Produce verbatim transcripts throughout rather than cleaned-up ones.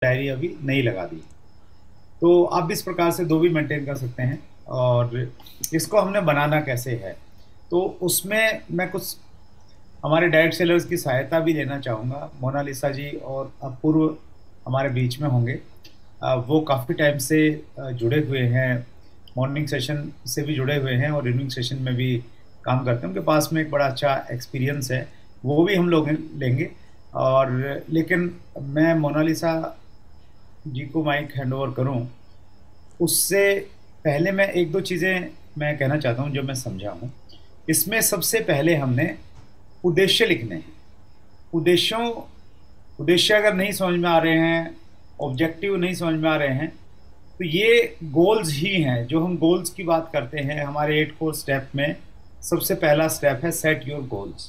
Diary अभी नहीं लगा दी। तो आप इस प्रकार से दो भी मेंटेन कर सकते हैं। और इसको हमने बनाना कैसे है, तो उसमें मैं कुछ हमारे डायरेक्ट सेलर्स की सहायता भी लेना चाहूँगा। मोनालिसा जी और अपूर्व हमारे बीच में होंगे। अ, वो काफ़ी टाइम से अ, जुड़े हुए हैं, मॉर्निंग सेशन से भी जुड़े हुए हैं और इवनिंग सेशन में भी काम करते हैं। उनके पास में एक बड़ा अच्छा एक्सपीरियंस है, वो भी हम लोग लेंगे। और लेकिन मैं मोनालिसा जी को माइक हैंड ओवर करूँ उससे पहले मैं एक दो चीज़ें मैं कहना चाहता हूँ जो मैं समझा हूँ। इसमें सबसे पहले हमने उद्देश्य लिखने हैं। उद्देश्यों उद्देश्य अगर नहीं समझ में आ रहे हैं, ऑब्जेक्टिव नहीं समझ में आ रहे हैं, तो ये गोल्स ही हैं। जो हम गोल्स की बात करते हैं हमारे एट कोर स्टेप में, सबसे पहला स्टेप है सेट योर गोल्स।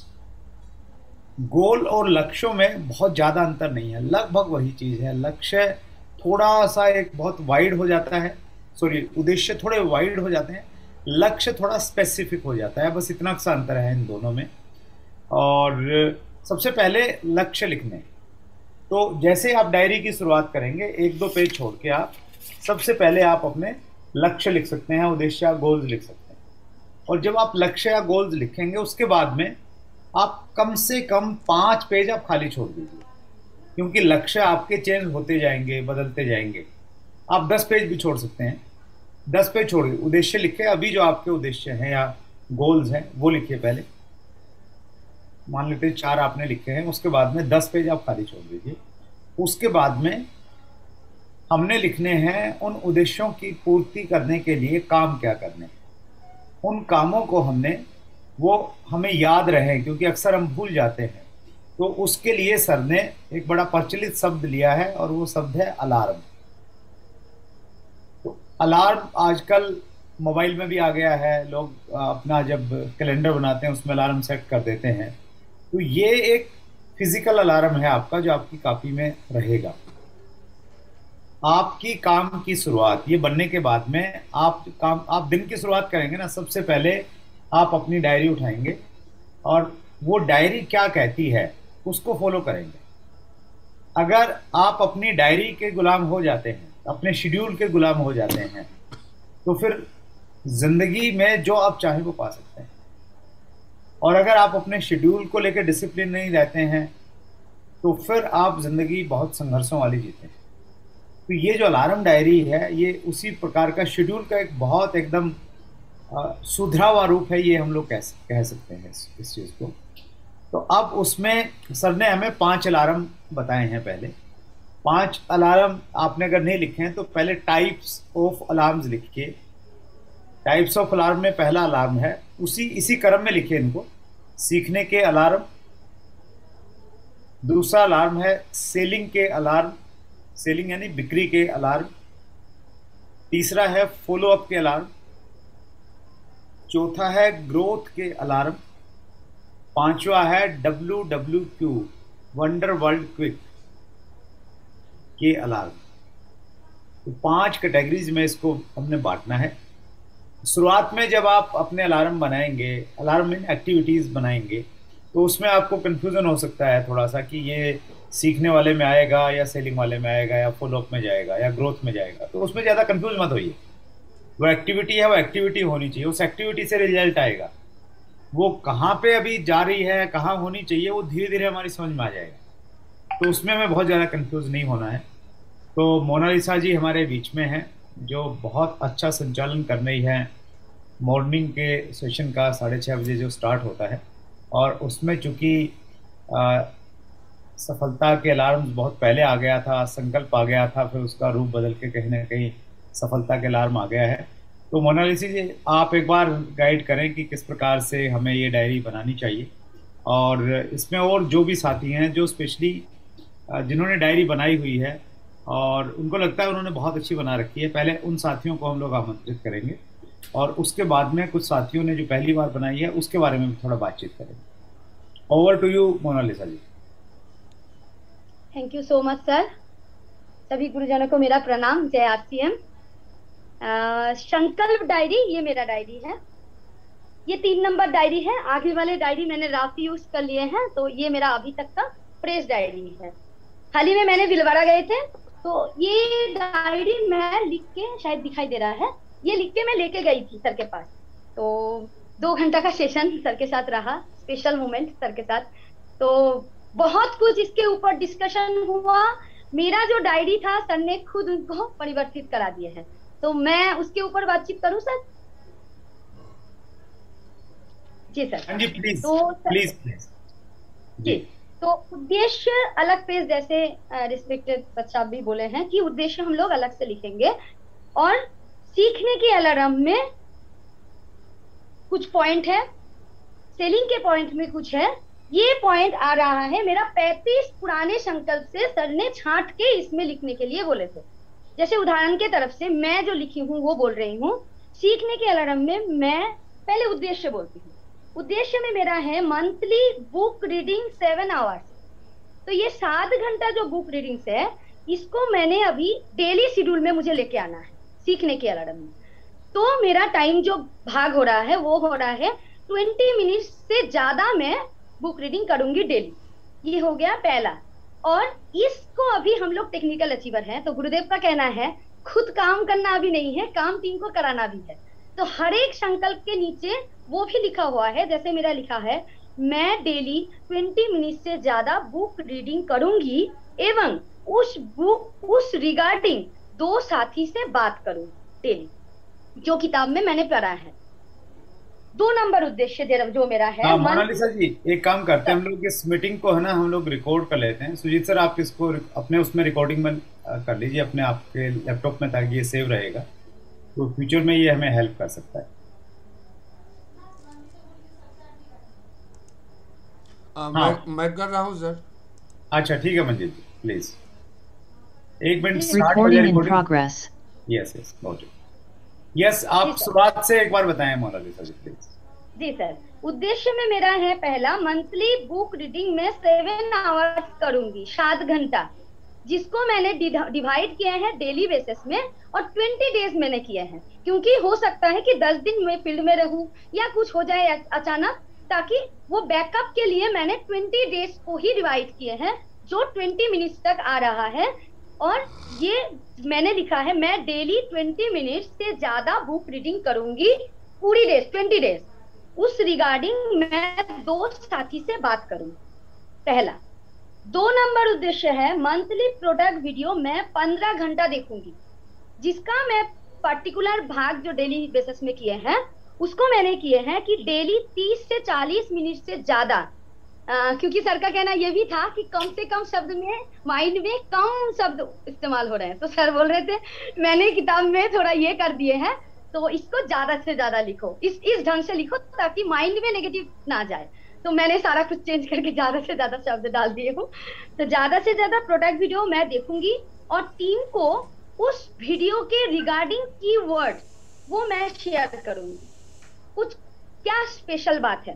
गोल और लक्ष्यों में बहुत ज़्यादा अंतर नहीं है, लगभग वही चीज़ है। लक्ष्य थोड़ा सा एक बहुत वाइड हो जाता है, सॉरी उद्देश्य थोड़े वाइड हो जाते हैं, लक्ष्य थोड़ा स्पेसिफिक हो जाता है, बस इतना सा अंतर है इन दोनों में। और सबसे पहले लक्ष्य लिखने, तो जैसे आप डायरी की शुरुआत करेंगे एक दो पेज छोड़ के आप सबसे पहले आप अपने लक्ष्य लिख सकते हैं, उद्देश्य या गोल्स लिख सकते हैं। और जब आप लक्ष्य या गोल्स लिखेंगे उसके बाद में आप कम से कम पाँच पेज आप खाली छोड़ दीजिए, क्योंकि लक्ष्य आपके चेंज होते जाएंगे, बदलते जाएंगे। आप दस पेज भी छोड़ सकते हैं, दस पेज छोड़िए, उद्देश्य लिखे। अभी जो आपके उद्देश्य हैं या गोल्स हैं वो लिखिए पहले, मान लेते हैं चार आपने लिखे हैं, उसके बाद में दस पेज आप खाली छोड़ दीजिए। उसके बाद में हमने लिखने हैं उन उद्देश्यों की पूर्ति करने के लिए काम क्या करने हैं। उन कामों को हमने वो हमें याद रहे, क्योंकि अक्सर हम भूल जाते हैं, तो उसके लिए सर ने एक बड़ा प्रचलित शब्द लिया है और वो शब्द है अलार्म। तो अलार्म आजकल मोबाइल में भी आ गया है, लोग अपना जब कैलेंडर बनाते हैं उसमें अलार्म सेट कर देते हैं। तो ये एक फिजिकल अलार्म है आपका जो आपकी कॉपी में रहेगा। आपकी काम की शुरुआत ये बनने के बाद में आप काम आप दिन की शुरुआत करेंगे ना, सबसे पहले आप अपनी डायरी उठाएंगे और वो डायरी क्या कहती है उसको फॉलो करेंगे। अगर आप अपनी डायरी के गुलाम हो जाते हैं, अपने शेड्यूल के गुलाम हो जाते हैं, तो फिर जिंदगी में जो आप चाहें वो पा सकते हैं। और अगर आप अपने शेड्यूल को लेकर डिसिप्लिन नहीं रहते हैं तो फिर आप जिंदगी बहुत संघर्षों वाली जीते हैं। तो ये जो अलार्म डायरी है ये उसी प्रकार का शेड्यूल का एक बहुत एकदम सुधरा हुआ रूप है, ये हम लोग कह कह सकते हैं इस, इस चीज़ को। तो अब उसमें सर ने हमें पांच अलार्म बताए हैं। पहले पांच अलार्म आपने अगर नहीं लिखे हैं तो पहले टाइप्स ऑफ अलार्म्स लिखिए। टाइप्स ऑफ अलार्म में पहला अलार्म है, उसी इसी क्रम में लिखिए इनको, सीखने के अलार्म। दूसरा अलार्म है सेलिंग के अलार्म, सेलिंग यानी बिक्री के अलार्म। तीसरा है फॉलो अप के अलार्म। चौथा है ग्रोथ के अलार्म। पांचवा है W W Q wonder world quick के अलार्म। तो पांच कैटेगरीज में इसको हमने बांटना है। शुरुआत में जब आप अपने अलार्म बनाएंगे, अलार्म में एक्टिविटीज़ बनाएंगे, तो उसमें आपको कन्फ्यूज़न हो सकता है थोड़ा सा कि ये सीखने वाले में आएगा या सेलिंग वाले में आएगा या फॉलोअप में जाएगा या ग्रोथ में जाएगा। तो उसमें ज़्यादा कंफ्यूज मत होइए। वो एक्टिविटी है, वो एक्टिविटी होनी चाहिए, उस एक्टिविटी से रिजल्ट आएगा। वो कहाँ पे अभी जा रही है, कहाँ होनी चाहिए, वो धीरे धीरे हमारी समझ में आ जाएगा। तो उसमें हमें बहुत ज़्यादा कंफ्यूज नहीं होना है। तो मोनालिसा जी हमारे बीच में हैं जो बहुत अच्छा संचालन कर रही है मॉर्निंग के सेशन का, साढ़े छः बजे जो स्टार्ट होता है। और उसमें चूँकि सफलता के अलार्म बहुत पहले आ गया था, संकल्प आ गया था, फिर उसका रूप बदल के कहीं ना कहीं सफलता के अलार्म आ गया है। तो मोनालिसा जी आप एक बार गाइड करें कि किस प्रकार से हमें ये डायरी बनानी चाहिए। और इसमें और जो भी साथी हैं जो स्पेशली जिन्होंने डायरी बनाई हुई है और उनको लगता है उन्होंने बहुत अच्छी बना रखी है, पहले उन साथियों को हम लोग आमंत्रित करेंगे और उसके बाद में कुछ साथियों ने जो पहली बार बनाई है उसके बारे में भी थोड़ा बातचीत करेंगे। Over to you Monalisa ji. Thank you so much sir. सभी गुरुजनों को मेरा प्रणाम, जय आरसीएम। संकल्प डायरी ये मेरा डायरी है, ये तीन नंबर डायरी है। आगे वाले डायरी मैंने राशि यूज कर लिए हैं, तो ये मेरा अभी तक का फ्रेश डायरी है। हाल ही में मैंने भीलवाड़ा गए थे, तो ये डायरी मैं लिख के, शायद दिखाई दे रहा है, ये लिख के मैं लेके गई थी सर के पास। तो दो घंटा का सेशन सर के साथ रहा, स्पेशल मोमेंट सर के साथ। तो बहुत कुछ इसके ऊपर डिस्कशन हुआ। मेरा जो डायरी था सर ने खुद उनको परिवर्तित करा दिए हैं। तो मैं उसके ऊपर बातचीत करूं सर? जी सर। हाँ जी, प्लीज तो प्लीज प्लीज जी, जी। तो उद्देश्य अलग पेज, जैसे रिस्पेक्टेड बच्चा भी बोले हैं कि उद्देश्य हम लोग अलग से लिखेंगे। और सीखने के अलार्म में कुछ पॉइंट है, सेलिंग के पॉइंट में कुछ है। ये पॉइंट आ रहा है मेरा पैंतीस पुराने संकल्प से सर ने छांट के इसमें लिखने के लिए बोले थे। जैसे उदाहरण के तरफ से मैं जो लिखी हूँ वो बोल रही हूँ। सीखने के अलार्म में मैं पहले उद्देश्य बोलती हूँ। उद्देश्य में मेरा है monthly book reading seven hours. तो ये सात घंटा जो बुक रीडिंग है, इसको मैंने अभी डेली शेड्यूल में मुझे लेके आना है सीखने के अलार्म में। तो मेरा टाइम जो भाग हो रहा है वो हो रहा है ट्वेंटी मिनट से ज्यादा मैं बुक रीडिंग करूंगी डेली। ये हो गया पहला। और इसको अभी हम लोग टेक्निकल अचीवर हैं, तो गुरुदेव का कहना है खुद काम करना अभी नहीं है, काम टीम को कराना भी है। तो हर एक संकल्प के नीचे वो भी लिखा हुआ है, जैसे मेरा लिखा है मैं डेली ट्वेंटी मिनट से ज्यादा बुक रीडिंग करूंगी एवं उस बुक उस रिगार्डिंग दो साथी से बात करूंगी डेली, जो किताब में मैंने पढ़ा है। दो नंबर उद्देश्य जो मेरा है। हाँ मोनालिसा जी, एक काम करते हैं हम लोग, इस मीटिंग को है ना हम लोग रिकॉर्ड कर लेते हैं। सुजीत सर आप इसको अपने उसमें रिकॉर्डिंग में कर लीजिए अपने आपके लैपटॉप में, ताकि ये सेव रहेगा, तो फ्यूचर में ये हमें हेल्प कर सकता है। आ, हाँ मैं मैं कर रहा हूँ सर। अच्छा ठीक है मंजित जी, प्लीज एक मिनट स्टार्ट हो जाए Recording in recording. progress. Yes yes बहुत यस, आप शुरुआत से एक बार बताएं मोनालिसा जी प्लीज। जी सर, उद्देश्य में मेरा है पहला मंथली बुक रीडिंग में सेवन आवर्स करूंगी, सात घंटा, जिसको मैंने डिवाइड किया है डेली बेसिस में और ट्वेंटी डेज मैंने किए हैं, क्योंकि हो सकता है कि दस दिन में फील्ड में रहूं या कुछ हो जाए अचानक, ताकि वो बैकअप के लिए मैंने ट्वेंटी डेज को ही डिवाइड किए हैं, जो ट्वेंटी मिनट्स तक आ रहा है। और ये मैंने लिखा है मैं डेली ट्वेंटी मिनट से ज्यादा बुक रीडिंग करूंगी पूरी डेज, ट्वेंटी डेज। उस रिगार्डिंग मैं दो साथी से बात करूंगी, पहला। दो नंबर उद्देश्य है मंथली प्रोडक्ट वीडियो मैं पंद्रह घंटा देखूंगी, जिसका मैं पर्टिकुलर भाग जो डेली बेसिस में किए हैं उसको मैंने किए हैं कि डेली तीस से चालीस मिनट से ज्यादा, क्योंकि सर का कहना यह भी था कि कम से कम शब्द में, माइंड में कम शब्द इस्तेमाल हो रहे हैं। तो सर बोल रहे थे मैंने किताब में थोड़ा ये कर दिए हैं, तो इसको ज्यादा से ज्यादा लिखो, इस इस ढंग से लिखो ताकि माइंड में नेगेटिव ना जाए। तो मैंने सारा कुछ चेंज करके ज्यादा से ज्यादा शब्द डाल दिए हूँ। तो ज्यादा से ज्यादा प्रोडक्ट वीडियो मैं देखूंगी और टीम को उस वीडियो के रिगार्डिंग कीवर्ड वो मैं शेयर करूंगी, कुछ क्या स्पेशल बात है।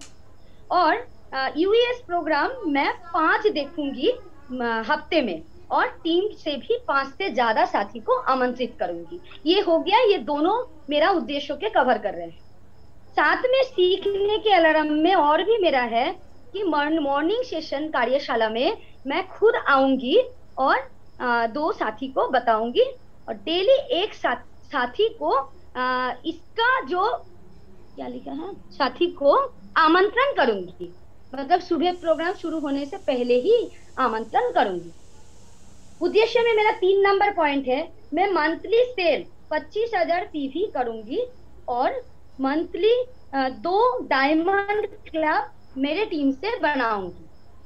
और यूएस प्रोग्राम मैं पांच देखूंगी हफ्ते में, और टीम से भी पांच से ज्यादा साथी को आमंत्रित करूंगी। ये हो गया, ये दोनों मेरा उद्देश्यों के कवर कर रहे हैं। साथ में सीखने के अलार्म में और भी मेरा है कि मॉर्निंग सेशन कार्यशाला में मैं खुद आऊंगी और आ, दो साथी को बताऊंगी, और डेली एक सा, साथी को आ, इसका जो क्या लिखा है, साथी को आमंत्रण करूंगी, मतलब सुबह प्रोग्राम शुरू होने से पहले ही आमंत्रण करूंगी। उद्देश्य में मेरा तीन नंबर पॉइंट है मैं मंथली सेल पच्चीस हजार पीवी करूंगी और मंथली दो डायमंड क्लब मेरे टीम से बनाऊंगी।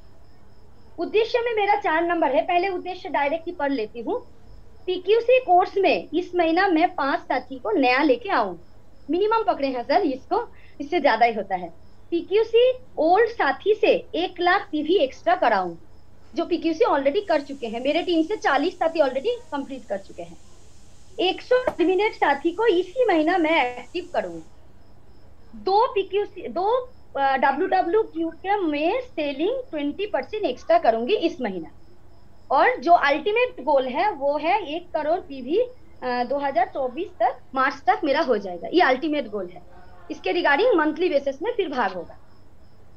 उद्देश्य में मेरा चार नंबर है, पहले उद्देश्य डायरेक्ट ही पढ़ लेती हूँ। पीक्यूसी कोर्स में इस महीना मैं पांच साथी को नया लेके आऊंगी, मिनिमम पकड़े हैं सर इसको, इससे ज्यादा ही होता है। पीक्यूसी ओल्ड साथी से एक लाख पीवी एक्स्ट्रा कराऊंगी, जो पीक्यूसी ऑलरेडी कर चुके हैं, मेरे टीम से चालीस साथी ऑलरेडी कंप्लीट कर चुके हैं। एक सौ मिनट साथी को इसी महीना मैं एक्टिव करूंगी। दो पीक्यूसी दो डब्ल्यू डब्ल्यू क्यू के में सेलिंग ट्वेंटी परसेंट एक्स्ट्रा करूंगी इस महीना। और जो अल्टीमेट गोल है वो है एक करोड़ पीवी दो हज़ार चौबीस तक, मार्च तक मेरा हो जाएगा, ये अल्टीमेट गोल है। इसके रिगार्डिंग मंथली बेसिस में फिर भाग होगा।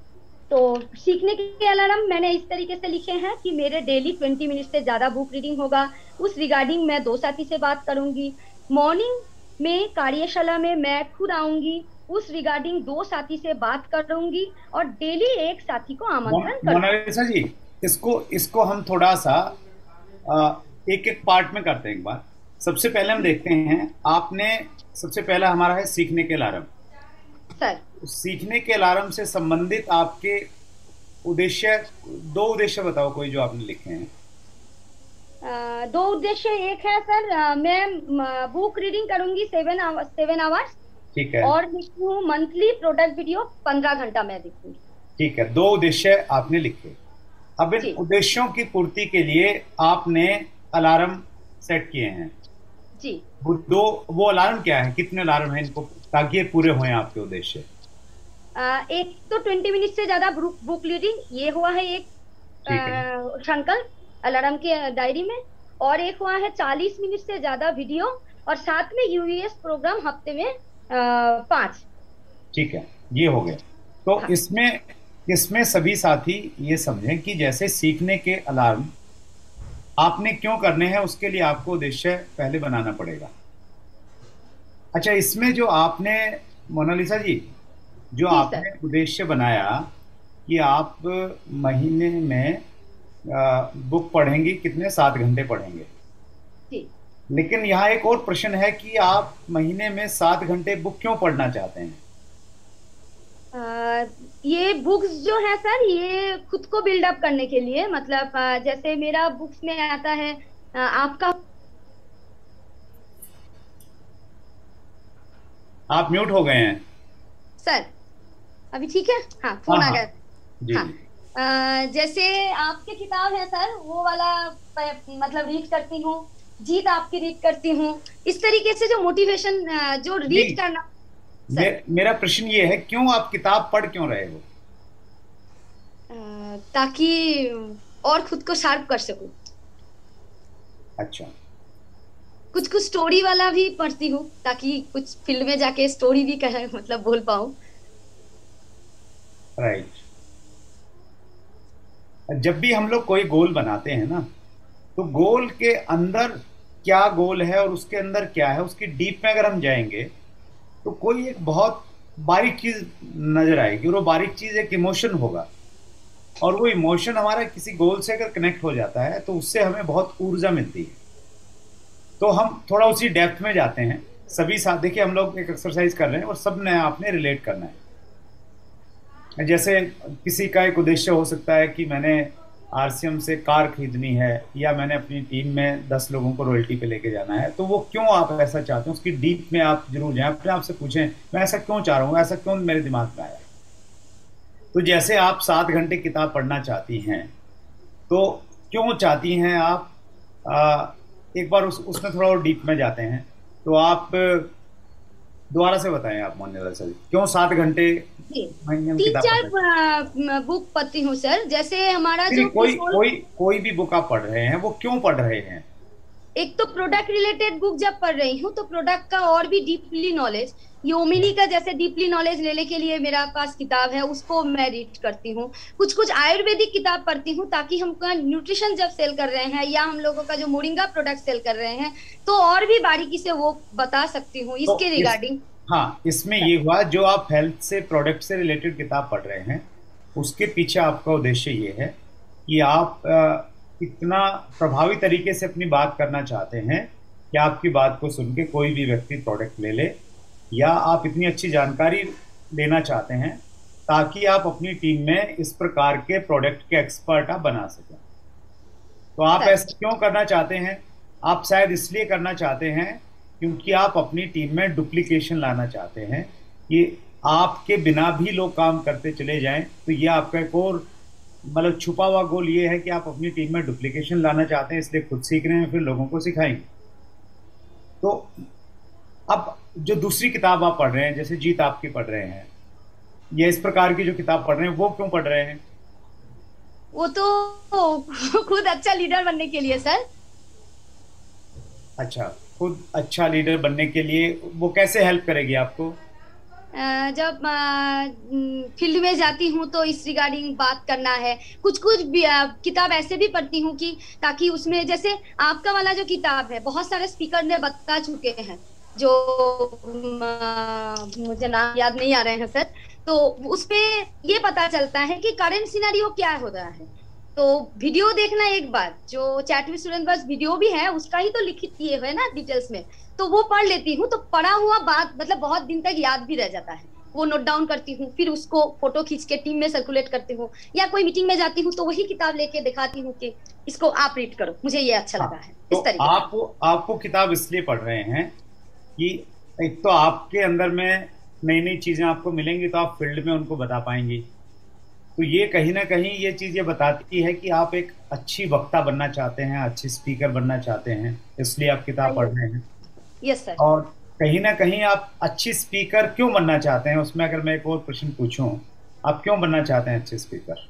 तो सीखने के अलार्म मैंने इस तरीके से लिखे हैं कि मेरे डेली ट्वेंटी मिनट से ज्यादा बुक रीडिंग होगा, उस रिगार्डिंग मैं दो साथी से बात करूंगी। मॉर्निंग में कार्यशाला में मैं खुद आऊंगी, उस रिगार्डिंग दो साथी से बात करूंगी और डेली एक साथी को आमंत्रण करूंगी। मोनालिसा जी, इसको इसको हम थोड़ा सा एक एक पार्ट में करते हैं एक बार। सबसे पहले हम देखते हैं, आपने सबसे पहला हमारा है सीखने के अलार्म। सर, सीखने के अलार्म से संबंधित आपके उद्देश्य, दो उद्देश्य बताओ कोई जो आपने लिखे हैं। आ, दो उद्देश्य, एक है सर, आ, मैं बुक रीडिंग करूंगी सेवन आवर्स सेवन आवर्स ठीक है, और लिखती हूँ मंथली प्रोडक्ट वीडियो पंद्रह घंटा मैं देखूंगी। ठीक है, दो उद्देश्य आपने लिखे। अब इन उद्देश्यों की पूर्ति के लिए आपने अलार्म सेट किए हैं जी। वो दो, वो अलार्म क्या है, कितने अलार्म हैं इनको, ताकि ये पूरे हों आपके उद्देश्य? आ, एक तो ट्वेंटी मिनट से ज्यादा बुक रीडिंग, ये हुआ है एक संकल्प अलार्म के डायरी में, और एक हुआ है चालीस मिनट से ज्यादा वीडियो, और साथ में यूएस प्रोग्राम हफ्ते में पांच। ठीक है, ये हो गया। तो हाँ। इसमें इसमें सभी साथी ये समझें कि जैसे सीखने के अलार्म आपने क्यों करने हैं, उसके लिए आपको उद्देश्य पहले बनाना पड़ेगा। अच्छा, इसमें जो आपने मोनालिसा जी, जो आपने उद्देश्य बनाया कि आप महीने में आ, बुक पढ़ेंगी, कितने, सात घंटे पढ़ेंगे जी। लेकिन यहाँ एक और प्रश्न है कि आप महीने में सात घंटे बुक क्यों पढ़ना चाहते हैं? आ, ये बुक्स जो है सर, ये खुद को बिल्डअप करने के लिए, मतलब आ, जैसे मेरा बुक्स में आता है आ, आपका। आप म्यूट हो गए हैं सर, अभी ठीक है? हाँ, फोन हाँ, आ गया। जी, हाँ, आ, जैसे आपके किताब है सर, वो वाला मतलब रीड करती हूँ, जीत आपकी रीड करती हूँ, इस तरीके से जो मोटिवेशन जो रीड करना। मे, मेरा प्रश्न ये है, क्यों आप किताब पढ़ क्यों रहे हो? आ, ताकि और खुद को शार्प कर सकूं। अच्छा, कुछ कुछ स्टोरी वाला भी पढ़ती हूँ, ताकि कुछ फील्ड में जाके स्टोरी भी कह मतलब बोल पाऊं। राइट। जब भी हम लोग कोई गोल बनाते हैं ना, तो गोल के अंदर क्या गोल है और उसके अंदर क्या है, उसकी डीप में अगर हम जाएंगे तो कोई एक बहुत बारीक चीज नजर आएगी, और वो बारीक चीज एक इमोशन होगा, और वो इमोशन हमारा किसी गोल से अगर कनेक्ट हो जाता है तो उससे हमें बहुत ऊर्जा मिलती है। तो हम थोड़ा उसी डेप्थ में जाते हैं सभी साथ। देखिए, हम लोग एक एक्सरसाइज कर रहे हैं और सब ने आपने रिलेट करना है। जैसे किसी का एक उद्देश्य हो सकता है कि मैंने आरसीएम से कार खरीदनी है, या मैंने अपनी टीम में दस लोगों को रॉयल्टी पे लेके जाना है। तो वो क्यों आप ऐसा चाहते हैं, उसकी डीप में आप जरूर जाएं, अपने आप से पूछें, मैं ऐसा क्यों चाह रहा हूँ, ऐसा क्यों मेरे दिमाग में आया। तो जैसे आप सात घंटे किताब पढ़ना चाहती हैं, तो क्यों चाहती हैं आप, आ, एक बार उस उसमें थोड़ा और डीप में जाते हैं। तो आप दोबारा से बताएं आप मोनालिसा जी, क्यों सात घंटे महीने में तीन किताब चार बुक पढ़ती हूँ सर। जैसे हमारा जो कोई कोई कोई भी बुक आप पढ़ रहे हैं, वो क्यों पढ़ रहे हैं? एक तो प्रोडक्ट रिलेटेड बुक जब पढ़ रही हूँ तो प्रोडक्ट का और भी डीपली नॉलेज, योमिनी का जैसे डीपली नॉलेज लेने के लिए मेरा पास किताब है, उसको मैं रीड करती हूँ। कुछ कुछ आयुर्वेदिक किताब पढ़ती हूँ, ताकि हम न्यूट्रिशन जब सेल कर रहे हैं या हम लोगों का जो मोरिंगा प्रोडक्ट सेल कर रहे हैं, तो और भी बारीकी से वो बता सकती हूँ इसके तो रिगार्डिंग। इस, हाँ, इसमें ये हुआ, जो आप हेल्थ से, प्रोडक्ट से रिलेटेड किताब पढ़ रहे हैं, उसके पीछे आपका उद्देश्य ये है कि आप इतना प्रभावी तरीके से अपनी बात करना चाहते हैं कि आपकी बात को सुन के कोई भी व्यक्ति प्रोडक्ट ले ले, या आप इतनी अच्छी जानकारी लेना चाहते हैं ताकि आप अपनी टीम में इस प्रकार के प्रोडक्ट के एक्सपर्ट आप बना सकें। तो आप ऐसा क्यों करना चाहते हैं? आप शायद इसलिए करना चाहते हैं क्योंकि आप अपनी टीम में डुप्लीकेशन लाना चाहते हैं, कि आपके बिना भी लोग काम करते चले जाएं। तो ये आपका एक और मतलब छुपा हुआ गोल ये है कि आप अपनी टीम में डुप्लीकेशन लाना चाहते हैं, इसलिए खुद सीख रहे हैं, फिर लोगों को सिखाएंगे। तो अब जो दूसरी किताब आप पढ़ रहे हैं, जैसे जीत आपकी पढ़ रहे हैं, ये इस प्रकार की जो किताब पढ़ रहे हैं, वो क्यों पढ़ रहे हैं? वो तो खुद अच्छा लीडर बनने के लिए सर। अच्छा, खुद अच्छा लीडर बनने के लिए। वो कैसे हेल्प करेगी आपको? अ, जब फील्ड में जाती हूँ तो इस रिगार्डिंग बात करना है। कुछ कुछ भी, अ, किताब ऐसे भी पढ़ती हूँ कि ताकि उसमें, जैसे आपका वाला जो किताब है, बहुत सारे स्पीकर ने बता चुके हैं जो अम, अ, मुझे नाम याद नहीं आ रहे हैं सर। तो उसपे ये पता चलता है कि करंट सिनेरियो क्या हो रहा है। तो वीडियो देखना एक बार, जो चैट विद सुरेंद्र बस वीडियो भी है उसका ही तो लिखित किए हुए ना डिटेल्स में, तो वो पढ़ लेती हूँ। तो पढ़ा हुआ बात मतलब बहुत दिन तक याद भी रह जाता है। वो नोट डाउन करती हूँ, फिर उसको फोटो खींच के टीम में सर्कुलेट करती हूँ, या कोई मीटिंग में जाती हूँ तो वही किताब लेके दिखाती हूँ कि इसको आप रीड करो, मुझे ये अच्छा हाँ, लगा है, तो इस तरीके से। आप आपको किताब इसलिए पढ़ रहे हैं कि एक तो आपके अंदर में नई नई चीजें आपको मिलेंगी तो आप फील्ड में उनको बता पाएंगी। तो ये कहीं ना कहीं ये चीज ये बताती है कि आप एक अच्छी वक्ता बनना चाहते हैं, अच्छी स्पीकर बनना चाहते हैं, इसलिए आप किताब पढ़ रहे हैं। Yes sir. और कहीं ना कहीं आप अच्छी स्पीकर क्यों बनना चाहते हैं, उसमें अगर मैं एक और प्रश्न पूछूं, आप क्यों बनना चाहते हैं अच्छे स्पीकर?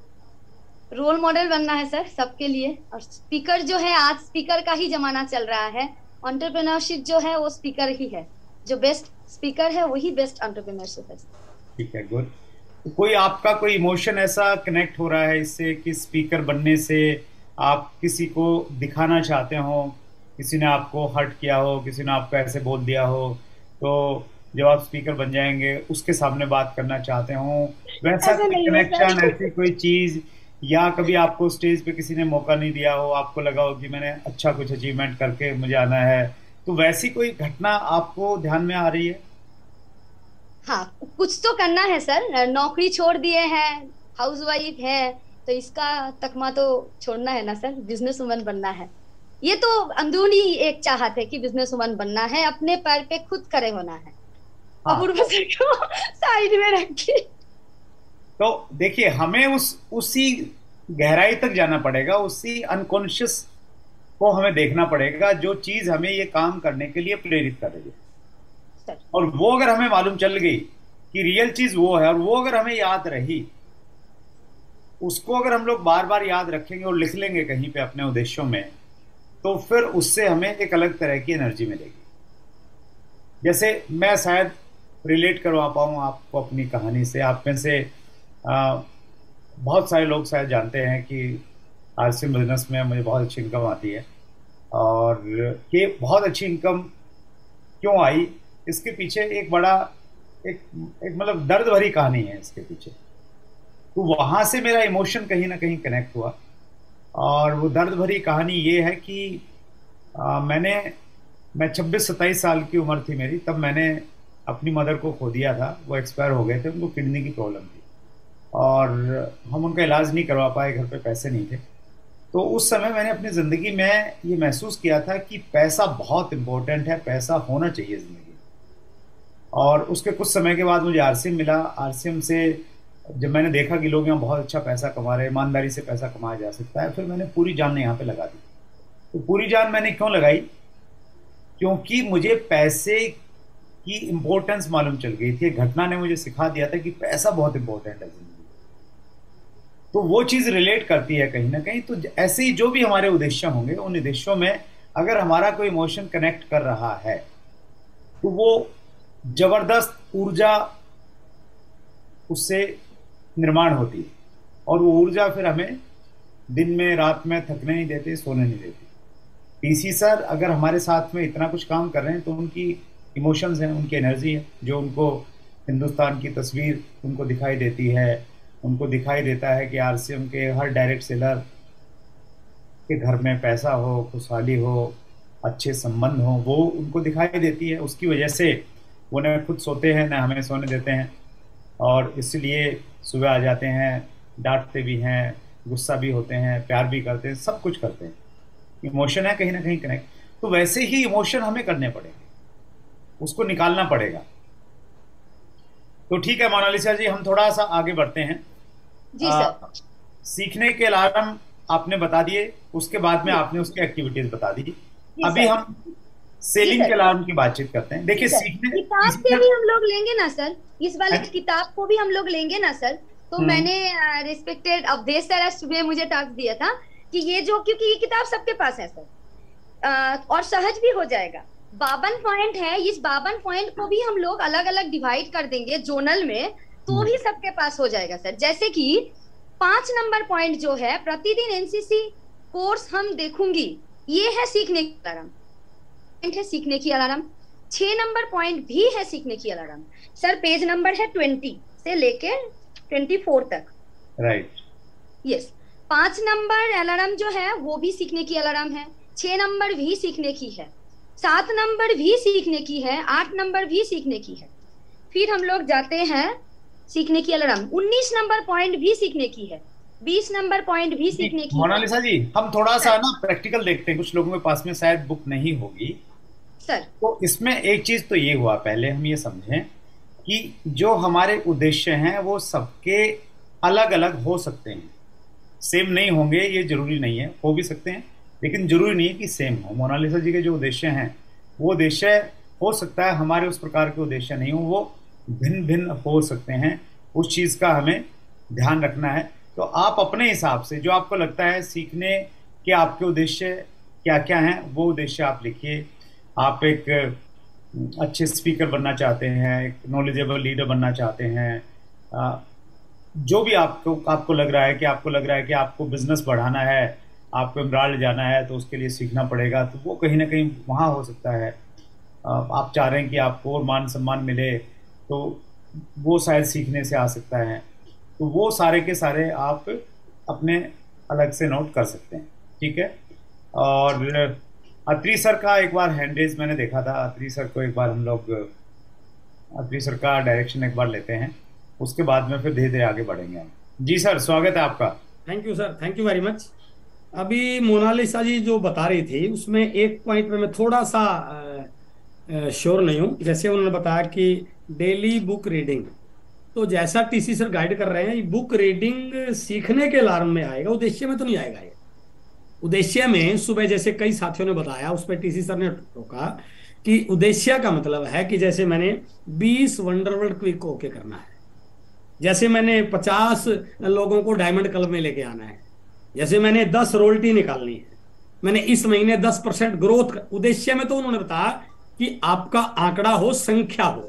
रोल मॉडल बनना है सर सबके लिए। और स्पीकर जो है, आज स्पीकर का ही जमाना चल रहा है। एंटरप्रेन्योरशिप जो है वो स्पीकर ही है। जो बेस्ट स्पीकर है वही बेस्ट एंटरप्रेन्योरशिप है। ठीक है, गुड। तो कोई आपका कोई इमोशन ऐसा कनेक्ट हो रहा है इससे कि स्पीकर बनने से आप किसी को दिखाना चाहते हो, किसी ने आपको हर्ट किया हो, किसी ने आपको ऐसे बोल दिया हो, तो जब आप स्पीकर बन जाएंगे उसके सामने बात करना चाहते हो, वैसा ऐसा कोई नहीं है कनेक्शन, सर। ऐसी कोई चीज? या कभी आपको स्टेज पे किसी ने मौका नहीं दिया हो, आपको लगा हो कि मैंने अच्छा कुछ अचीवमेंट करके मुझे आना है, तो वैसी कोई घटना आपको ध्यान में आ रही है? हाँ, कुछ तो करना है सर। नौकरी छोड़ दिए हैं, हाउसवाइफ है, तो इसका तकमा तो छोड़ना है ना सर। बिजनेस वुमन बनना है। ये तो अंदरूनी एक चाहत है कि बिजनेस वुमन बनना है, अपने पैर पे खुद खड़े होना है। हाँ, अपूर्व सर को साइड में रख के। तो देखिए, हमें उस उसी गहराई तक जाना पड़ेगा, उसी अनकॉन्शियस को हमें देखना पड़ेगा जो चीज हमें ये काम करने के लिए प्रेरित कर रही है। सर और वो अगर हमें मालूम चल गई कि रियल चीज वो है, और वो अगर हमें याद रही, उसको अगर हम लोग बार बार याद रखेंगे और लिख लेंगे कहीं पे अपने उद्देश्यों में, तो फिर उससे हमें एक अलग तरह की एनर्जी मिलेगी। जैसे मैं शायद रिलेट करवा पाऊँ आपको अपनी कहानी से। आप में से आ, बहुत सारे लोग शायद जानते हैं कि आरसीएम बिजनेस में मुझे बहुत अच्छी इनकम आती है। और ये बहुत अच्छी इनकम क्यों आई, इसके पीछे एक बड़ा एक एक मतलब दर्द भरी कहानी है इसके पीछे। तो वहां से मेरा इमोशन कहीं ना कहीं कनेक्ट हुआ। और वो दर्द भरी कहानी ये है कि आ, मैंने मैं छब्बीस सत्ताईस साल की उम्र थी मेरी, तब मैंने अपनी मदर को खो दिया था। वो एक्सपायर हो गए थे, उनको किडनी की प्रॉब्लम थी और हम उनका इलाज नहीं करवा पाए, घर पे पैसे नहीं थे। तो उस समय मैंने अपनी ज़िंदगी में ये महसूस किया था कि पैसा बहुत इंपॉर्टेंट है, पैसा होना चाहिए ज़िंदगी में। और उसके कुछ समय के बाद मुझे आरसीएम मिला। आरसीएम से जब मैंने देखा कि लोग यहाँ बहुत अच्छा पैसा कमा रहे हैं, ईमानदारी से पैसा कमाया जा सकता है, फिर मैंने पूरी जान यहाँ पे लगा दी। तो पूरी जान मैंने क्यों लगाई? क्योंकि मुझे पैसे की इंपॉर्टेंस मालूम चल गई थी। एक घटना ने मुझे सिखा दिया था कि पैसा बहुत इंपॉर्टेंट है जिंदगी में। तो वो चीज रिलेट करती है कहीं ना कहीं। तो ऐसे ही जो भी हमारे उद्देश्य होंगे, उन उद्देश्यों में अगर हमारा कोई इमोशन कनेक्ट कर रहा है तो वो जबरदस्त ऊर्जा उससे निर्माण होती है। और वो ऊर्जा फिर हमें दिन में रात में थकने नहीं देते, सोने नहीं देते। पीसी सर अगर हमारे साथ में इतना कुछ काम कर रहे हैं तो उनकी इमोशंस हैं, उनकी एनर्जी है, जो उनको हिंदुस्तान की तस्वीर उनको दिखाई देती है। उनको दिखाई देता है कि आरसीएम के हर डायरेक्ट सेलर के घर में पैसा हो, खुशहाली हो, अच्छे संबंध हो, वो उनको दिखाई देती है। उसकी वजह से वो न खुद सोते हैं न हमें सोने देते हैं, और इसलिए सुबह आ जाते हैं, डांटते भी हैं, गुस्सा भी होते हैं, प्यार भी करते हैं, सब कुछ करते हैं। इमोशन है कहीं ना कहीं कनेक्ट। तो वैसे ही इमोशन हमें करने पड़ेंगे, उसको निकालना पड़ेगा। तो ठीक है मोनालिसा जी, हम थोड़ा सा आगे बढ़ते हैं। जी आ, सर। सीखने के अलार्म आपने बता दिए, उसके बाद में जी आपने उसकी एक्टिविटीज बता दी। जी अभी सर। हम जी सेलिंग के सर। अलार्म की बातचीत करते हैं। जी देखिए, सर, सीखने किताब किसी से का भी हम लोग लेंगे ना सर, इस वाले किताब को भी हम लोग लेंगे ना सर। तो हम्म, मैंने रिस्पेक्टेड अवधेश सर आज सुबह मुझे टास्क दिया था कि ये जो, क्योंकि ये किताब सबके पास है सर, अ, और सहज भी हो जाएगा। बावन पॉइंट है, इस बावन पॉइंट को भी हम लोग अलग अलग डिवाइड कर देंगे जोनल में, तो भी सबके पास हो जाएगा सर। जैसे कि पांच नंबर पॉइंट जो है, प्रतिदिन एनसीसी कोर्स हम देखूंगी, ये है सीखने की अलार्म, है सीखने की अलार्म। छह नंबर पॉइंट भी है सीखने की अलार्म सर, पेज नंबर है ट्वेंटी से लेके ट्वेंटी फोर तक, राइट। यस, पांच नंबर अलार्म जो है वो भी सीखने की अलार्म है, छह नंबर भी सीखने की है, सात नंबर भी सीखने की है, आठ नंबर भी सीखने की है। फिर हम लोग जाते हैं सीखने की अलार्म, उन्नीस नंबर पॉइंट भी सीखने की है, बीस नंबर पॉइंट भी सीखने की है। मोनालिसा जी, हम थोड़ा सा ना प्रैक्टिकल देखते हैं, कुछ लोगों के पास में शायद बुक नहीं होगी सर। तो इसमें एक चीज तो ये हुआ, पहले हम ये समझें कि जो हमारे उद्देश्य हैं वो सबके अलग अलग हो सकते हैं, सेम नहीं होंगे, ये जरूरी नहीं है, हो भी सकते हैं लेकिन जरूरी नहीं है कि सेम हो। मोनालिसा जी के जो उद्देश्य हैं वो उद्देश्य हो सकता है हमारे उस प्रकार के उद्देश्य नहीं हो, वो भिन्न भिन्न हो सकते हैं, उस चीज का हमें ध्यान रखना है। तो आप अपने हिसाब से जो आपको लगता है सीखने के आपके उद्देश्य क्या क्या हैं, वो उद्देश्य आप लिखिए। आप एक अच्छे स्पीकर बनना चाहते हैं, एक नॉलेजेबल लीडर बनना चाहते हैं, जो भी आपको आपको लग रहा है कि आपको लग रहा है कि आपको बिजनेस बढ़ाना है, आपको इमराल्ड जाना है तो उसके लिए सीखना पड़ेगा, तो वो कहीं ना कहीं वहाँ हो सकता है। आप चाह रहे हैं कि आपको और मान सम्मान मिले तो वो शायद सीखने से आ सकता है। तो वो सारे के सारे आप अपने अलग से नोट कर सकते हैं, ठीक है। और अत्री सर का एक बार हैंड रेज मैंने देखा था, अत्री सर को एक बार हम लोग अत्री सर का डायरेक्शन एक बार लेते हैं, उसके बाद में फिर धीरे धीरे आगे बढ़ेंगे हम। जी सर, स्वागत है आपका। Thank you sir, thank you very much. अभी मोनालिसा जी जो बता रही थी उसमें एक पॉइंट पे मैं थोड़ा सा श्योर नहीं हूँ। जैसे उन्होंने बताया कि डेली बुक रीडिंग, तो जैसा टीसी सर गाइड कर रहे हैं, बुक रीडिंग सीखने के अलार्म में आएगा, उद्देश्य में तो नहीं आएगा। ये उद्देश्य में सुबह जैसे कई साथियों ने बताया, उस पर टीसी सर ने टोका कि उद्देश्य का मतलब है कि जैसे मैंने बीस वंडरवर्ल्ड क्विक होके करना है, जैसे मैंने पचास लोगों को डायमंड क्लब में लेके आना है, जैसे मैंने दस रोयल्टी निकालनी है, मैंने इस महीने दस परसेंट ग्रोथ। उद्देश्य में तो उन्होंने बताया कि आपका आंकड़ा हो, संख्या हो।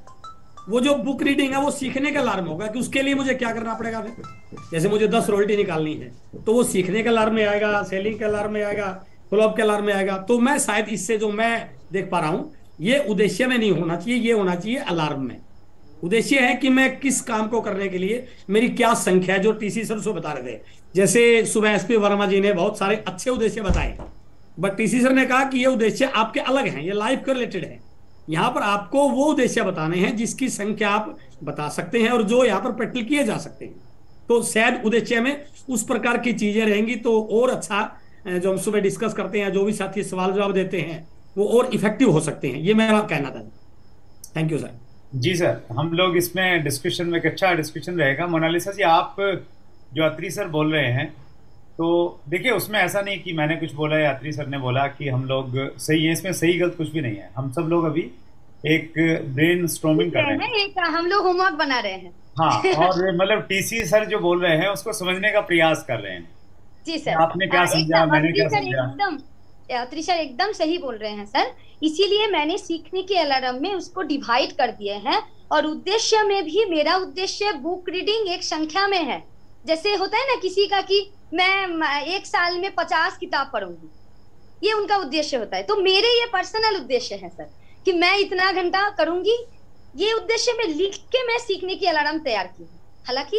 वो जो बुक रीडिंग है वो सीखने का अलार्म होगा कि उसके लिए मुझे क्या करना पड़ेगा। फिर जैसे मुझे दस रोयल्टी निकालनी है तो वो सीखने के अलार्म में आएगा, सेलिंग के अलार्म में आएगा, फॉलोअप के अलार्म में आएगा। तो मैं शायद इससे जो मैं देख पा रहा हूं, ये उद्देश्य में नहीं होना चाहिए, ये होना चाहिए अलार्म में। उद्देश्य है कि मैं किस काम को करने के लिए मेरी क्या संख्या है, जो टीसी सर सो बता रहे थे। जैसे सुबह एसपी वर्मा जी ने बहुत सारे अच्छे उद्देश्य बताए, बट टीसी सर ने कहा कि ये उद्देश्य आपके अलग हैं, ये लाइफ के रिलेटेड है। यहाँ पर आपको वो उद्देश्य बताने हैं जिसकी संख्या आप बता सकते हैं और जो यहाँ पर प्रैक्टिकल किए जा सकते हैं। तो शायद उद्देश्य में उस प्रकार की चीजें रहेंगी तो और अच्छा, जो हम सुबह डिस्कस करते हैं, जो भी साथी सवाल जवाब देते हैं, वो और इफेक्टिव हो सकते हैं। ये मेरा कहना था। Thank you sir. जी सर, हम लोग इसमें डिस्कशन में एक अच्छा डिस्कशन रहेगा। मोनालिसा जी, आप जो अत्री सर बोल रहे हैं, तो देखिए उसमें ऐसा नहीं कि मैंने कुछ बोला या अत्री सर ने बोला कि हम लोग सही है, इसमें सही गलत कुछ भी नहीं है। हम सब लोग अभी एक ब्रेन स्टॉर्मिंग कर रहे हैं, एक हम लोग होमवर्क बना रहे हैं। हाँ, और मतलब टीसी सर जो बोल रहे हैं उसको समझने का प्रयास कर रहे हैं। जी सर, आपने क्या समझा, मैंने क्या समझा। एकदम अत्री सर एकदम सही बोल रहे हैं सर। इसीलिए मैंने सीखने के अलार्म में उसको डिवाइड कर दिए हैं, और उद्देश्य में भी मेरा उद्देश्य बुक रीडिंग एक संख्या में है। जैसे होता है ना किसी का कि मैं एक साल में पचास किताब पढ़ूंगी, ये उनका उद्देश्य होता है। तो मेरे ये पर्सनल उद्देश्य है सर कि मैं इतना घंटा करूंगी, ये उद्देश्य में लिख के मैं सीखने की अलार्म तैयार की हूँ। हालांकि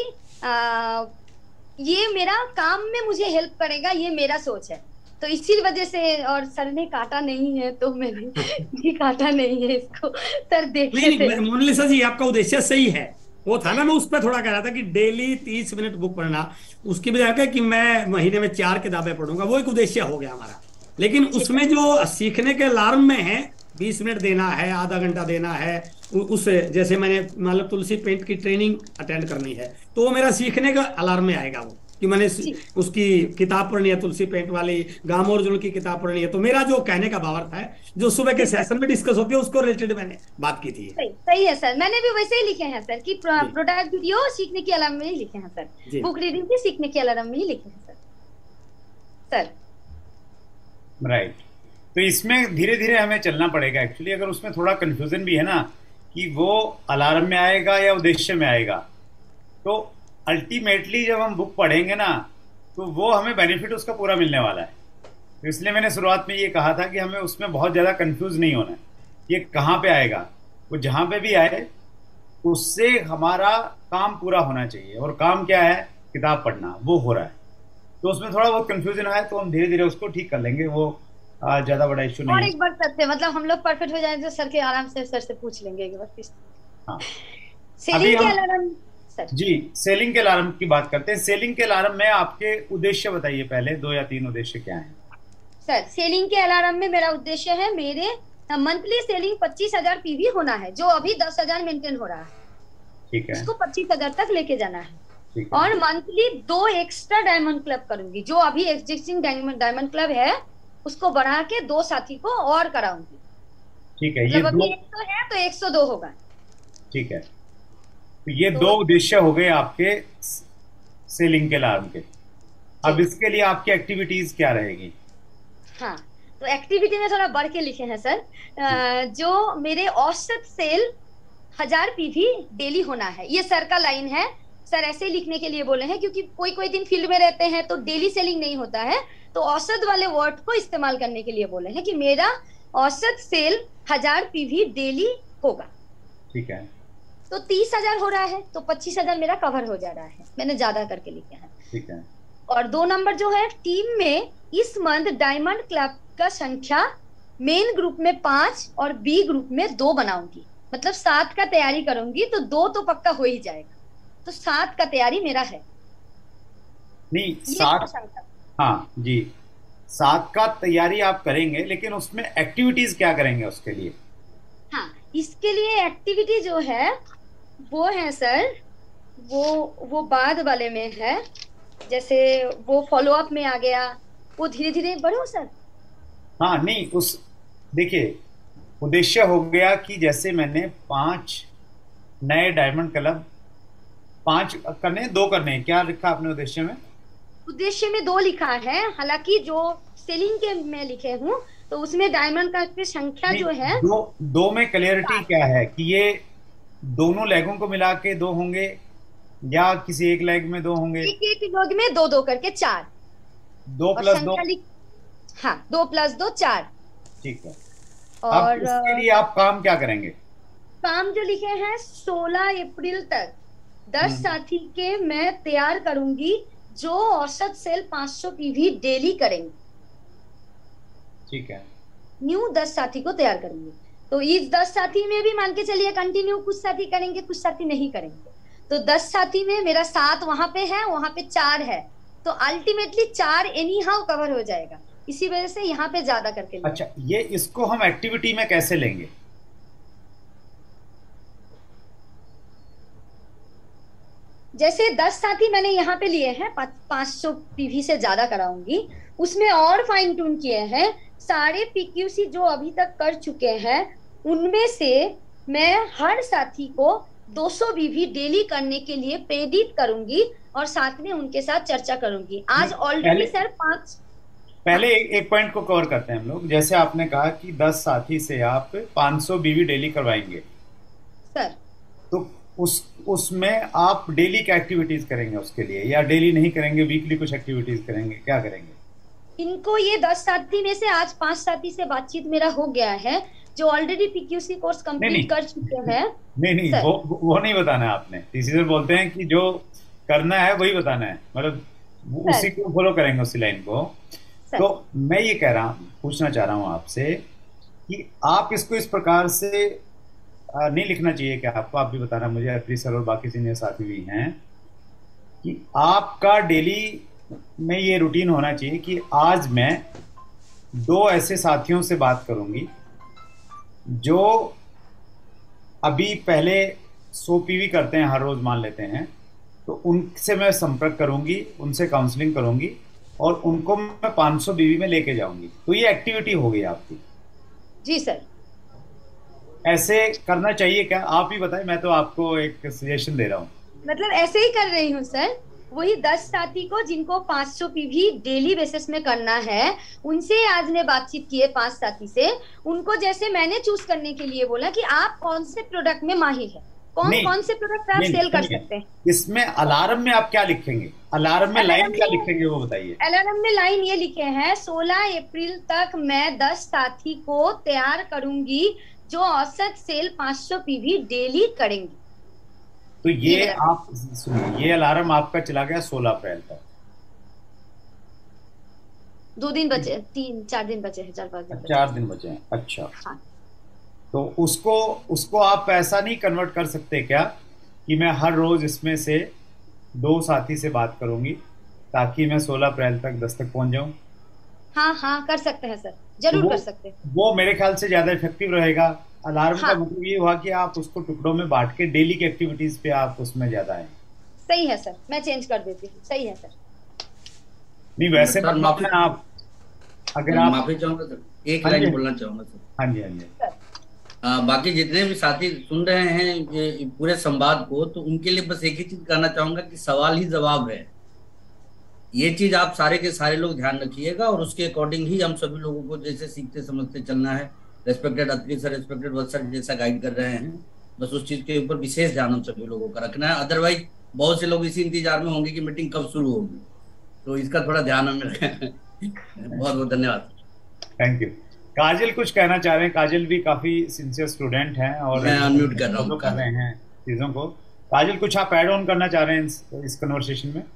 ये मेरा काम में मुझे हेल्प करेगा, ये मेरा सोच है। तो इसी वजह से, और सर ने काटा नहीं है तो मैंने भी काटा नहीं है इसको सर, देखिए। मोनालिसा जी, आपका उद्देश्य सही है, वो था ना, मैं उस पर थोड़ा कह रहा था कि डेली तीस मिनट बुक पढ़ना, उसकी बजाय कि मैं महीने में चार किताबें पढ़ूंगा, वो एक उद्देश्य हो गया हमारा। लेकिन उसमें जो सीखने के अलार्म में है, बीस मिनट देना है, आधा घंटा देना है, उस जैसे मैंने मतलब तुलसी पेंट की ट्रेनिंग अटेंड करनी है, तो वो मेरा सीखने का अलार्म में आएगा। वो कि मैंने उसकी किताब पढ़नी है, तुलसी पेंट वाली, गांव अर्जुन की किताब पढ़नी है। तो मेरा जो कहने का भावार्थ है, जो सुबह के सेशन में डिस्कस होती है, उसको रिलेटेड मैंने बात की थी। सही, सही है सर, मैंने भी वैसे ही लिखे हैं सर कि प्रोडक्ट वीडियो सीखने के अलार्म में ही लिखे हैं सर, बुक रीडिंग भी सीखने के अलार्म में ही लिखे हैं सर। सर राइट, तो इसमें धीरे धीरे हमें चलना पड़ेगा एक्चुअली। अगर उसमें थोड़ा कंफ्यूजन भी है ना कि वो अलार्म में आएगा या उद्देश्य में आएगा, तो अल्टीमेटली जब हम बुक पढ़ेंगे ना तो वो हमें बेनिफिट उसका पूरा मिलने वाला है। तो इसलिए मैंने शुरुआत में ये कहा था कि हमें उसमें बहुत ज़्यादा कंफ्यूज नहीं होना है। ये कहाँ पे आएगा, वो जहाँ पे भी आए उससे हमारा काम पूरा होना चाहिए। और काम क्या है, किताब पढ़ना, वो हो रहा है। तो उसमें थोड़ा बहुत कंफ्यूजन आए तो हम धीरे धीरे उसको ठीक कर लेंगे, वो आ, ज्यादा बड़ा इश्यू नहीं और है। एक बार करते हैं, मतलब हम लोग परफेक्ट हो जाए तो सर के आराम से सर से पूछ लेंगे एक बार फिर। हाँ, अभी सेलिंग के हम अलार्म सर। जी सेलिंग के अलार्म की बात करते हैं। सेलिंग के अलार्म में आपके उद्देश्य बताइए पहले, दो या तीन उद्देश्य क्या हैं? सर सेलिंग के अलार्म में मेरा उद्देश्य है, मेरे मंथली सेलिंग पच्चीस हजार पीवी होना है, जो अभी दस हजार मेंटेन हो रहा है, ठीक है, इसको पच्चीस हजार तक लेके जाना है। ठीक है, और मंथली दो एक्स्ट्रा डायमंड क्लब करूंगी, जो अभी एग्जिस्टिंग डायमंड डायमंड क्लब है उसको बढ़ा के दो साथी को और कराऊंगी। ठीक है। ये मतलब दो, अभी एक सौ है तो एक सौ दो होगा। ठीक है। तो ये तो, दो उद्देश्य हो गए आपके सेलिंग के अलार्म के। अब इसके लिए आपकी एक्टिविटीज क्या रहेगी? हाँ, तो एक्टिविटी में थोड़ा बढ़ के लिखे हैं सर। अ, जो मेरे औसत सेल हजार पीवी डेली होना है, ये सर का लाइन है। सर ऐसे ही लिखने के लिए बोले हैं क्योंकि कोई कोई दिन फील्ड में रहते हैं तो डेली सेलिंग नहीं होता है, तो औसत वाले वर्ड को इस्तेमाल करने के लिए बोले हैं कि मेरा औसत सेल हजार पीवी डेली होगा। ठीक है, तो तीस हजार हो रहा है तो पच्चीस हजार मेरा कवर हो जा रहा है, मैंने ज्यादा करके लिखे हैं। ठीक है। और दो नंबर जो है, टीम में इस मंथ डायमंड क्लब का संख्या मेन ग्रुप में पांच और बी ग्रुप में दो बनाऊंगी, मतलब सात का तैयारी करूंगी तो दो तो पक्का हो ही जाएगा, तो सात का तैयारी मेरा है। नहीं, ये सात, संख्या। हाँ जी, सात का तैयारी आप करेंगे, लेकिन उसमें एक्टिविटीज क्या करेंगे उसके लिए? हाँ, इसके लिए एक्टिविटी जो है वो है सर, वो वो बाद वाले में है, जैसे वो फॉलो अप में आ गया, वो धीरे धीरे बढ़ो सर। हाँ, नहीं, उस देखिए उद्देश्य हो गया कि जैसे मैंने पांच नए डायमंड क्लब, पांच करने, दो करने, क्या लिखा आपने उद्देश्य में? उद्देश्य में दो लिखा है, हालांकि जो सेलिंग के में लिखे हूँ तो उसमें डायमंड का की संख्या जो है दो, दो में क्लियरिटी क्या है कि ये दोनों लेगों को मिला के दो होंगे या किसी एक लेग में दो होंगे? एक एक लोग में दो दो करके चार, दो और प्लस दो, संख्या लिख, हाँ दो प्लस दो चार। ठीक है। और अब इसके लिए आप काम क्या करेंगे? काम जो लिखे हैं सोलह अप्रैल तक दस साथी के मैं तैयार करूंगी, जो औसत सेल पांच सौ पीवी डेली करेंगे। ठीक है, न्यू दस साथी को तैयार करेंगे, तो इस दस साथी में भी मान के चलिए कंटिन्यू कुछ साथी करेंगे कुछ साथी नहीं करेंगे, तो दस साथी में मेरा सात वहां पे है, वहां पे चार है, तो अल्टीमेटली चार एनी हाउ कवर हो जाएगा, इसी वजह से यहाँ पे ज्यादा करके। अच्छा, ये इसको हम एक्टिविटी में कैसे लेंगे? जैसे दस साथी मैंने यहाँ पे लिए हैं, पांच सौ पीवी से ज्यादा कराऊंगी, उसमें और फाइन ट्यून किए हैं सारे पीक्यूसी जो अभी तक कर चुके हैं, उनमें से मैं हर साथी को दो सौ पीवी डेली करने के लिए प्रेरित करूंगी और साथ में उनके साथ चर्चा करूंगी। आज ऑलरेडी सर पांच, पहले एक, एक पॉइंट को कवर करते हैं हम लोग। जैसे आपने कहा कि दस साथी से आप पांच सौ बीवी डेली करवाएंगे सर, तो उस उसमें आप डेली क्या एक्टिविटीज करेंगे उसके लिए, या डेली नहीं करेंगे, वीकली कुछ एक्टिविटीज करेंगे, क्या करेंगे? इनको ये दस साथी में से आज पांच साथी से बातचीत मेरा हो गया है, जो ऑलरेडी पीक्यूसी कोर्स कंप्लीट कर चुके हैं। नहीं नहीं, वो वो नहीं बताना है आपने। टीसी सर बोलते हैं कि जो करना है वही बताना है, मतलब उसी को फॉलो करेंगे, उसी लाइन को। तो मैं ये कह रहा हूँ, पूछना चाह रहा हूँ आपसे कि आप इसको इस प्रकार से नहीं लिखना चाहिए क्या आपको? आप भी बताना मुझे, अत्री सर और बाकी सीनियर साथी भी हैं, कि आपका डेली में ये रूटीन होना चाहिए कि आज मैं दो ऐसे साथियों से बात करूंगी जो अभी पहले सौ पीवी करते हैं हर रोज मान लेते हैं, तो उनसे मैं संपर्क करूंगी, उनसे काउंसलिंग करूंगी और उनको मैं पाँच सौ बीवी में लेके जाऊंगी। तो ये एक्टिविटी हो गई आपकी। जी सर, ऐसे करना चाहिए क्या? आप ही बताएं, मैं तो आपको एक सजेशन दे रहा हूँ। मतलब ऐसे ही कर रही हूँ सर, वही दस साथी को जिनको पाँच सौ पीवी डेली बेसिस में करना है, उनसे आज ने बातचीत की है पांच साथी से। उनको जैसे मैंने चूज करने के लिए बोला कि आप कौन से प्रोडक्ट में माहिर है, कौन नहीं, कौन से प्रोडक्ट आप नहीं, सेल कर नहीं, सकते हैं। इसमें अलार्म में आप क्या लिखेंगे, अलार्म में लाइन क्या लिखेंगे वो बताइए। अलार्म में लाइन ये लिखे हैं, सोलह अप्रैल तक मैं दस साथी को तैयार करूंगी जो औसत सेल पाँच सौ पीवी डेली करेंगी। तो ये आप सुनिए, ये अलार्म आपका चला गया सोलह अप्रैल तक, दो दिन बचे, तीन चार दिन बचे हैं, चार पांच दिन बचे। चार दिन बचे हैं। अच्छा, हाँ। तो उसको उसको आप ऐसा नहीं कन्वर्ट कर सकते क्या कि मैं हर रोज इसमें से दो साथी से बात करूंगी ताकि मैं सोलह अप्रैल तक दस तक पहुंच जाऊं? हाँ हाँ कर सकते हैं सर, जरूर तो कर सकते हैं। वो मेरे ख्याल से ज्यादा इफेक्टिव रहेगा। अलार्म हाँ। का मतलब ये हुआ कि आप उसको टुकड़ों में बांट के डेली की एक्टिविटीज पे आप उसमें ज्यादा आए। सही है सर, मैं चेंज कर देती हूँ। सही है सर। नहीं वैसे सर, मतलब माफी ना आप अगर आप माफी चाहूंगा सर, एक हाँ जी। लाइन बोलना चाहूंगा सर। हाँ जी हाँ जी आ, बाकी जितने भी साथी सुन रहे हैं ये पूरे संवाद को, तो उनके लिए बस एक ही चीज कहना चाहूंगा कि सवाल ही जवाब है। ये चीज आप सारे के सारे लोग ध्यान रखिएगा और उसके अकॉर्डिंग ही हम सभी लोगों को जैसे सीखते समझते चलना है। Respected Atri sir, respected Vats sir जैसा गाइड कर रहे हैं, बस उस चीज के ऊपर विशेष ध्यान हम सभी लोगों का रखना है। अदरवाइज बहुत से लोग इसी इंतजार में होंगे कि मीटिंग कब शुरू होगी, तो इसका थोड़ा ध्यान हमें रखें। बहुत बहुत धन्यवाद। Thank you. काजल कुछ कहना चाह रहे हैं, काजल भी काफी सिंसियर स्टूडेंट हैं और मैं अनम्यूट कर रहा हूँ, follow कर रहे हैं चीजों को। काजल कुछ आप ऐड ऑन करना चाह रहे हैं इस, इस कन्वर्सेशन में?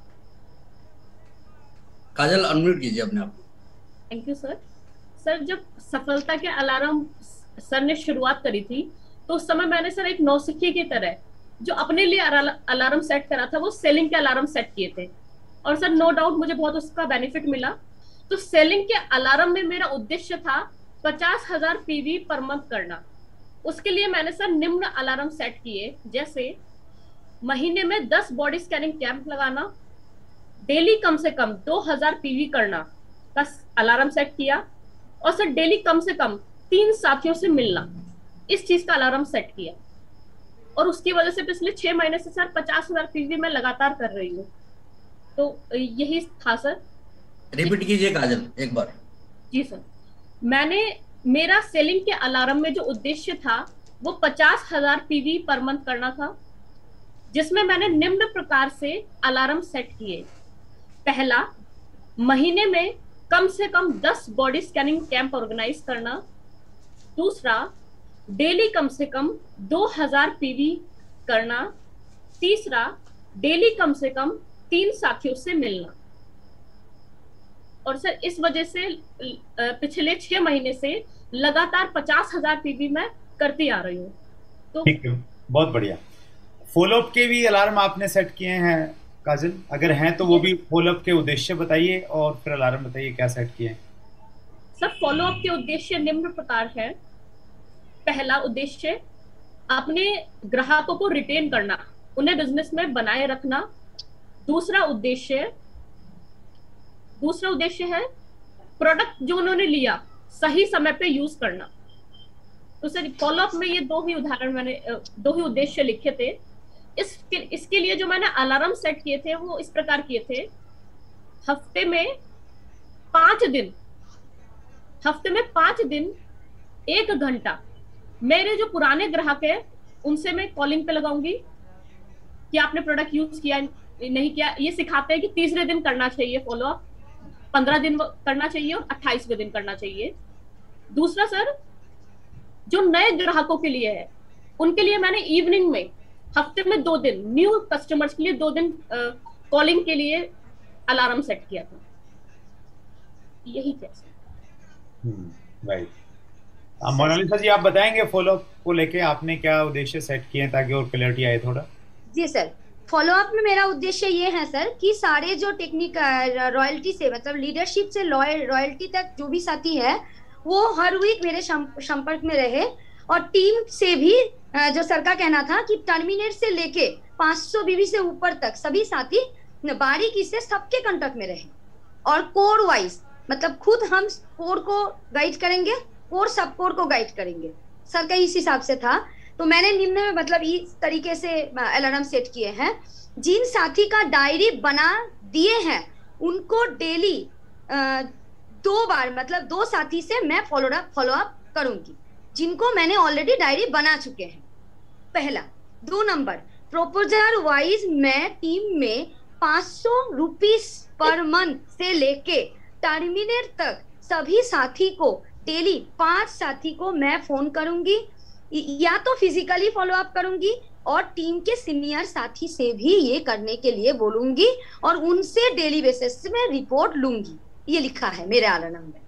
काजल अनम्यूट कीजिए अपने आप। Thank you sir. सर जब सफलता के अलार्म सर ने शुरुआत करी थी तो उस समय मैंने सर एक नौसिखिए की तरह जो अपने लिए अलार्म सेट करा था वो सेलिंग के अलार्म सेट किए थे, और सर नो डाउट मुझे बहुत उसका बेनिफिट मिला। तो सेलिंग के अलार्म में मेरा उद्देश्य था पचास हजार पीवी पर मंथ करना। उसके लिए मैंने सर निम्न अलार्म सेट किए, जैसे महीने में दस बॉडी स्कैनिंग कैंप लगाना, डेली कम से कम दो हजार पीवी करना का अलार्म सेट किया, और सर डेली कम से कम तीन साथियों से मिलना, इस चीज का अलार्म सेट किया। और उसकी वजह से पिछले छह महीने से सर पचास हजार पीवी मैं लगातार कर रही हूँ। तो यही था सर। रिपीट कीजिए काजल एक बार। जी सर, मैंने मेरा सेलिंग के अलार्म में जो उद्देश्य था वो पचास हजार पीवी पर मंथ करना था, जिसमें मैंने निम्न प्रकार से अलार्म सेट किए। पहला, महीने में कम से कम दस बॉडी स्कैनिंग कैंप ऑर्गेनाइज करना। दूसरा, डेली कम से कम दो हजार पीवी करना। तीसरा, डेली कम से कम तीन साथियों से मिलना। और सर इस वजह से पिछले छह महीने से लगातार पचास हजार पीवी मैं करती आ रही हूँ। तो ठीक है, बहुत बढ़िया। फॉलोअप के भी अलार्म आपने सेट किए हैं काजल? अगर हैं तो वो भी फॉलोअप के उद्देश्य बताइए और फिर अलार्म बताइए क्या सेट किए हैं। सर फॉलोअप के उद्देश्य निम्न प्रकार है। पहला उद्देश्य, अपने ग्राहकों को रिटेन करना, उन्हें बिजनेस में बनाए रखना। दूसरा उद्देश्य दूसरा उद्देश्य है प्रोडक्ट जो उन्होंने लिया सही समय पे यूज करना। तो सर फॉलोअप में ये दो ही उदाहरण मैंने दो ही उद्देश्य लिखे थे। इसके इसके लिए जो मैंने अलार्म सेट किए थे वो इस प्रकार किए थे। हफ्ते में पांच दिन हफ्ते में पांच दिन एक घंटा मेरे जो पुराने ग्राहक है उनसे मैं कॉलिंग पे लगाऊंगी कि आपने प्रोडक्ट यूज किया नहीं किया। ये सिखाते हैं कि तीसरे दिन करना चाहिए फॉलोअप, पंद्रह दिन करना चाहिए और अट्ठाईसवें दिन करना चाहिए। दूसरा सर, जो नए ग्राहकों के लिए है उनके लिए मैंने इवनिंग में हफ्ते में दो दिन न्यू कस्टमर्स के लिए दो दिन कॉलिंग के लिए अलार्म सेट किया था। यही कैसे राइट। मोनालिसा जी आप बताएंगे फॉलोअप को लेके आपने क्या उद्देश्य सेट किए हैं ताकि और क्लैरिटी आए थोड़ा। जी सर, फॉलोअप में मेरा उद्देश्य ये है सर कि सारे जो टेक्निक रॉयल्टी से मतलब लीडरशिप से रॉयल्टी तक जो भी साथी है वो हर वीक मेरे संपर्क में रहे, और टीम से भी जो सर का कहना था कि टर्मिनेट से लेके पाँच सौ बीवी से ऊपर तक सभी साथी बारीकी से सबके कांटेक्ट में रहे, और कोर वाइज मतलब खुद हम कोर को गाइड करेंगे और सब कोर को गाइड करेंगे। सर का इस हिसाब से था। तो मैंने निम्न में मतलब इस तरीके से अलार्म सेट किए हैं। जिन साथी का डायरी बना दिए हैं उनको डेली दो बार मतलब दो साथी से मैं फॉलो अप फॉलो अप करूंगी जिनको मैंने ऑलरेडी डायरी बना चुके हैं, पहला। दो नंबर, प्रोपोजल वाइज मैं टीम में पाँच सौ रुपीस पर मंथ से लेके टर्मिनेट तक सभी साथी को डेली पांच साथी को मैं फोन करूंगी, या तो फिजिकली फॉलो अप करूंगी और टीम के सीनियर साथी से भी ये करने के लिए बोलूंगी और उनसे डेली बेसिस में रिपोर्ट लूंगी। ये लिखा है मेरे अलार्म में।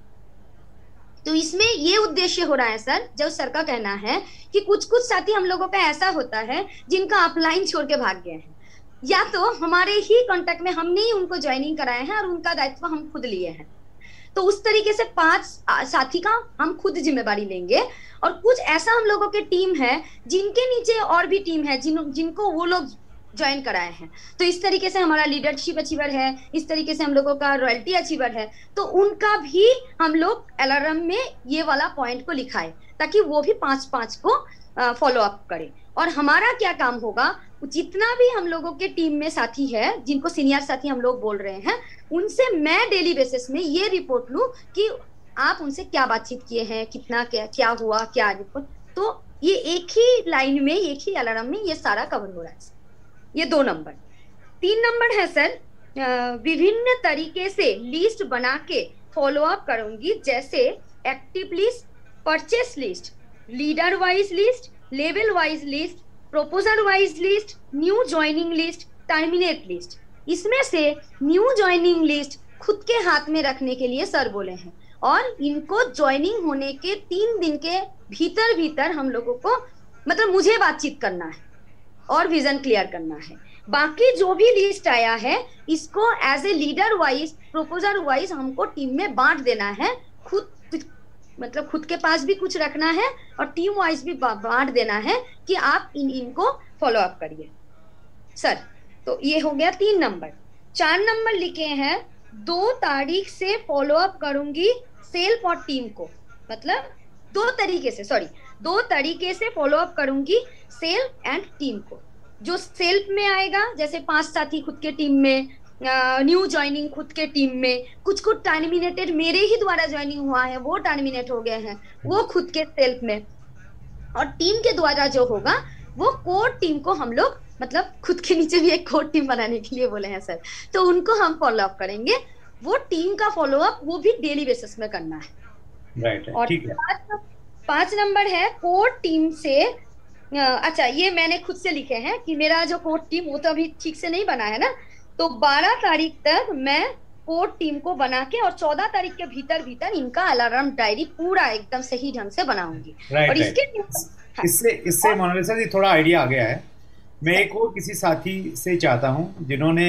तो इसमें ये उद्देश्य हो रहा है सर, जो सर का कहना है कि कुछ कुछ साथी हम लोगों का ऐसा होता है जिनका अपलाइन छोड़ के भाग गए हैं, या तो हमारे ही कांटेक्ट में हमने ही उनको ज्वाइनिंग कराए हैं और उनका दायित्व हम खुद लिए हैं। तो उस तरीके से पांच साथी का हम खुद जिम्मेदारी लेंगे। और कुछ ऐसा हम लोगों के टीम है जिनके नीचे और भी टीम है जिन जिनको वो लोग ज्वाइन कराए हैं। तो इस तरीके से हमारा लीडरशिप अचीवर है, इस तरीके से हम लोगों का रॉयल्टी अचीवर है, तो उनका भी हम लोग अलार्म में ये वाला पॉइंट को लिखाए ताकि वो भी पांच पांच को फॉलो अप करे। और हमारा क्या काम होगा, जितना भी हम लोगों के टीम में साथी है जिनको सीनियर साथी हम लोग बोल रहे हैं, उनसे मैं डेली बेसिस में ये रिपोर्ट लूं कि आप उनसे क्या बातचीत किए हैं, कितना क्या क्या हुआ, क्या रिपोर्ट। तो ये एक ही लाइन में, एक ही अलार्म में ये सारा कवर हो रहा है। ये दो नंबर। तीन नंबर है सर, विभिन्न तरीके से लिस्ट बना के फॉलो अप करूंगी, जैसे active list, purchase list, leader wise list, level wise list, proposal wise list, new joining list, terminate list. इसमें से न्यू ज्वाइनिंग लिस्ट खुद के हाथ में रखने के लिए सर बोले हैं और इनको ज्वाइनिंग होने के तीन दिन के भीतर भीतर हम लोगों को मतलब मुझे बातचीत करना है और विजन क्लियर करना है। बाकी जो भी लिस्ट आया है इसको as a leader wise, proposal wise हमको टीम में बांट देना है। खुद मतलब खुद के पास भी कुछ रखना है और टीम वाइज भी बांट देना है कि आप इन इनको फॉलो अप करिए सर। तो ये हो गया तीन नंबर। चार नंबर लिखे हैं, दो तारीख से फॉलो अप करूंगी सेल्फ और टीम को, मतलब दो तरीके से सॉरी दो तरीके से फॉलो अप करूंगी सेल्फ एंड टीम को। जो सेल्फ में आएगा जैसे पांच साथी खुद के टीम में, न्यू ज्वाइनिंग खुद के टीम में, कुछ कुछ टर्मिनेटेड मेरे ही द्वारा ज्वाइनिंग हुआ है वो टर्मिनेट हो गए हैं वो खुद के सेल्फ में, और टीम के द्वारा जो होगा वो कोर टीम को हम लोग मतलब खुद के नीचे भी एक कोर टीम बनाने के लिए बोले हैं सर, तो उनको हम फॉलो अप करेंगे। वो टीम का फॉलो अप वो भी डेली बेसिस में करना है। राइट और ठीक है। पांच, पांच नंबर है कोर टीम से, अच्छा ये मैंने खुद से लिखे हैं कि मेरा जो कोर टीम वो तो अभी ठीक से नहीं बना है ना, तो बारह तारीख तक मैं कोर टीम को बना के और चौदह तारीख के भीतर भीतर इनका अलार्म डायरी पूरा एकदम सही ढंग से बनाऊंगी। राइट और इसके हाँ। इससे इससे मोनालिसा जी थोड़ा आइडिया आ गया है। मैं एक और किसी साथी से चाहता हूं जिन्होंने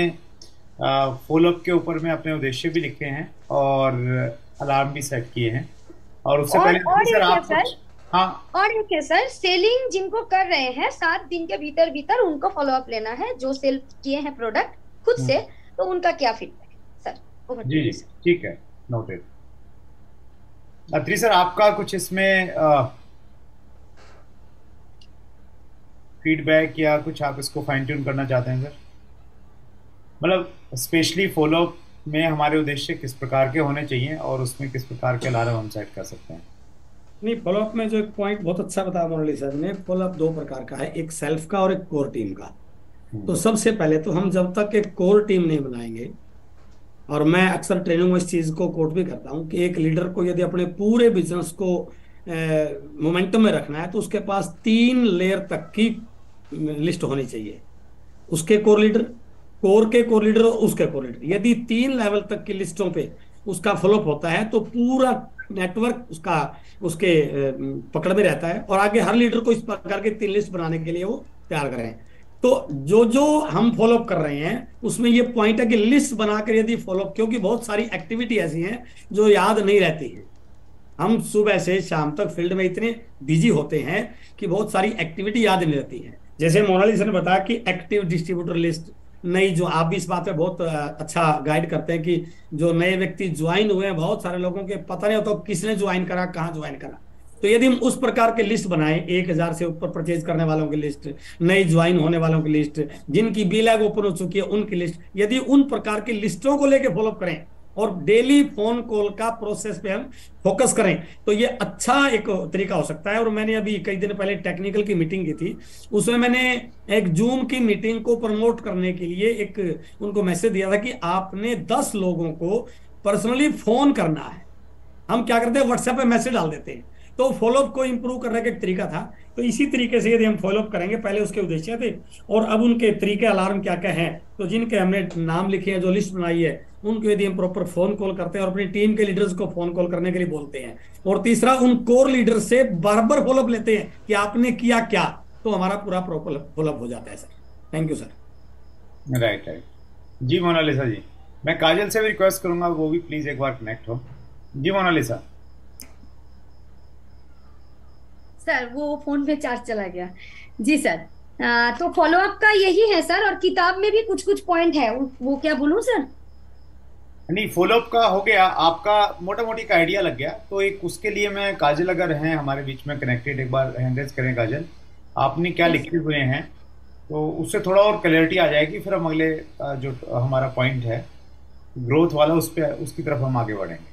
फॉलो अप के ऊपर में अपने उद्देश्य भी लिखे हैं और अलार्म भी सेट किए हैं, और उससे और, पहले और सर आप सर, हाँ और एक है सर, सेलिंग जिनको कर रहे हैं सात दिन के भीतर भीतर उनको फॉलो अप लेना है, जो सेल किए हैं प्रोडक्ट खुद से, तो उनका क्या फीडबैक है सर? ओवर जी जी ठीक है, नोटेड। अत्री सर आपका कुछ इसमें फीडबैक या कुछ आप इसको फाइन ट्यून करना चाहते हैं सर? मतलब स्पेशली फॉलो अप में हमारे उद्देश्य किस प्रकार के होने चाहिए और उसमें किस प्रकार के अलार्म हम सेट कर सकते हैं? नहीं, फॉलोअप में जो एक पॉइंट बहुत अच्छा बताया मोनालिसा सर ने, फॉलोअप दो प्रकार का है, एक सेल्फ का और एक कोर टीम का। तो सबसे पहले तो हम जब तक एक कोर टीम नहीं बनाएंगे, और मैं अक्सर ट्रेनिंग में इस चीज को कोट भी करता हूं कि एक लीडर को यदि अपने पूरे बिजनेस को मोमेंटम में रखना है तो उसके पास तीन लेयर तक की लिस्ट होनी चाहिए। उसके कोर लीडर, कोर के कोर लीडर और उसके कोर लीडर। यदि तीन लेवल तक की लिस्टों पे उसका फॉलोअप होता है तो पूरा नेटवर्क उसका उसके पकड़ में रहता है, और आगे हर लीडर को इस प्रकार के तीन लिस्ट बनाने के लिए वो तैयार करें। तो जो जो हम फॉलोअप कर रहे हैं उसमें ये पॉइंट है कि लिस्ट बनाकर यदि फॉलोअप, क्योंकि बहुत सारी एक्टिविटी ऐसी हैं जो याद नहीं रहती है। हम सुबह से शाम तक फील्ड में इतने बिजी होते हैं कि बहुत सारी एक्टिविटी याद नहीं रहती है। जैसे मोनालिसा ने बताया कि एक्टिव डिस्ट्रीब्यूटर लिस्ट नई, जो आप भी इस बात पे बहुत अच्छा गाइड करते हैं कि जो नए व्यक्ति ज्वाइन हुए हैं, बहुत सारे लोगों के पता नहीं होता किसने ज्वाइन करा, कहाँ ज्वाइन करा। तो यदि हम उस प्रकार के लिस्ट बनाएं, एक हजार से ऊपर परचेज करने वालों की लिस्ट, नए ज्वाइन होने वालों की लिस्ट, जिनकी बी लैग ओपन हो चुकी है उनकी लिस्ट, यदि उन प्रकार की लिस्टों को लेके फॉलोअप करें और डेली फोन कॉल का प्रोसेस पे हम फोकस करें तो ये अच्छा एक तरीका हो सकता है। और मैंने अभी कई दिन पहले टेक्निकल की मीटिंग की थी, उसमें मैंने एक जूम की मीटिंग को प्रमोट करने के लिए एक उनको मैसेज दिया था कि आपने दस लोगों को पर्सनली फोन करना है। हम क्या करते हैं, व्हाट्सएप पे मैसेज डाल देते हैं, तो फॉलोअप को इंप्रूव करने का एक तरीका था। तो इसी तरीके से यदि हम फॉलोअप करेंगे, पहले उसके उद्देश्य थे और अब उनके तरीके अलार्म क्या क्या हैं, तो जिनके हमने नाम लिखे हैं, जो लिस्ट बनाई है, उनको यदि हम प्रॉपर फोन कॉल करते हैं और अपनी टीम के लीडर्स को फोन कॉल करने के लिए बोलते हैं, और तीसरा उन कोर लीडर से बार बार फॉलोअप लेते हैं कि आपने किया क्या, तो हमारा पूरा प्रॉपर फॉलोअप हो जाता है sir. Thank you sir. Right right जी मोनालिसा जी, मैं काजल से भी रिक्वेस्ट करूंगा वो भी प्लीज एक बार कनेक्ट हो। जी मोनालिसा। सर वो फोन पे चार्ज चला गया। जी सर, आ, तो फॉलोअप का यही है सर, और किताब में भी कुछ कुछ पॉइंट है, वो क्या बोलूं सर? नहीं, फॉलोअप का हो गया, आपका मोटा मोटी का आइडिया लग गया। तो एक उसके लिए मैं, काजल अगर हैं हमारे बीच में कनेक्टेड, एक बार हैंड रेज करें काजल, आपने क्या लिखे हुए हैं, तो उससे थोड़ा और क्लैरिटी आ जाएगी। फिर हम अगले जो हमारा पॉइंट है ग्रोथ वाला, उस पर उसकी तरफ हम आगे बढ़ेंगे।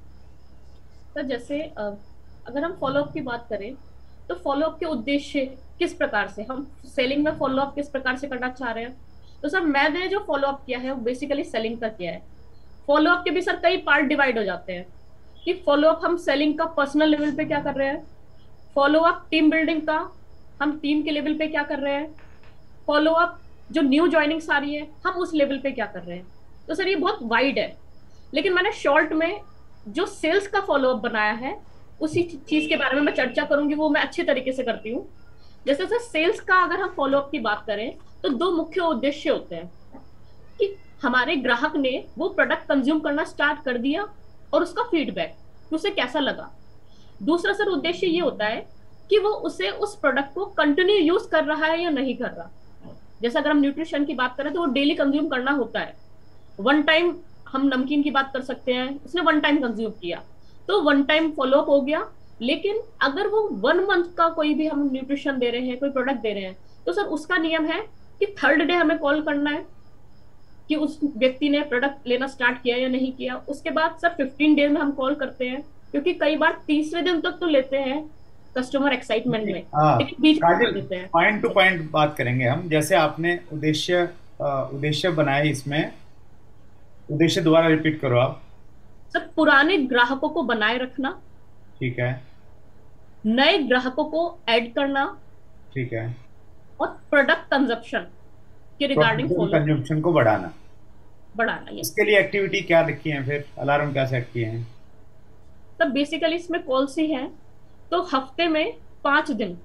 तो जैसे अगर हम फॉलोअप की बात करें तो फॉलोअप के उद्देश्य किस प्रकार से, हम सेलिंग में फॉलोअप किस प्रकार से करना चाह रहे हैं, तो सर मैंने जो फॉलोअप किया है वो बेसिकली सेलिंग का किया है। फॉलोअप के भी सर कई पार्ट डिवाइड हो जाते हैं कि फॉलोअप हम सेलिंग का पर्सनल लेवल पे क्या कर रहे हैं, फॉलोअप टीम बिल्डिंग का हम टीम के लेवल पे क्या कर रहे हैं, फॉलोअप जो न्यू ज्वाइनिंग्स आ रही है हम उस लेवल पे क्या कर रहे हैं। तो सर ये बहुत वाइड है, लेकिन मैंने शॉर्ट में जो सेल्स का फॉलोअप बनाया है उसी चीज के बारे में मैं चर्चा करूंगी, वो मैं अच्छे तरीके से करती हूँ। जैसे सर सेल्स का अगर हम फॉलोअप की बात करें तो दो मुख्य उद्देश्य होते हैं कि हमारे ग्राहक ने वो प्रोडक्ट कंज्यूम करना स्टार्ट कर दिया और उसका फीडबैक उसे कैसा लगा। दूसरा सर उद्देश्य ये होता है कि वो उसे उस प्रोडक्ट को कंटिन्यू यूज कर रहा है या नहीं कर रहा। जैसे अगर हम न्यूट्रिशन की बात करें तो वो डेली कंज्यूम करना होता है। वन टाइम हम नमकीन की बात कर सकते हैं, उसने वन टाइम कंज्यूम किया तो वन टाइम फॉलोअप हो गया। लेकिन अगर वो वन मंथ का कोई भी हम न्यूट्रिशन दे रहे हैं, कोई प्रोडक्ट दे रहे हैं, तो सर उसका नियम है कि थर्ड डे हमें कॉल करना है कि उस व्यक्ति ने प्रोडक्ट लेना स्टार्ट किया या नहीं किया। उसके बाद सर फिफ्टीन डेज में हम कॉल करते हैं, क्योंकि कई बार तीसरे दिन तक तो लेते हैं कस्टमर एक्साइटमेंट में, लेकिन बीच में देते हैं। पॉइंट टू पॉइंट बात करेंगे हम। जैसे आपने उद्देश्य उद्देश्य बनाए, इसमें उद्देश्य दोबारा रिपीट करो आप। सर पुराने ग्राहकों को बनाए रखना, ठीक है, नए ग्राहकों को ऐड करना, ठीक है, और प्रोडक्ट कंजप्शन के रिगार्डिंग कंजम्पशन को बढ़ाना बढ़ाना इसके लिए एक्टिविटी क्या लिखी है, फिर अलार्म क्या सेट किए हैं? तब बेसिकली इसमें कॉल्स ही हैं, तो हफ्ते में पांच दिन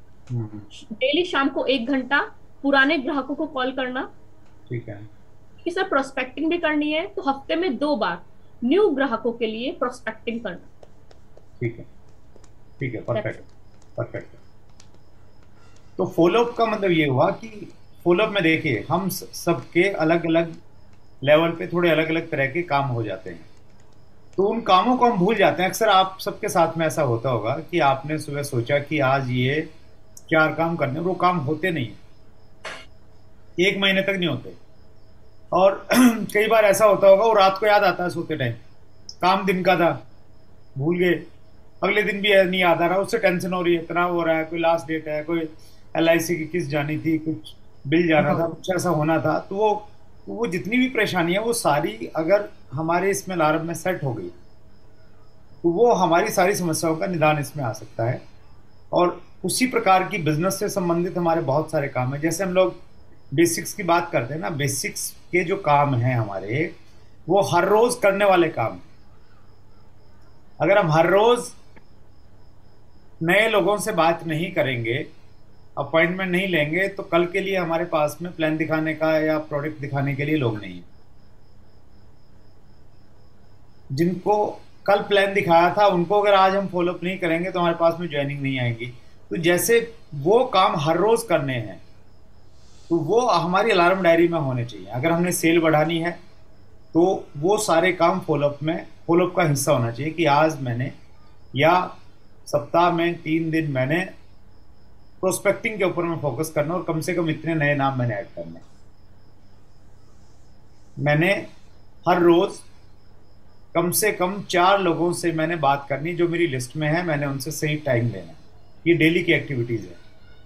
डेली शाम को एक घंटा पुराने ग्राहकों को कॉल करना, ठीक है, कि सर प्रोस्पेक्टिंग भी करनी है तो हफ्ते में दो बार न्यू ग्राहकों के लिए प्रोस्पेक्टिंग करना। ठीक है, ठीक है, परफेक्ट परफेक्ट। तो फॉलोअप का मतलब ये हुआ कि फॉलोअप में देखिए हम सबके अलग अलग लेवल पे थोड़े अलग अलग तरह के काम हो जाते हैं, तो उन कामों को हम भूल जाते हैं। अक्सर आप सबके साथ में ऐसा होता होगा कि आपने सुबह सोचा कि आज ये चार काम करने, वो काम होते नहीं, एक महीने तक नहीं होते। और कई बार ऐसा होता होगा और रात को याद आता है सोते टाइम, काम दिन का था भूल गए, अगले दिन भी नहीं याद आ रहा, उससे टेंशन हो रही है, तनाव हो रहा है, कोई लास्ट डेट है, कोई एल आई सी की किस्त जानी थी, कुछ बिल जाना था, कुछ ऐसा होना था। तो वो वो जितनी भी परेशानी है वो सारी अगर हमारे इसमें अलार्म में सेट हो गई तो वो हमारी सारी समस्याओं का निदान इसमें आ सकता है। और उसी प्रकार की बिजनेस से संबंधित हमारे बहुत सारे काम हैं। जैसे हम लोग बेसिक्स की बात करते हैं ना, बेसिक्स के जो काम हैं हमारे, वो हर रोज करने वाले काम। अगर हम हर रोज नए लोगों से बात नहीं करेंगे, अपॉइंटमेंट नहीं लेंगे, तो कल के लिए हमारे पास में प्लान दिखाने का या प्रोडक्ट दिखाने के लिए लोग नहीं है। जिनको कल प्लान दिखाया था उनको अगर आज हम फॉलोअप नहीं करेंगे तो हमारे पास में ज्वाइनिंग नहीं आएगी। तो जैसे वो काम हर रोज करने हैं तो वो हमारी अलार्म डायरी में होने चाहिए। अगर हमने सेल बढ़ानी है तो वो सारे काम फॉलोअप में फॉलोअप का हिस्सा होना चाहिए कि आज मैंने या सप्ताह में तीन दिन मैंने प्रोस्पेक्टिंग के ऊपर में फोकस करना और कम से कम इतने नए नाम मैंने ऐड करने। मैंने हर रोज कम से कम चार लोगों से मैंने बात करनी जो मेरी लिस्ट में है, मैंने उनसे सही टाइम लेना। ये डेली की एक्टिविटीज है।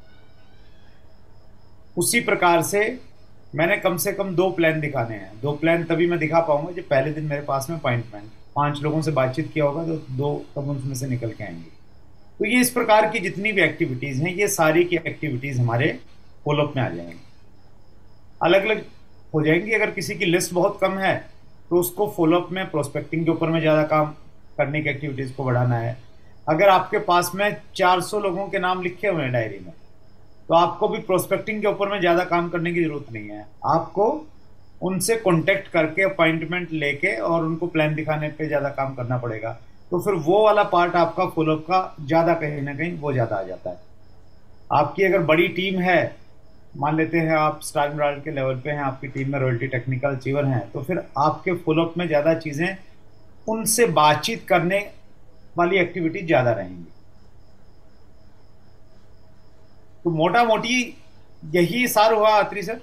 उसी प्रकार से मैंने कम से कम दो प्लान दिखाने हैं। दो प्लान तभी मैं दिखा पाऊंगा जब पहले दिन मेरे पास में अपॉइंटमेंट, पांच लोगों से बातचीत किया होगा तो दो तब उसमें से निकल के आएंगे। तो ये इस प्रकार की जितनी भी एक्टिविटीज हैं, ये सारी की एक्टिविटीज हमारे फॉलोअप में आ जाएंगी, अलग अलग हो जाएंगी। अगर किसी की लिस्ट बहुत कम है तो उसको फॉलोअप में प्रोस्पेक्टिंग के ऊपर में ज़्यादा काम करने की एक्टिविटीज को बढ़ाना है। अगर आपके पास में चार सौ लोगों के नाम लिखे हुए हैं डायरी में, तो आपको भी प्रोस्पेक्टिंग के ऊपर में ज़्यादा काम करने की जरूरत नहीं है। आपको उनसे कॉन्टेक्ट करके अपॉइंटमेंट लेके और उनको प्लान दिखाने पे ज़्यादा काम करना पड़ेगा। तो फिर वो वाला पार्ट आपका फॉलोअप का ज़्यादा कहीं ना कहीं वो ज़्यादा आ जाता है। आपकी अगर बड़ी टीम है, मान लेते हैं आप स्टार एमराल्ड के लेवल पे हैं, आपकी टीम में रॉयल्टी टेक्निकल अचीवर हैं, तो फिर आपके फॉलोअप में ज़्यादा चीज़ें उनसे बातचीत करने वाली एक्टिविटी ज़्यादा रहेंगी। तो मोटा मोटी यही सार हुआ अत्री सर।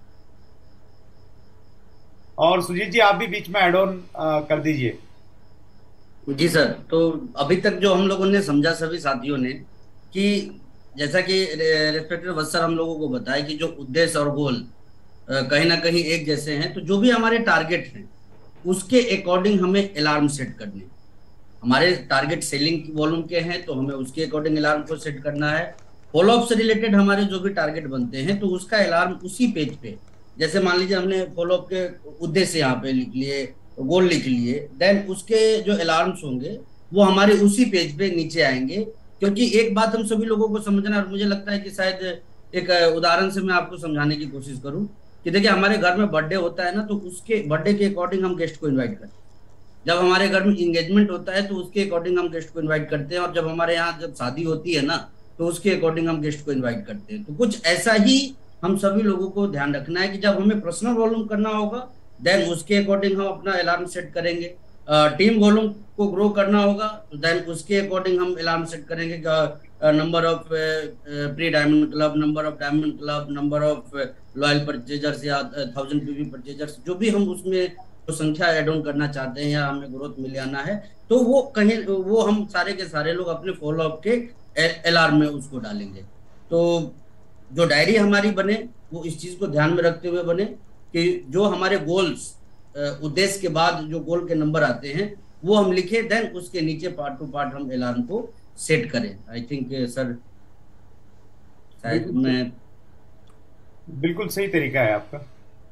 और सुजीत जी आप भी बीच में एड ऑन कर दीजिए। जी सर, तो अभी तक जो हम लोगों ने समझा सभी साथियों ने, कि जैसा कि रेस्पेक्टेड वत्सर हम लोगों को बताया कि जो उद्देश्य और गोल कहीं ना कहीं एक जैसे हैं, तो जो भी हमारे टारगेट हैं उसके अकॉर्डिंग हमें अलार्म सेट करने। हमारे टारगेट सेलिंग वॉल्यूम के हैं तो हमें उसके अकॉर्डिंग अलार्म को सेट करना है। फॉलोअप से रिलेटेड हमारे जो भी टारगेट बनते हैं तो उसका अलार्म उसी पेज पे, जैसे मान लीजिए हमने फॉलोअप के उद्देश्य यहाँ पे लिख लिए, गोल लिख लिए, देन उसके जो अलार्म्स होंगे वो हमारे उसी पेज पे नीचे आएंगे। क्योंकि एक बात हम सभी लोगों को समझना, और मुझे लगता है कि शायद एक उदाहरण से मैं आपको समझाने की कोशिश करूं कि देखिए हमारे घर में बर्थडे होता है ना, तो उसके बर्थडे के अकॉर्डिंग हम गेस्ट को इन्वाइट करते हैं। जब हमारे घर में इंगेजमेंट होता है तो उसके अकॉर्डिंग हम गेस्ट को इन्वाइट करते हैं, और जब हमारे यहाँ जब शादी होती है ना तो उसके अकॉर्डिंग हम गेस्ट को इन्वाइट करते हैं। तो कुछ ऐसा ही हम सभी लोगों को ध्यान रखना है कि जब हमें पर्सनल वॉल्यूम करना होगा देन उसके अकॉर्डिंग हम अपना अलार्म सेट करेंगे। टीम वॉल्यूम को ग्रो करना होगा तो देन उसके अकॉर्डिंग हम अलार्म सेट करेंगे। Number of pre diamond club, number of diamond club, number of loyal purchasers या थाउजेंड पीवी परचेजर्स, जो भी हम उसमें तो संख्या एड ऑन करना चाहते हैं या हमें ग्रोथ मिल जाना है, तो वो कहीं वो हम सारे के सारे लोग अपने फॉलोअप के अलार्म में उसको डालेंगे। तो जो डायरी हमारी बने वो इस चीज को ध्यान में रखते हुए बने कि जो हमारे गोल्स, उद्देश्य के बाद जो गोल के नंबर आते हैं वो हम लिखे, देन उसके नीचे पार्ट टू पार्ट हम अलार्म को सेट करें। आई थिंक सर शायद मैं बिल्कुल सही तरीका है आपका।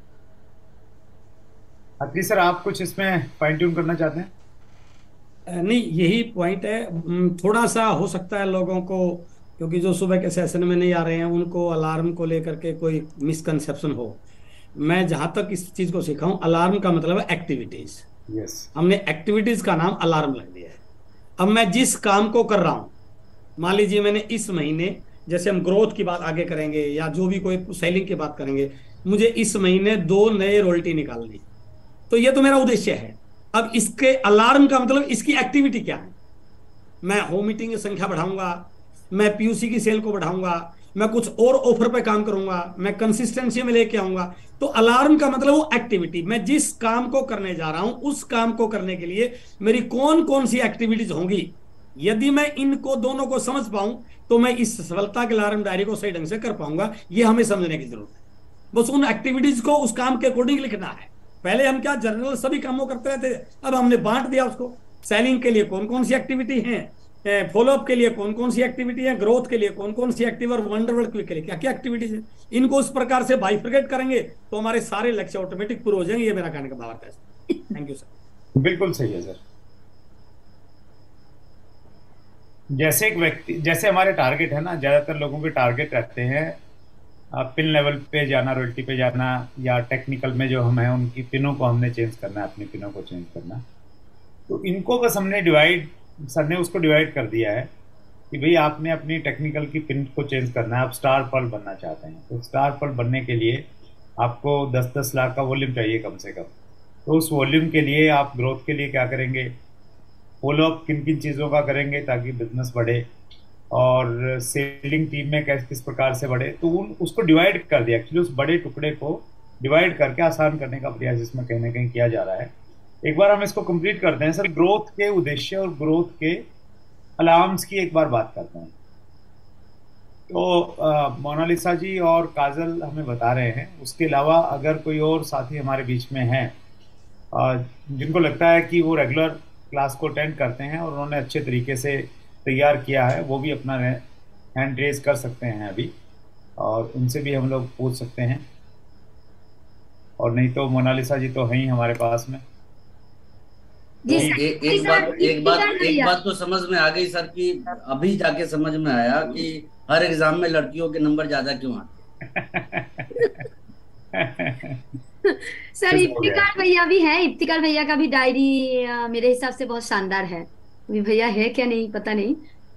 अत्री सर आप कुछ इसमें फाइन ट्यून करना चाहते हैं? नहीं, यही पॉइंट है। थोड़ा सा हो सकता है लोगों को, क्योंकि जो सुबह के सेशन में नहीं आ रहे हैं, उनको अलार्म को लेकर के कोई मिसकंसेप्शन हो। मैं जहां तक इस चीज को सीखा हूं, अलार्म का मतलब है एक्टिविटीज। yes. हमने एक्टिविटीज का नाम अलार्म लग दिया है। अब मैं जिस काम को कर रहा हूं, मान लीजिए मैंने इस महीने, जैसे हम ग्रोथ की बात आगे करेंगे या जो भी कोई सेलिंग की बात करेंगे, मुझे इस महीने दो नए रॉयल्टी निकालनी, तो ये तो मेरा उद्देश्य है। अब इसके अलार्म का मतलब इसकी एक्टिविटी क्या है? मैं होम मीटिंग की संख्या बढ़ाऊंगा, मैं पीयूसी की सेल को बढ़ाऊंगा, मैं कुछ और ऑफर पे काम करूंगा, मैं कंसिस्टेंसी में लेके आऊंगा। तो अलार्म का मतलब वो एक्टिविटी, मैं जिस काम को करने जा रहा हूं उस काम को करने के लिए मेरी कौन कौन सी एक्टिविटीज होंगी। यदि मैं इनको दोनों को समझ पाऊं तो मैं इस सफलता के अलार्म डायरी को सही ढंग से कर पाऊंगा। ये हमें समझने की जरूरत है। बस उन एक्टिविटीज को उस काम के अकॉर्डिंग लिखना है। पहले हम क्या जनरल सभी कामों करते रहते, अब हमने बांट दिया उसको। सेलिंग के लिए कौन कौन सी एक्टिविटी है, फॉलोअप के लिए कौन कौन सी एक्टिविटी है, ग्रोथ के लिए कौन कौन सी एक्टिव, और वंडरवर्ल्ड के लिए क्या क्या एक्टिविटीज है। इनको इस प्रकार से बाइफरकेट करेंगे तो हमारे सारे लक्ष्य ऑटोमेटिक पूरे हो जाएंगे। ये मेरा कहने का भाव है। Thank you sir. बिल्कुल सही है सर। जैसे एक व्यक्ति, जैसे हमारे टारगेट है ना, ज्यादातर लोगों के टारगेट रहते हैं पिन लेवल पे जाना, रॉयल्टी पे जाना, या टेक्निकल में जो हम हैं उनकी पिनों को हमने चेंज करना है, अपनी पिनों को चेंज करना। तो इनको बस हमने डिवाइड, सर ने उसको डिवाइड कर दिया है कि भाई आपने अपनी टेक्निकल की पिन को चेंज करना है। आप स्टार पर्ल बनना चाहते हैं तो स्टार पर्ल बनने के लिए आपको दस दस लाख का वॉल्यूम चाहिए कम से कम। तो उस वॉल्यूम के लिए आप ग्रोथ के लिए क्या करेंगे, फॉलो अप किन किन चीज़ों का करेंगे ताकि बिजनेस बढ़े, और सेलिंग टीम में कैसे किस प्रकार से बढ़े, तो उन उसको डिवाइड कर दिया। एक्चुअली उस बड़े टुकड़े को डिवाइड करके आसान करने का प्रयास इसमें कहीं ना कहीं किया जा रहा है। एक बार हम इसको कंप्लीट करते हैं सर। ग्रोथ के उद्देश्य और ग्रोथ के अलार्म्स की एक बार बात करते हैं। तो मोनालिसा जी और काजल हमें बता रहे हैं, उसके अलावा अगर कोई और साथी हमारे बीच में हैं जिनको लगता है कि वो रेगुलर क्लास को अटेंड करते हैं और उन्होंने अच्छे तरीके से तैयार किया है, वो भी अपना हैंड रेज कर सकते हैं अभी, और उनसे भी हम लोग पूछ सकते हैं। और नहीं तो मोनालिसा जी तो हैं ही हमारे पास में। तो एक एक बात एक बात एक बात तो समझ में आ गई सर कि अभी जाके समझ में आया कि हर एग्जाम में लड़कियों के नंबर ज्यादा क्यों आते हैं। सर इफ्तिकार भैया भी हैं, इफ्तिकार भैया का भी डायरी मेरे हिसाब से बहुत शानदार है। भैया है क्या नहीं पता नहीं।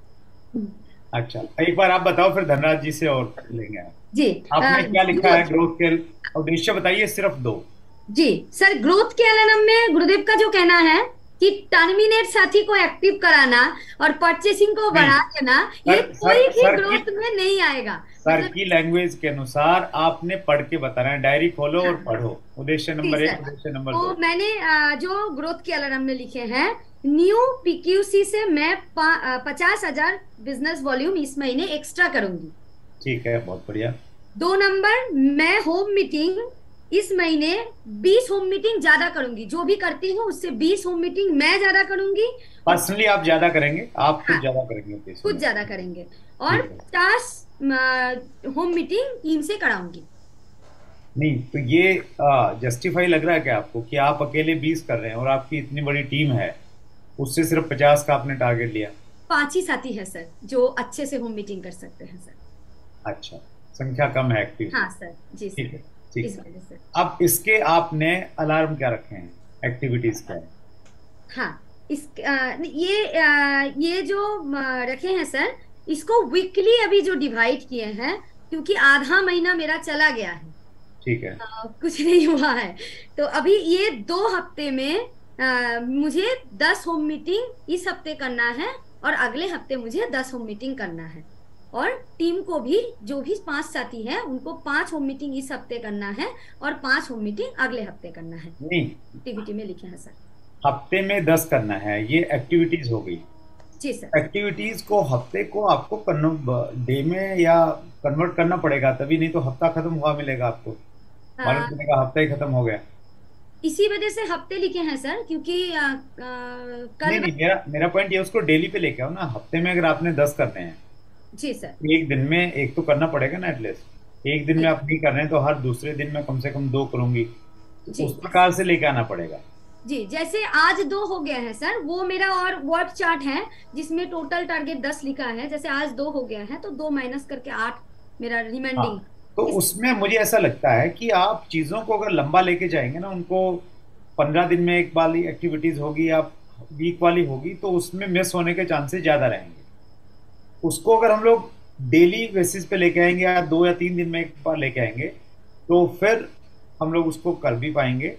अच्छा, एक बार आप बताओ, फिर धनराज जी से और लेंगे जी। आपने क्या लिखा है ग्रोथ के उद्देश्य बताइए, सिर्फ दो। जी सर, ग्रोथ के एलएनएम में गुरुदेव का जो कहना है कि टर्मिनेट साथी को एक्टिव कराना और परचेसिंग को बढ़ा देना, ये कोई भी ग्रोथ में नहीं आएगा। सर की लैंग्वेज के अनुसार आपने पढ़ के बताना है, डायरी खोलो और पढ़ो। उद्देश्य नंबर एक, उद्देश्य नंबर दो। तो मैंने जो ग्रोथ के एलएनएम में लिखे हैं, न्यू पीक्यूसी से मैं पचास हजार बिजनेस वॉल्यूम इस महीने एक्स्ट्रा करूंगी। ठीक है, बहुत बढ़िया। दो नंबर, मैं होम मीटिंग इस महीने बीस होम मीटिंग ज्यादा करूंगी। जो भी करती हूँ उससे बीस होम मीटिंग मैं ज्यादा करूंगी। पर्सनली आप ज्यादा करेंगे, आप खुद ज्यादा करेंगे, खुद ज्यादा करेंगे। और पचास होम मीटिंग टीम से कराऊंगी। नहीं तो ये जस्टिफाई लग रहा है क्या आपको कि आप अकेले बीस कर रहे हैं और आपकी इतनी बड़ी टीम है, उससे सिर्फ पचास का आपने टारगेट लिया? पांच ही साथी है सर जो अच्छे से होम मीटिंग कर सकते हैं सर। अच्छा, संख्या कम है एक्टिव। हाँ सर जी। ठीक है, ठीक है। अब इसके आपने अलार्म क्या रखे हैं, एक्टिविटीज क्या है? हाँ, इस आ, ये आ, ये जो रखे हैं सर, इसको वीकली अभी जो डिवाइड किए हैं, क्योंकि आधा महीना मेरा चला गया है। ठीक है। आ, कुछ नहीं हुआ है, तो अभी ये दो हफ्ते में आ, मुझे दस होम मीटिंग इस हफ्ते करना है और अगले हफ्ते मुझे दस होम मीटिंग करना है। और टीम को भी, जो भी पांच साथी हैं, उनको पांच होम मीटिंग इस हफ्ते करना है और पांच होम मीटिंग अगले हफ्ते करना है। नहीं, एक्टिविटी में लिखे हैं सर, हफ्ते में दस करना है, ये एक्टिविटीज हो गई। जी सर। एक्टिविटीज को हफ्ते को आपको डे में या कन्वर्ट करना पड़ेगा, तभी, नहीं तो हफ्ता खत्म हुआ मिलेगा आपको, मालूम चलेगा हफ्ता ही खत्म हो गया। इसी वजह से हफ्ते लिखे हैं सर, क्योंकि आ, आ, कल नहीं, नहीं, मेरा मेरा पॉइंट ये, उसको डेली पे लेके आओ ना। हफ्ते में अगर आपने दस करने हैं, जी सर, एक दिन में एक तो करना पड़ेगा ना एटलीस्ट। एक दिन में आप नहीं कर रहे हैं तो हर दूसरे दिन में कम से कम दो करूंगी, तो उस प्रकार से लेके आना पड़ेगा। जी, जैसे आज दो हो गया है सर, वो मेरा और वर्क चार्ट है जिसमें टोटल टारगेट दस लिखा है। जैसे आज दो हो गया है तो दो माइनस करके आठ मेरा रिमाइंडिंग। तो उसमें मुझे ऐसा लगता है कि आप चीजों को अगर लंबा लेके जाएंगे ना, उनको पंद्रह दिन में एक वाली एक्टिविटीज होगी या वीक वाली होगी, तो उसमें मिस होने के चांसेस ज्यादा रहेंगे। उसको अगर हम लोग डेली बेसिस पे लेके आएंगे या दो या तीन दिन में एक बार लेके आएंगे, तो फिर हम लोग उसको कर भी पाएंगे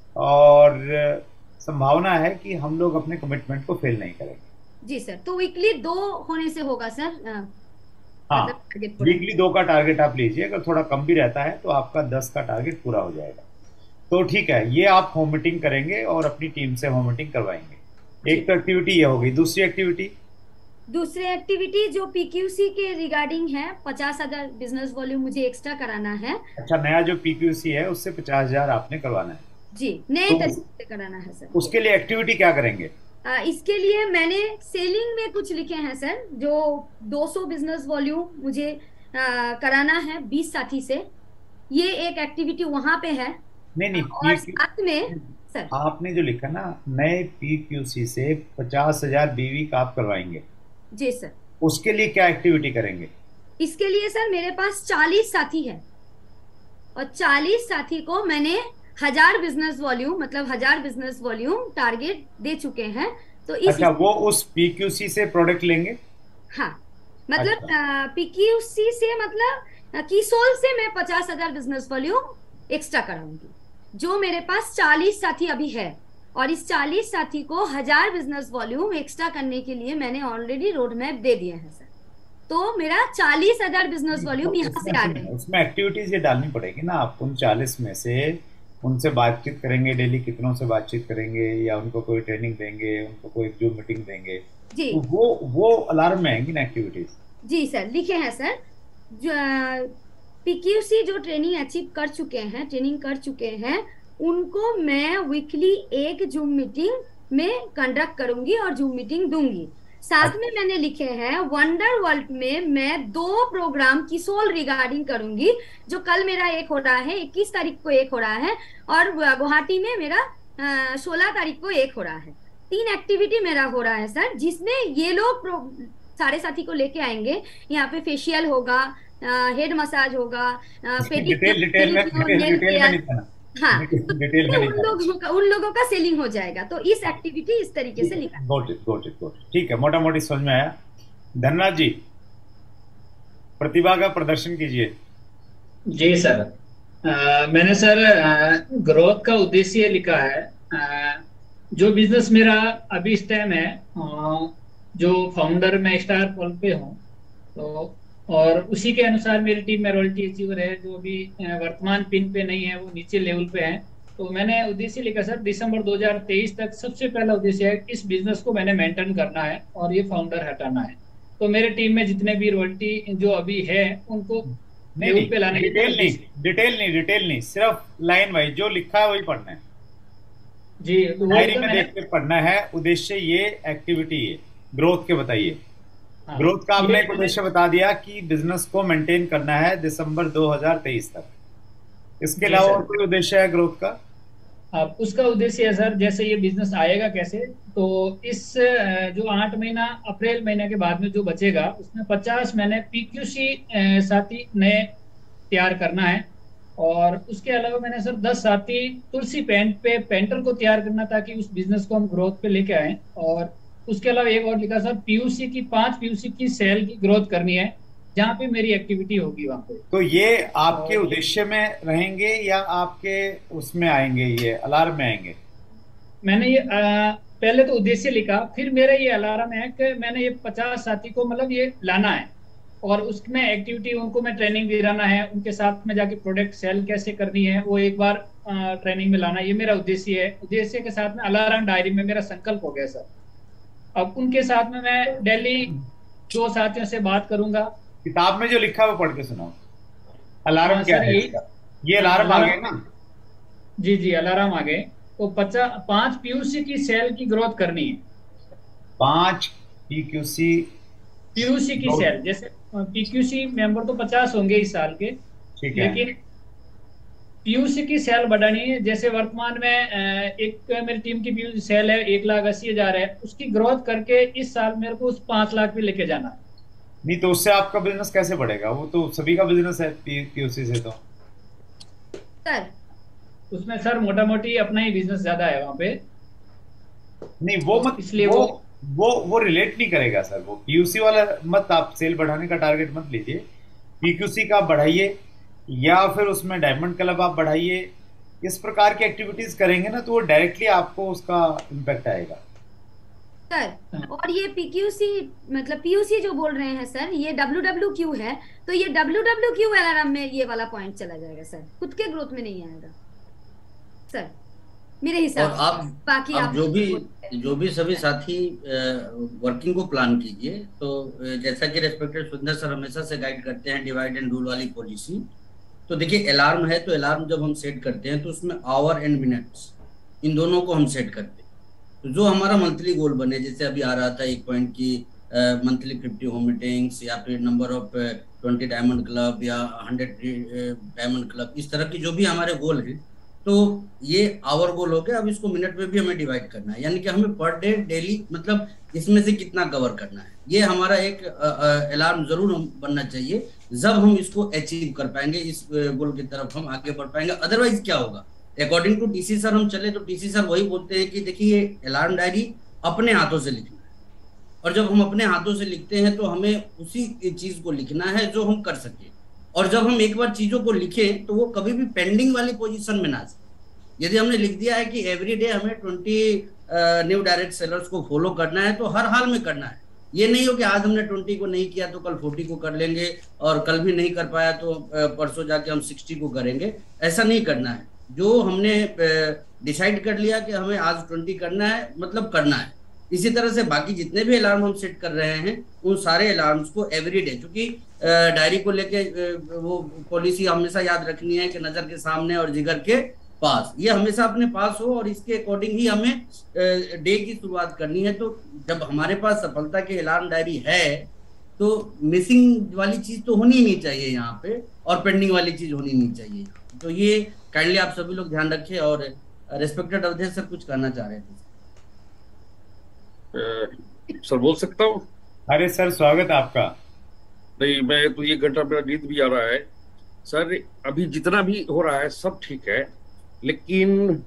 और संभावना है कि हम लोग अपने कमिटमेंट को फेल नहीं करेंगे। जी सर, तो वीकली दो होने से होगा सर। हाँ, वीकली दो का टारगेट आप लीजिए। अगर थोड़ा कम भी रहता है तो आपका दस का टारगेट पूरा हो जाएगा। तो ठीक है, ये आप होम मीटिंग करेंगे और अपनी टीम से होम मीटिंग करवाएंगे। एक तो एक्टिविटी ये हो गई। दूसरी एक्टिविटी दूसरी एक्टिविटी जो पीक्यूसी के रिगार्डिंग है, पचास हजार बिजनेस वॉल्यूम मुझे एक्स्ट्रा कराना है। अच्छा, नया जो पीक्यूसी है उससे पचास हजार आपने करवाना है? जी, नए तो तरीके से कराना है सर। उसके लिए एक्टिविटी क्या करेंगे? आ, इसके लिए मैंने सेलिंग में कुछ लिखे हैं सर, जो दो सौ बिजनेस वॉल्यूम मुझे आ, कराना है बीस साथी से। ये एक एक्टिविटी वहां पे है। नहीं नहीं, और साथ में सर आपने जो लिखा ना, नए पीक्यूसी से पचास हजार बीवी का आप करवाएंगे। जी सर। उसके लिए क्या एक्टिविटी करेंगे? इसके लिए सर मेरे पास चालीस साथी है और चालीस साथी को मैंने हजार बिजनेस वॉल्यूम, मतलब हजार बिजनेस वॉल्यूम टारगेट दे चुके हैं। तो इस अच्छा, वो उस पीक्यूसी से प्रोडक्ट लेंगे? हाँ, मतलब अच्छा। पीक्यूसी से मतलब कीसोल से मैं पचास हजार बिजनेस वॉल्यूम एक्स्ट्रा कराऊंगी। जो मेरे पास चालीस साथी अभी है, और इस चालीस साथी को हजार बिजनेस वॉल्यूम एक्स्ट्रा करने के लिए मैंने ऑलरेडी रोड मैप दे दिया है सर। तो मेरा चालीस हजार बिजनेस वॉल्यूम यहाँ से आ रहे हैं। उसमें एक्टिविटीज ये डालनी पड़ेगी ना, आप उन चालीस में से उनसे बातचीत करेंगे, डेली कितनों से बातचीत करेंगे, या उनको कोई ट्रेनिंग देंगे, उनको कोई जूम मीटिंग देंगे, जी तो वो वो अलार्म में आएंगी ना एक्टिविटीज। जी सर, लिखे हैं सर। पीक्यूसी जो ट्रेनिंग अचीव कर चुके हैं, ट्रेनिंग कर चुके हैं, उनको मैं वीकली एक जूम मीटिंग में कंडक्ट करूंगी और जूम मीटिंग दूंगी। साथ में मैंने लिखे हैं वंडर वर्ल्ड में मैं दो प्रोग्राम की सोल रिगार्डिंग करूंगी, जो कल मेरा एक हो रहा है, इक्कीस तारीख को एक हो रहा है, और गुवाहाटी में मेरा सोलह तारीख को एक हो रहा है। तीन एक्टिविटी मेरा हो रहा है सर, जिसमें ये लोग सारे साथी को लेके आएंगे। यहाँ पे फेशियल होगा, हेड मसाज होगा, डिटेल डिटेल में डिटेल में नहीं था। हाँ, डिटेल में उन लोगों का उन लोगों का सेलिंग हो जाएगा। तो इस एक्टिविटी इस तरीके से लिखा। Got it got it got it ठीक है, मोटा मोटी समझ में आया। धनराज जी, प्रतिभा का प्रदर्शन कीजिए। जी सर, आ, मैंने सर ग्रोथ का उद्देश्य लिखा है। आ, जो बिजनेस मेरा अभी इस टाइम है, आ, जो फाउंडर मैं स्टार पॉइंट पे हूँ, तो और उसी के अनुसार मेरी टीम में रॉयल्टी अचीवर है, जो अभी वर्तमान पिन पे नहीं है, वो नीचे लेवल पे है। तो मैंने उद्देश्य लिखा सर, दिसंबर दो हज़ार तेईस तक सबसे पहला उद्देश्य है इस बिजनेस को मैंने मेंटेन करना है और ये फाउंडर हटाना है। तो मेरे टीम में जितने भी रॉयल्टी जो अभी है उनको लेवल पे लाने की। डिटेल नहीं डिटेल नहीं डिटेल नहीं सिर्फ लाइन वाइज जो लिखा है वही पढ़ना है जी। डायरी में देख के पढ़ना है। उद्देश्य ये एक्टिविटी है ग्रोथ के, बताइए। हाँ, ग्रोथ का आपने एक उद्देश्य बता दिया कि बिजनेस को मेंटेन करना है दिसंबर दो हज़ार तेईस तक। इसके अलावा और कोई उद्देश्य है ग्रोथ का? अब उसका उद्देश्य है सर, जैसे ये बिजनेस आएगा कैसे, तो इस जो आठ महीना अप्रैल महीने के बाद में जो बचेगा उसमें पचास मैंने पीक्यूसी साथी नए तैयार करना है। और उसके अलावा मैंने सर दस साथी तुलसी पेंट पे पेंटर को तैयार करना, ताकि उस बिजनेस को हम ग्रोथ पे लेके आए। और उसके अलावा एक और लिखा सर, पीयूसी की पांच पीयूसी की सेल की ग्रोथ करनी है, जहाँ पे मेरी एक्टिविटी होगी वहां पे। तो ये आपके उद्देश्य में रहेंगे या आपके उसमें आएंगे, ये अलार्म में आएंगे? मैंने ये आ, पहले तो उद्देश्य लिखा, फिर मेरा ये अलार्म है कि मैंने ये पचास साथी को मतलब ये लाना है, और उसमें एक्टिविटी उनको मैं ट्रेनिंग दिलाना है, उनके साथ में जाके प्रोडक्ट सेल कैसे करनी है वो एक बार आ, ट्रेनिंग में लाना। ये मेरा उद्देश्य है। उद्देश्य के साथ में अलार्म डायरी में मेरा संकल्प हो गया सर। अब उनके साथ में मैं दिल्ली दो साथियों से बात करूंगा। किताब में जो लिखा है वो पढ़ के सुनाओ। अलार्म क्या है? ये, ये अलार्म आ गए ना? जी जी, अलार्म आ गए। तो पचास पांच पीयूसी की सेल की ग्रोथ करनी है। पांच पीक्यूसी पीयूसी की सेल, जैसे पीक्यूसी मेंबर तो पचास होंगे इस साल के, ठीक है, लेकिन पीयूसी की सेल बढ़ानी है। जैसे वर्तमान में एक मेरी टीम की पीयूसी सेल है एक लाख अस्सी हजार है, उसकी ग्रोथ करके इस साल मेरे को उस पांच लाख पे लेके जाना है। नहीं तो उससे आपका बिजनेस कैसे बढ़ेगा? वो तो सभी का बिजनेस है पीयूसी से। तो सर उसमें सर मोटा मोटी अपना ही बिजनेस ज्यादा है वहां पे। नहीं वो मत, इसलिए वो वो वो वो रिलेट नहीं करेगा सर। वो पीयूसी वाला मत, आप सेल बढ़ाने का टारगेट मत लीजिए। पीक्यूसी का बढ़ाइए, या फिर उसमें डायमंड क्लब आप बढ़ाइए। इस प्रकार की एक्टिविटीज करेंगे ना तो वो डायरेक्टली आपको उसका इम्पैक्ट आएगा सर। और ये पीक्यूसी मतलब पीयूसी जो बोल रहे हैं सर, ये डब्ल्यू डब्ल्यू क्यू है, तो ये डब्ल्यू डब्ल्यू क्यू अलार्म में ये वाला पॉइंट चला जाएगा सर, खुद के ग्रोथ में नहीं आएगा सर मेरे हिसाब से। आप बाकी आप आप जो भी जो भी सभी साथी वर्किंग को प्लान कीजिए। तो जैसा कि रेस्पेक्टेड सुंदर सर हमेशा से गाइड करते हैं डिवाइड एंड रूल वाली पॉलिसी। तो देखिए अलार्म है, तो अलार्म जब हम सेट करते हैं तो उसमें आवर एंड मिनट्स इन दोनों को हम सेट करते हैं। तो जो हमारा मंथली गोल बने, जैसे अभी आ रहा था एक पॉइंट की मंथली फिफ्टी होम मीटिंग्स, या फिर number of twenty diamond club या हंड्रेड डायमंड क्लब, इस तरह की जो भी हमारे गोल हैं, तो ये आवर गोल हो गया। अब इसको मिनट में भी हमें डिवाइड करना है, यानी कि हमें पर डे डेली मतलब इसमें से कितना कवर करना है। ये हमारा एक अलार्म जरूर बनना चाहिए, जब हम इसको अचीव कर पाएंगे, इस गोल की तरफ हम आगे बढ़ पाएंगे। अदरवाइज क्या होगा, अकॉर्डिंग टू टीसी सर हम चले तो टीसी सर वही बोलते हैं कि देखिए ये अलार्म डायरी अपने हाथों से लिखना है, और जब हम अपने हाथों से लिखते हैं तो हमें उसी चीज को लिखना है जो हम कर सके। और जब हम एक बार चीजों को लिखें तो वो कभी भी पेंडिंग वाली पोजीशन में ना जाए। यदि हमने लिख दिया है कि एवरी डे हमें ट्वेंटी न्यू डायरेक्ट सेलर्स को फॉलो करना है, तो हर हाल में करना है। ये नहीं हो कि आज हमने ट्वेंटी को नहीं किया तो कल फोर्टी को कर लेंगे, और कल भी नहीं कर पाया तो परसों जाके हम सिक्सटी को करेंगे। ऐसा नहीं करना है। जो हमने डिसाइड कर लिया कि हमें आज ट्वेंटी करना है, मतलब करना है। इसी तरह से बाकी जितने भी अलार्म हम सेट कर रहे हैं, उन सारे अलार्म्स को एवरी डे, क्योंकि डायरी को लेके वो पॉलिसी हमेशा याद रखनी है कि नजर के सामने और जिगर के पास, ये हमेशा अपने पास हो, और इसके अकॉर्डिंग ही हमें डे की शुरुआत करनी है। तो जब हमारे पास सफलता की अलार्म डायरी है, तो मिसिंग वाली चीज तो होनी नहीं चाहिए यहाँ पे, और पेंडिंग वाली चीज होनी नहीं चाहिए। तो ये काइंडली आप सभी लोग ध्यान रखें। और रेस्पेक्टेड अवधेश सर कुछ कहना चाह रहे थे। सर बोल सकता हूँ? अरे सर स्वागत है आपका। नहीं, मैं तो ये घंटा मेरा नींद भी आ रहा है सर। अभी जितना भी हो रहा है सब ठीक है, लेकिन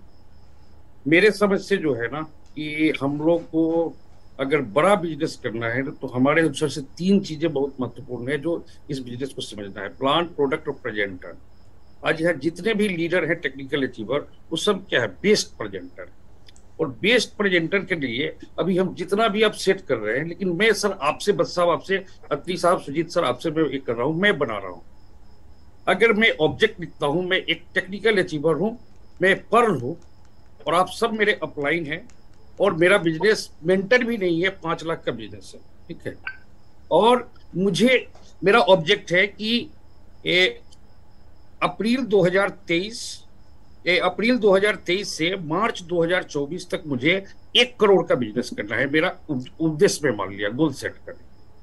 मेरे समझ से जो है ना कि हम लोग को अगर बड़ा बिजनेस करना है तो हमारे हिसाब से तीन चीजें बहुत महत्वपूर्ण है जो इस बिजनेस को समझना है: प्लांट, प्रोडक्ट और प्रेजेंटर। आज यहाँ जितने भी लीडर हैं टेक्निकल अचीवर, वो सब क्या है? Best presenter. और बेस्ट प्रेजेंटर के लिए अभी हम जितना भी आप सेट कर रहे हैं, लेकिन मैं सर आपसे, बस साहब आपसे, अत्री साहब, सुजीत सर आपसे मैं एक कर रहा हूँ, मैं बना रहा हूँ। अगर मैं ऑब्जेक्ट लिखता हूँ, मैं एक टेक्निकल अचीवर हूँ, मैं पर्ल हूँ, और आप सब मेरे अपलाइन हैं, और मेरा बिजनेस मेंटर भी नहीं है, पांच लाख का बिजनेस है, ठीक है। और मुझे मेरा ऑब्जेक्ट है कि ए, अप्रैल दो हज़ार तेईस अप्रैल दो हज़ार तेईस से मार्च दो हज़ार चौबीस तक मुझे एक करोड़ का बिजनेस करना है। मेरा उद्देश्य में मान लिया, गोल सेट करने।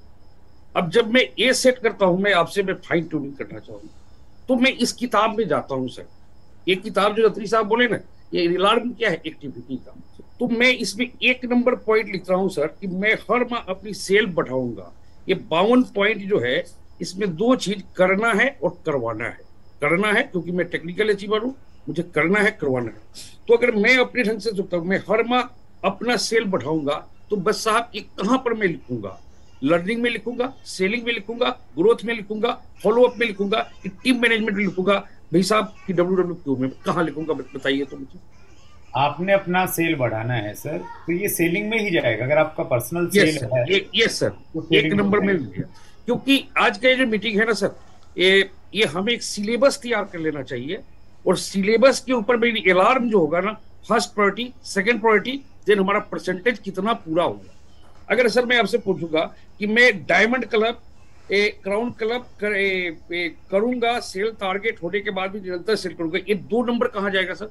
अब जब मैं ये सेट करता हूं, मैं आपसे मैं फाइन ट्यूनिंग करना चाहूंगा, तो मैं इस किताब में जाता हूं सर। ये किताब जो रतरी साहब बोले ना, ये अलार्म क्या है? एक्टिविटी का। तो मैं इसमें एक नंबर पॉइंट लिख रहा हूं सर कि मैं हर माह अपनी सेल बढ़ाऊंगा। ये बावन पॉइंट जो है, इसमें दो चीज करना है और करवाना है। करना है क्योंकि मैं टेक्निकल अचीवर हूं, मुझे करना है, करवाना है। तो अगर मैं अपने ढंग से सोचता हूँ मैं हर माह अपना सेल बढ़ाऊंगा, तो बस साहब ये कहाँ पर मैं लिखूंगा? लर्निंग में लिखूंगा, सेलिंग में लिखूंगा, ग्रोथ में लिखूंगा, फॉलो अप में लिखूंगा, टीम मैनेजमेंट में लिखूंगा, भाई साहब की डब्ल्यू डब्ल्यू क्यू में कहाँ लिखूंगा? बताइए तो मुझे। आपने अपना सेल बढ़ाना है सर, तो ये सेलिंग में ही जाएगा। अगर आपका पर्सनल सेल है, यस सर, एक नंबर में, क्योंकि आज का ये जो मीटिंग है ना सर, ये ये हमें एक सिलेबस तैयार कर लेना चाहिए, और सिलेबस के ऊपर मेरी अलार्म जो होगा ना, first priority, second priority, then हमारा परसेंटेज कितना पूरा होगा। अगर सर मैं आपसे पूछूंगा कि मैं diamond club, a crown club कर, ए, ए, करूंगा, सेल टारगेट होने के बाद भी निरंतर सेल करूंगा, ये दो नंबर कहाँ जाएगा सर?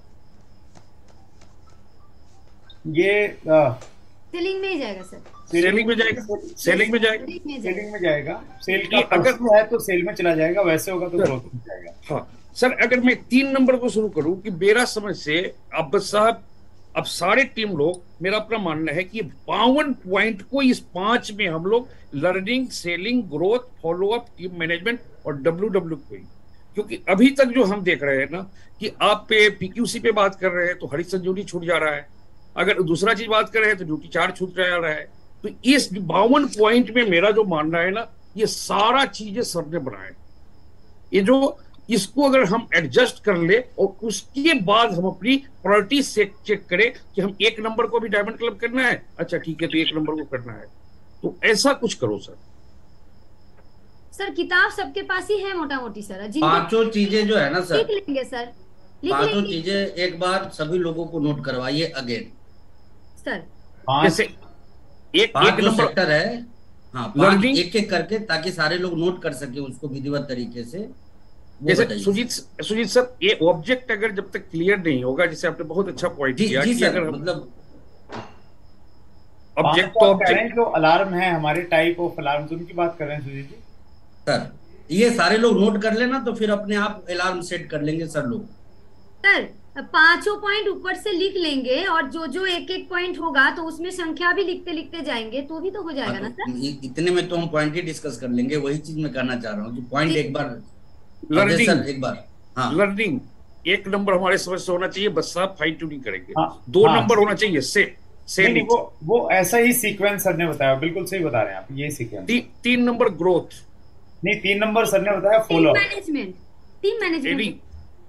ये सेलिंग में ही जाएगा सर। सेलिंग में जाएगा, सेलिंग में जाएगा, सेलिंग में जाएगा। सेल का अगर है तो सेल में चला जाएगा, वैसे होगा तो ग्रोथ में जाएगा। हाँ सर, अगर मैं तीन नंबर को शुरू करूं कि मेरा समझ से अब बस साहब, अब सारे टीम लोग, मेरा अपना मानना है कि बावन पॉइंट को इस पांच में हम लोग learning, selling, growth, follow up, team management और डब्ल्यू डब्ल्यू क्यू, क्योंकि अभी तक जो हम देख रहे हैं ना कि आप पे पीक्यूसी पे बात कर रहे हैं तो हरी संजीवनी छूट जा रहा है, अगर दूसरा चीज बात कर रहे हैं तो ड्यूटी चार्ज छूट जा रहा है। तो इस बावन पॉइंट में मेरा जो मानना है ना, ये सारा चीजें सर ने बनाए। ये जो इसको अगर हम एडजस्ट कर ले और उसके बाद हम अपनी प्रायोरिटी से चेक करें कि हम एक नंबर को भी डायमंड क्लब करना है, अच्छा ठीक है तो एक नंबर को करना है, तो ऐसा कुछ करो सर। सर किताब सबके पास ही है मोटा मोटी सर, पांचों चीजें जो है ना सर, लिख लेंगे सर, पांचों चीजें एक बार सभी लोगों को नोट करवाइए अगेन सर। जैसे एक पांच एक नंबर सेक्टर है, हाँ पांच एक एक करके, ताकि सारे लोग नोट कर सके उसको विधिवत तरीके से। जैसे सुजीत सुजीत सर, ये ऑब्जेक्ट अगर जब तक क्लियर नहीं होगा, जैसे आपने बहुत अच्छा पॉइंट किया कि अगर मतलब ऑब्जेक्ट तो ऑब्जेक्ट जो अलार्म है हमारे टाइप ऑफ अलार्म, उनकी बात कर रहे हैं सुजीत जी सर, ये सारे लोग नोट कर लेना तो फिर अपने आप अलार्म सेट कर लेंगे सर लोग। सर पांचों पॉइंट ऊपर से लिख लेंगे और जो जो एक एक पॉइंट होगा तो उसमें संख्या भी लिखते लिखते जाएंगे तो भी तो हो जाएगा ना सर। इतने में तो हम पॉइंट ही डिस्कस कर लेंगे, वही चीज मैं कहना चाह रहा हूँ कि पॉइंट एक बार लर्निंग, एक बार हाँ लर्निंग एक नंबर हमारे समझ से होना चाहिए, बस आप फाइन ट्यूनिंग करेंगे। हाँ, दो हाँ, नंबर होना चाहिए से, से नहीं, वो वो ऐसा ही सीक्वेंस सर ने बताया, बिल्कुल सही बता रहे हैं आप, ये सीक्वेंस। ती, तीन नंबर ग्रोथ, नहीं तीन नंबर सर ने बताया फॉलो मैनेजमेंट, टीम मैनेजमेंट,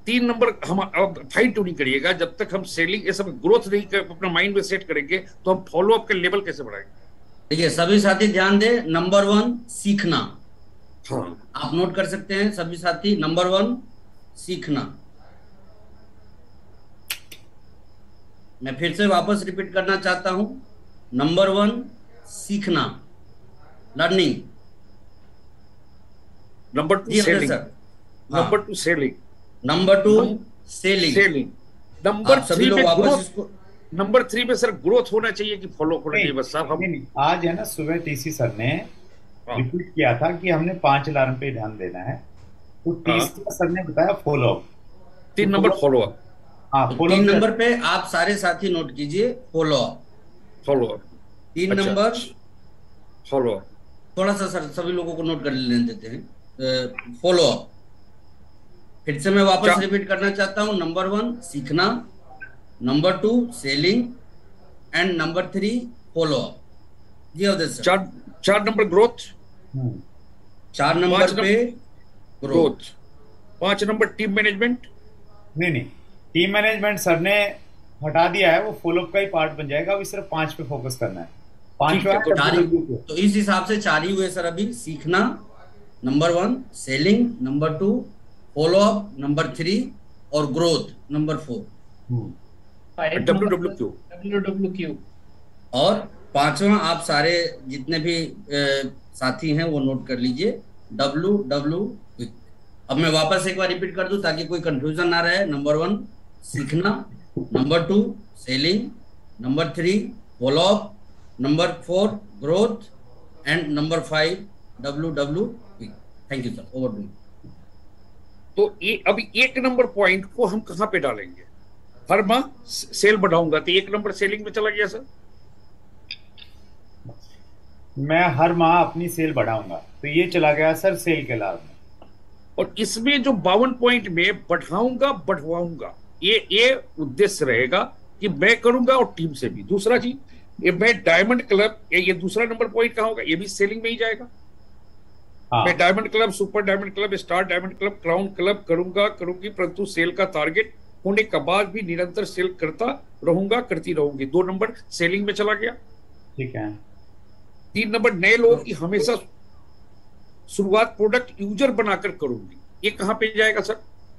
तीन नंबर हम फाइन ट्यूनिंग करिएगा। जब तक हम सेलिंग ये सब ग्रोथ नहीं कर, अपना माइंड में सेट करेंगे तो हम फॉलो अप का लेवल कैसे बढ़ाएंगे? देखिए सभी साथी ध्यान दें, नंबर वन सीखना। हाँ, आप नोट कर सकते हैं सभी साथी, नंबर वन सीखना। मैं फिर से वापस रिपीट करना चाहता हूं, नंबर वन सीखना, लर्निंग। नंबर टू जी Afzal selling, sir. Number two selling, number two selling. Selling. Number आप सभी थ्री लोग में वापस ग्रोथ, इसको नंबर थ्री में सर ग्रोथ होना चाहिए कि फॉलो होना चाहिए? बस साहब हम नहीं, नहीं, आज है ना सुबह टीसी सर ने हाँ, रिपीट किया था कि हमने पांच अलार्म पे ध्यान देना है, तो टीसी सर ने बताया फॉलो अप। तीन नंबर फॉलो अप, हाँ तो फॉलो तीन अप। नंबर पे आप सारे साथी नोट कीजिए, फॉलो अप। Follow up. तीन अच्छा, नंबर फॉलो अप। थोड़ा सा सर सभी लोगों को नोट कर लेने देते हैं, फॉलो अप। फिर से मैं वापस क्या? रिपीट करना चाहता हूं, नंबर वन सीखना, number two selling and number three follow up. जी अवधेश सर। चार चार नंबर ग्रोथ, हम्म, चार नंबर पांच पे ग्रोथ। ग्रोथ। पांच नंबर टीम मैनेजमेंट। नहीं नहीं, टीम मैनेजमेंट सर ने हटा दिया है, वो फॉलो अप का ही पार्ट बन जाएगा। अभी सिर्फ पांच पे फोकस करना है। पांचवा ठीक है, तो चार ही, W पे। तो इस हिसाब से चार ही हुए सर अभी। सीखना number one, selling number two, follow up number three और growth number four. Hmm, W W Q. W W Q. और पांचवा आप सारे जितने भी ए, साथी हैं वो नोट कर लीजिए, डब्ल्यू डब्ल्यू क्विक। अब मैं वापस एक बार रिपीट कर दूं ताकि कोई कंफ्यूजन ना रहे। नंबर वन सीखना, number two selling, number three follow up, number four growth and number five W W quick. Thank you sir, over to you. तो ये अभी एक नंबर पॉइंट को हम कहाँ पे डालेंगे? हर माह सेल बढ़ाऊंगा तो एक नंबर सेलिंग में चला गया सर। मैं हर माह अपनी सेल बढ़ाऊंगा तो ये चला गया सर सेल के लाभ में। और इसमें जो बावन पॉइंट में बढ़ाऊंगा बढ़वाऊंगा, ये ये उद्देश्य रहेगा कि मैं करूंगा और टीम से भी। दूसरा चीज, ये मैं डायमंड क्लब, ये, ये दूसरा नंबर पॉइंट कहाँ होगा? ये भी सेलिंग में ही जाएगा। हाँ, मैं diamond club, super diamond club, star diamond club, crown club करूंगा करूंगी, परंतु सेल का टारगेट होने के बाद भी निरंतर सेल करता रहूंगा, करती रहूंगी। दो नंबर सेलिंग में चला गया। ठीक है। तीन नंबर नए लोगों की हमेशा शुरुआत प्रोडक्ट यूजर बनाकर करूंगी, ये कहां पे जाएगा सर?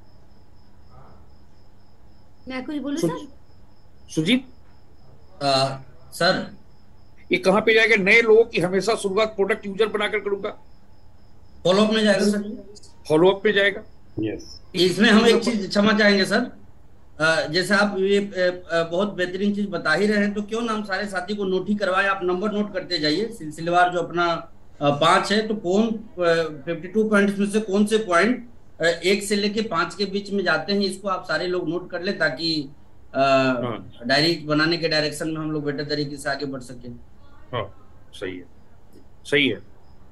मैं कुछ बोलूं सु, सर? सुजीत, आ, सर ये कहां पे जाएगा? नए लोगों की हमेशा शुरुआत प्रोडक्ट यूजर बनाकर करूंगा, फॉलो अप में जाएगा सर। फॉलो अप में जाएगा। यस। इसमें हम एक चीज क्षमा चाहेंगे सर, अ, जैसे आप ये अ, अ, बहुत बेहतरीन चीज बता ही रहे हैं, तो क्यों ना हम सारे साथी को नोट ही करवाएं। आप नंबर नोट करते जाइए, सिलसिलेवार जो अपना अ, पांच है, तो कौन फिफ्टी टू पॉइंट में से कौन से पॉइंट एक से लेके पांच के बीच में जाते हैं, इसको आप सारे लोग नोट कर ले ताकि डायरी बनाने के डायरेक्शन में हम लोग बेटर तरीके से आगे बढ़ सके। हाँ सही है, सही है।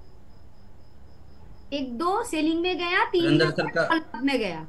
एक दो सेलिंग में गया, तीन अंदर सर का follow-up में गया।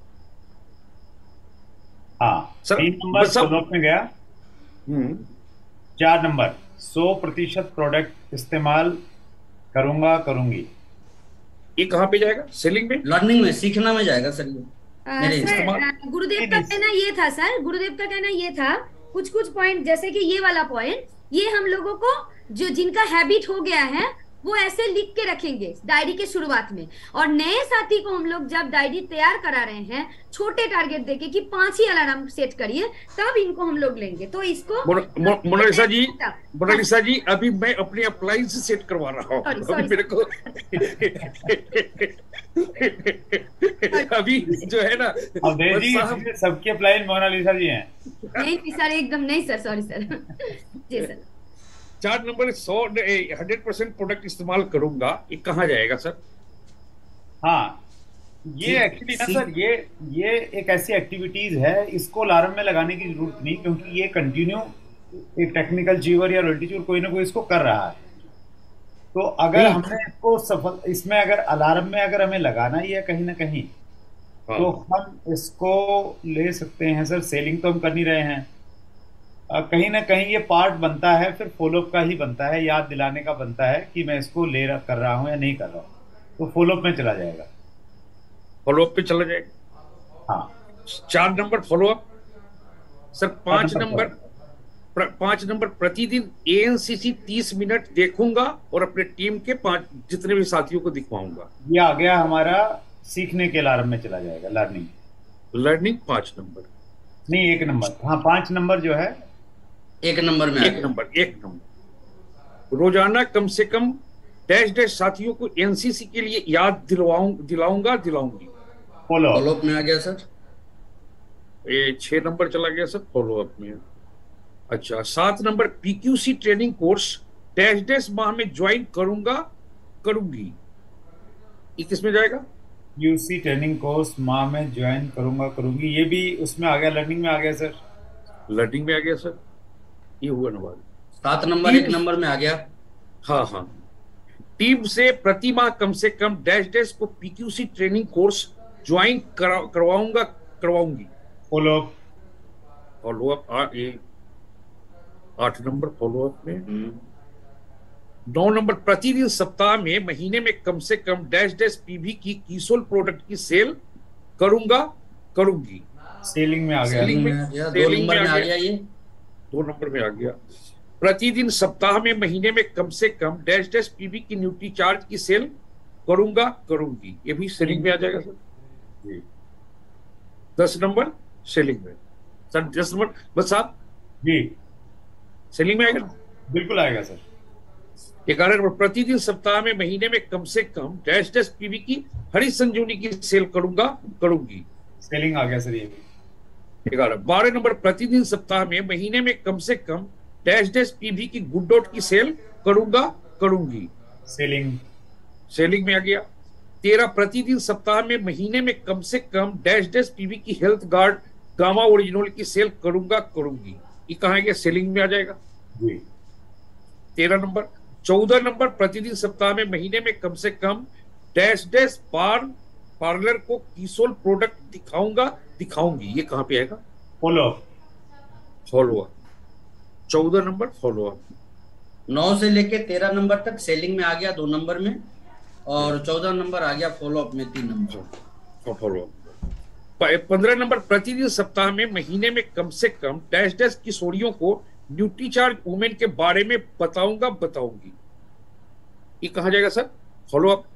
हाँ, सर, तीन नंबर बस अब- फॉलो अप में गया। हम्म, चार नंबर सौ प्रतिशत प्रोडक्ट इस्तेमाल करूंगा करूंगी, ये कहां पे जाएगा? सेलिंग में। लर्निंग में, सीखना में जाएगा सर ये। अ, मेरे सर इस्तेमाल- अ, गुरुदेव का कहना ये था सर, गुरुदेव का कहना ये था, कुछ कुछ पॉइंट जैसे कि ये वाला पॉइंट, ये हम लोगों को जो जिनका हैबिट हो गया है वो ऐसे लिख के रखेंगे डायरी के शुरुआत में। और नए साथी को हम लोग जब डायरी तैयार करा रहे हैं, छोटे टारगेट देके कि पांच ही अलार्म सेट करिए, तब इनको हम लोग लेंगे। तो इसको मोना- मो- मोनालिसा जी, मोनालिसा जी, अभी मैं अपने अप्लायंस सेट करवा रहा हूँ। Sorry, अभी sorry, मेरे को अभी जो है ना, अवधेश जी, बस साहब- इसमें सबके अप्लाई मोनालिसा जी हैं। नहीं नहीं सर, एकदम नहीं सर, सॉरी सर। जी सर। चार नंबर सौ हंड्रेड परसेंट प्रोडक्ट इस्तेमाल करूंगा, ये कहाँ जाएगा सर? हाँ, ये एक्चुअली ना सर, ये ये एक ऐसी एक्टिविटीज है, इसको अलार्म में लगाने की जरूरत नहीं, क्योंकि ये कंटिन्यू एक टेक्निकल चीवर या रॉयल्टी चीवर कोई ना कोई इसको कर रहा है। तो अगर नहीं। हमने इसको सफल, इसमें अगर अलार्म में अगर हमें लगाना ही है कहीं ना कहीं, हाँ। तो हम इसको ले सकते हैं सर। सेलिंग तो हम कर नहीं रहे हैं, अ, कहीं ना कहीं ये पार्ट बनता है, फिर फॉलोअप का ही बनता है, याद दिलाने का बनता है कि मैं इसको ले रहा कर रहा हूँ या नहीं कर रहा हूँ, तो फॉलोअप में चला जाएगा। फॉलोअप पे चला जाएगा। हाँ चार नंबर फॉलो अप सर। पांच नंबर नंबर प्र- पांच नंबर प्रतिदिन एएनसीसी तीस मिनट देखूंगा और अपने टीम के पांच जितने भी साथियों को दिखवाऊंगा। ये आ गया हमारा सीखने के अलार्म में चला जाएगा, लर्निंग। लर्निंग पांच नंबर नहीं, एक नंबर। हाँ, पांच नंबर जो है एक नंबर में आ एक गया। नंबर एक नंबर रोजाना कम से कम डैश डैश साथियों को एनसीसी के लिए याद दिलवाऊं दिलाऊंगा दिलाऊंगी। फॉलो फॉलो अप में आ गया सर। ये छह नंबर चला गया सर फॉलो अप में। अच्छा, सात number PQC training course dash dash माह में ज्वाइन करूंगा करूंगी। ये किस में जाएगा? यूसी ट्रेनिंग कोर्स माह में ज्वाइन करूंगा करूंगी, ये भी उसमें आ गया, लर्निंग में आ गया सर। लर्निंग में आ गया सर। ये हुआ ना बात। सात नंबर एक नंबर में आ गया। हाँ हाँ। टीम से प्रति माह कम से कम डैश डैश को पीक्यूसी ट्रेनिंग कोर्स ज्वाइन करा, करवाऊंगा करवाऊंगी। फॉलो अप फॉलो अप आ ए आठ नंबर फॉलो अप में। नौ नंबर प्रतिदिन सप्ताह में महीने में कम से कम डैश डैश पीवी की कीसोल प्रोडक्ट की सेल करूंगा करूंगी। सेलिंग में आ गया। सेलिंग में आ गया। दो सेलिंग नंबर में में आ आ गया। गया ये। दो नंबर में आ गया। प्रतिदिन सप्ताह में महीने में कम से कम डैश डैश पीवी की न्यूट्री चार्ज की सेल करूंगा करूंगी। ये भी सेलिंग में आ जाएगा सर जी। दस नंबर सेलिंग में सर। दस नंबर बस साहब जी, सेलिंग में आएगा ना? बिल्कुल आएगा सर। ग्यारह नंबर प्रतिदिन सप्ताह में महीने में कम से कम डैश डैश पीवी की हरी संजीवनी की सेल करूंगा करूंगी। सेलिंग आ गया सर, ये भी। ग्यारह बारह नंबर प्रतिदिन सप्ताह में महीने में कम से कम डैश डैश पीवी की गुड डॉट की सेल करूंगा करूंगी। सेलिंग सेलिंग में आ गया। तेरह प्रतिदिन सप्ताह में महीने में कम से कम डैश डैश पीवी की हेल्थ गार्ड गामा ओरिजिनल की सेल करूंगा करूंगी। ये कहाँ गया? सेलिंग में आ जाएगा जी। तेरह नंबर। चौदह नंबर प्रतिदिन सप्ताह में महीने में कम से कम डैश डैश पार पार्लर को कीसोल प्रोडक्ट दिखाऊंगा दिखाऊंगी। ये कहाँ पे आएगा? Follow up follow up. चौदह नंबर फॉलो अप। नौ से लेके तेरह नंबर तक सेलिंग में आ गया दो नंबर में, और चौदह नंबर आ गया फॉलो अप में तीन नंबर। Follow up. पंद्रह नंबर प्रतिदिन सप्ताह में महीने में कम से कम डैश डैश किशोरियों को न्यूट्रीचार्ज वुमेन के बारे में बताऊंगा बताऊंगी। ये कहा जाएगा सर? फॉलो अप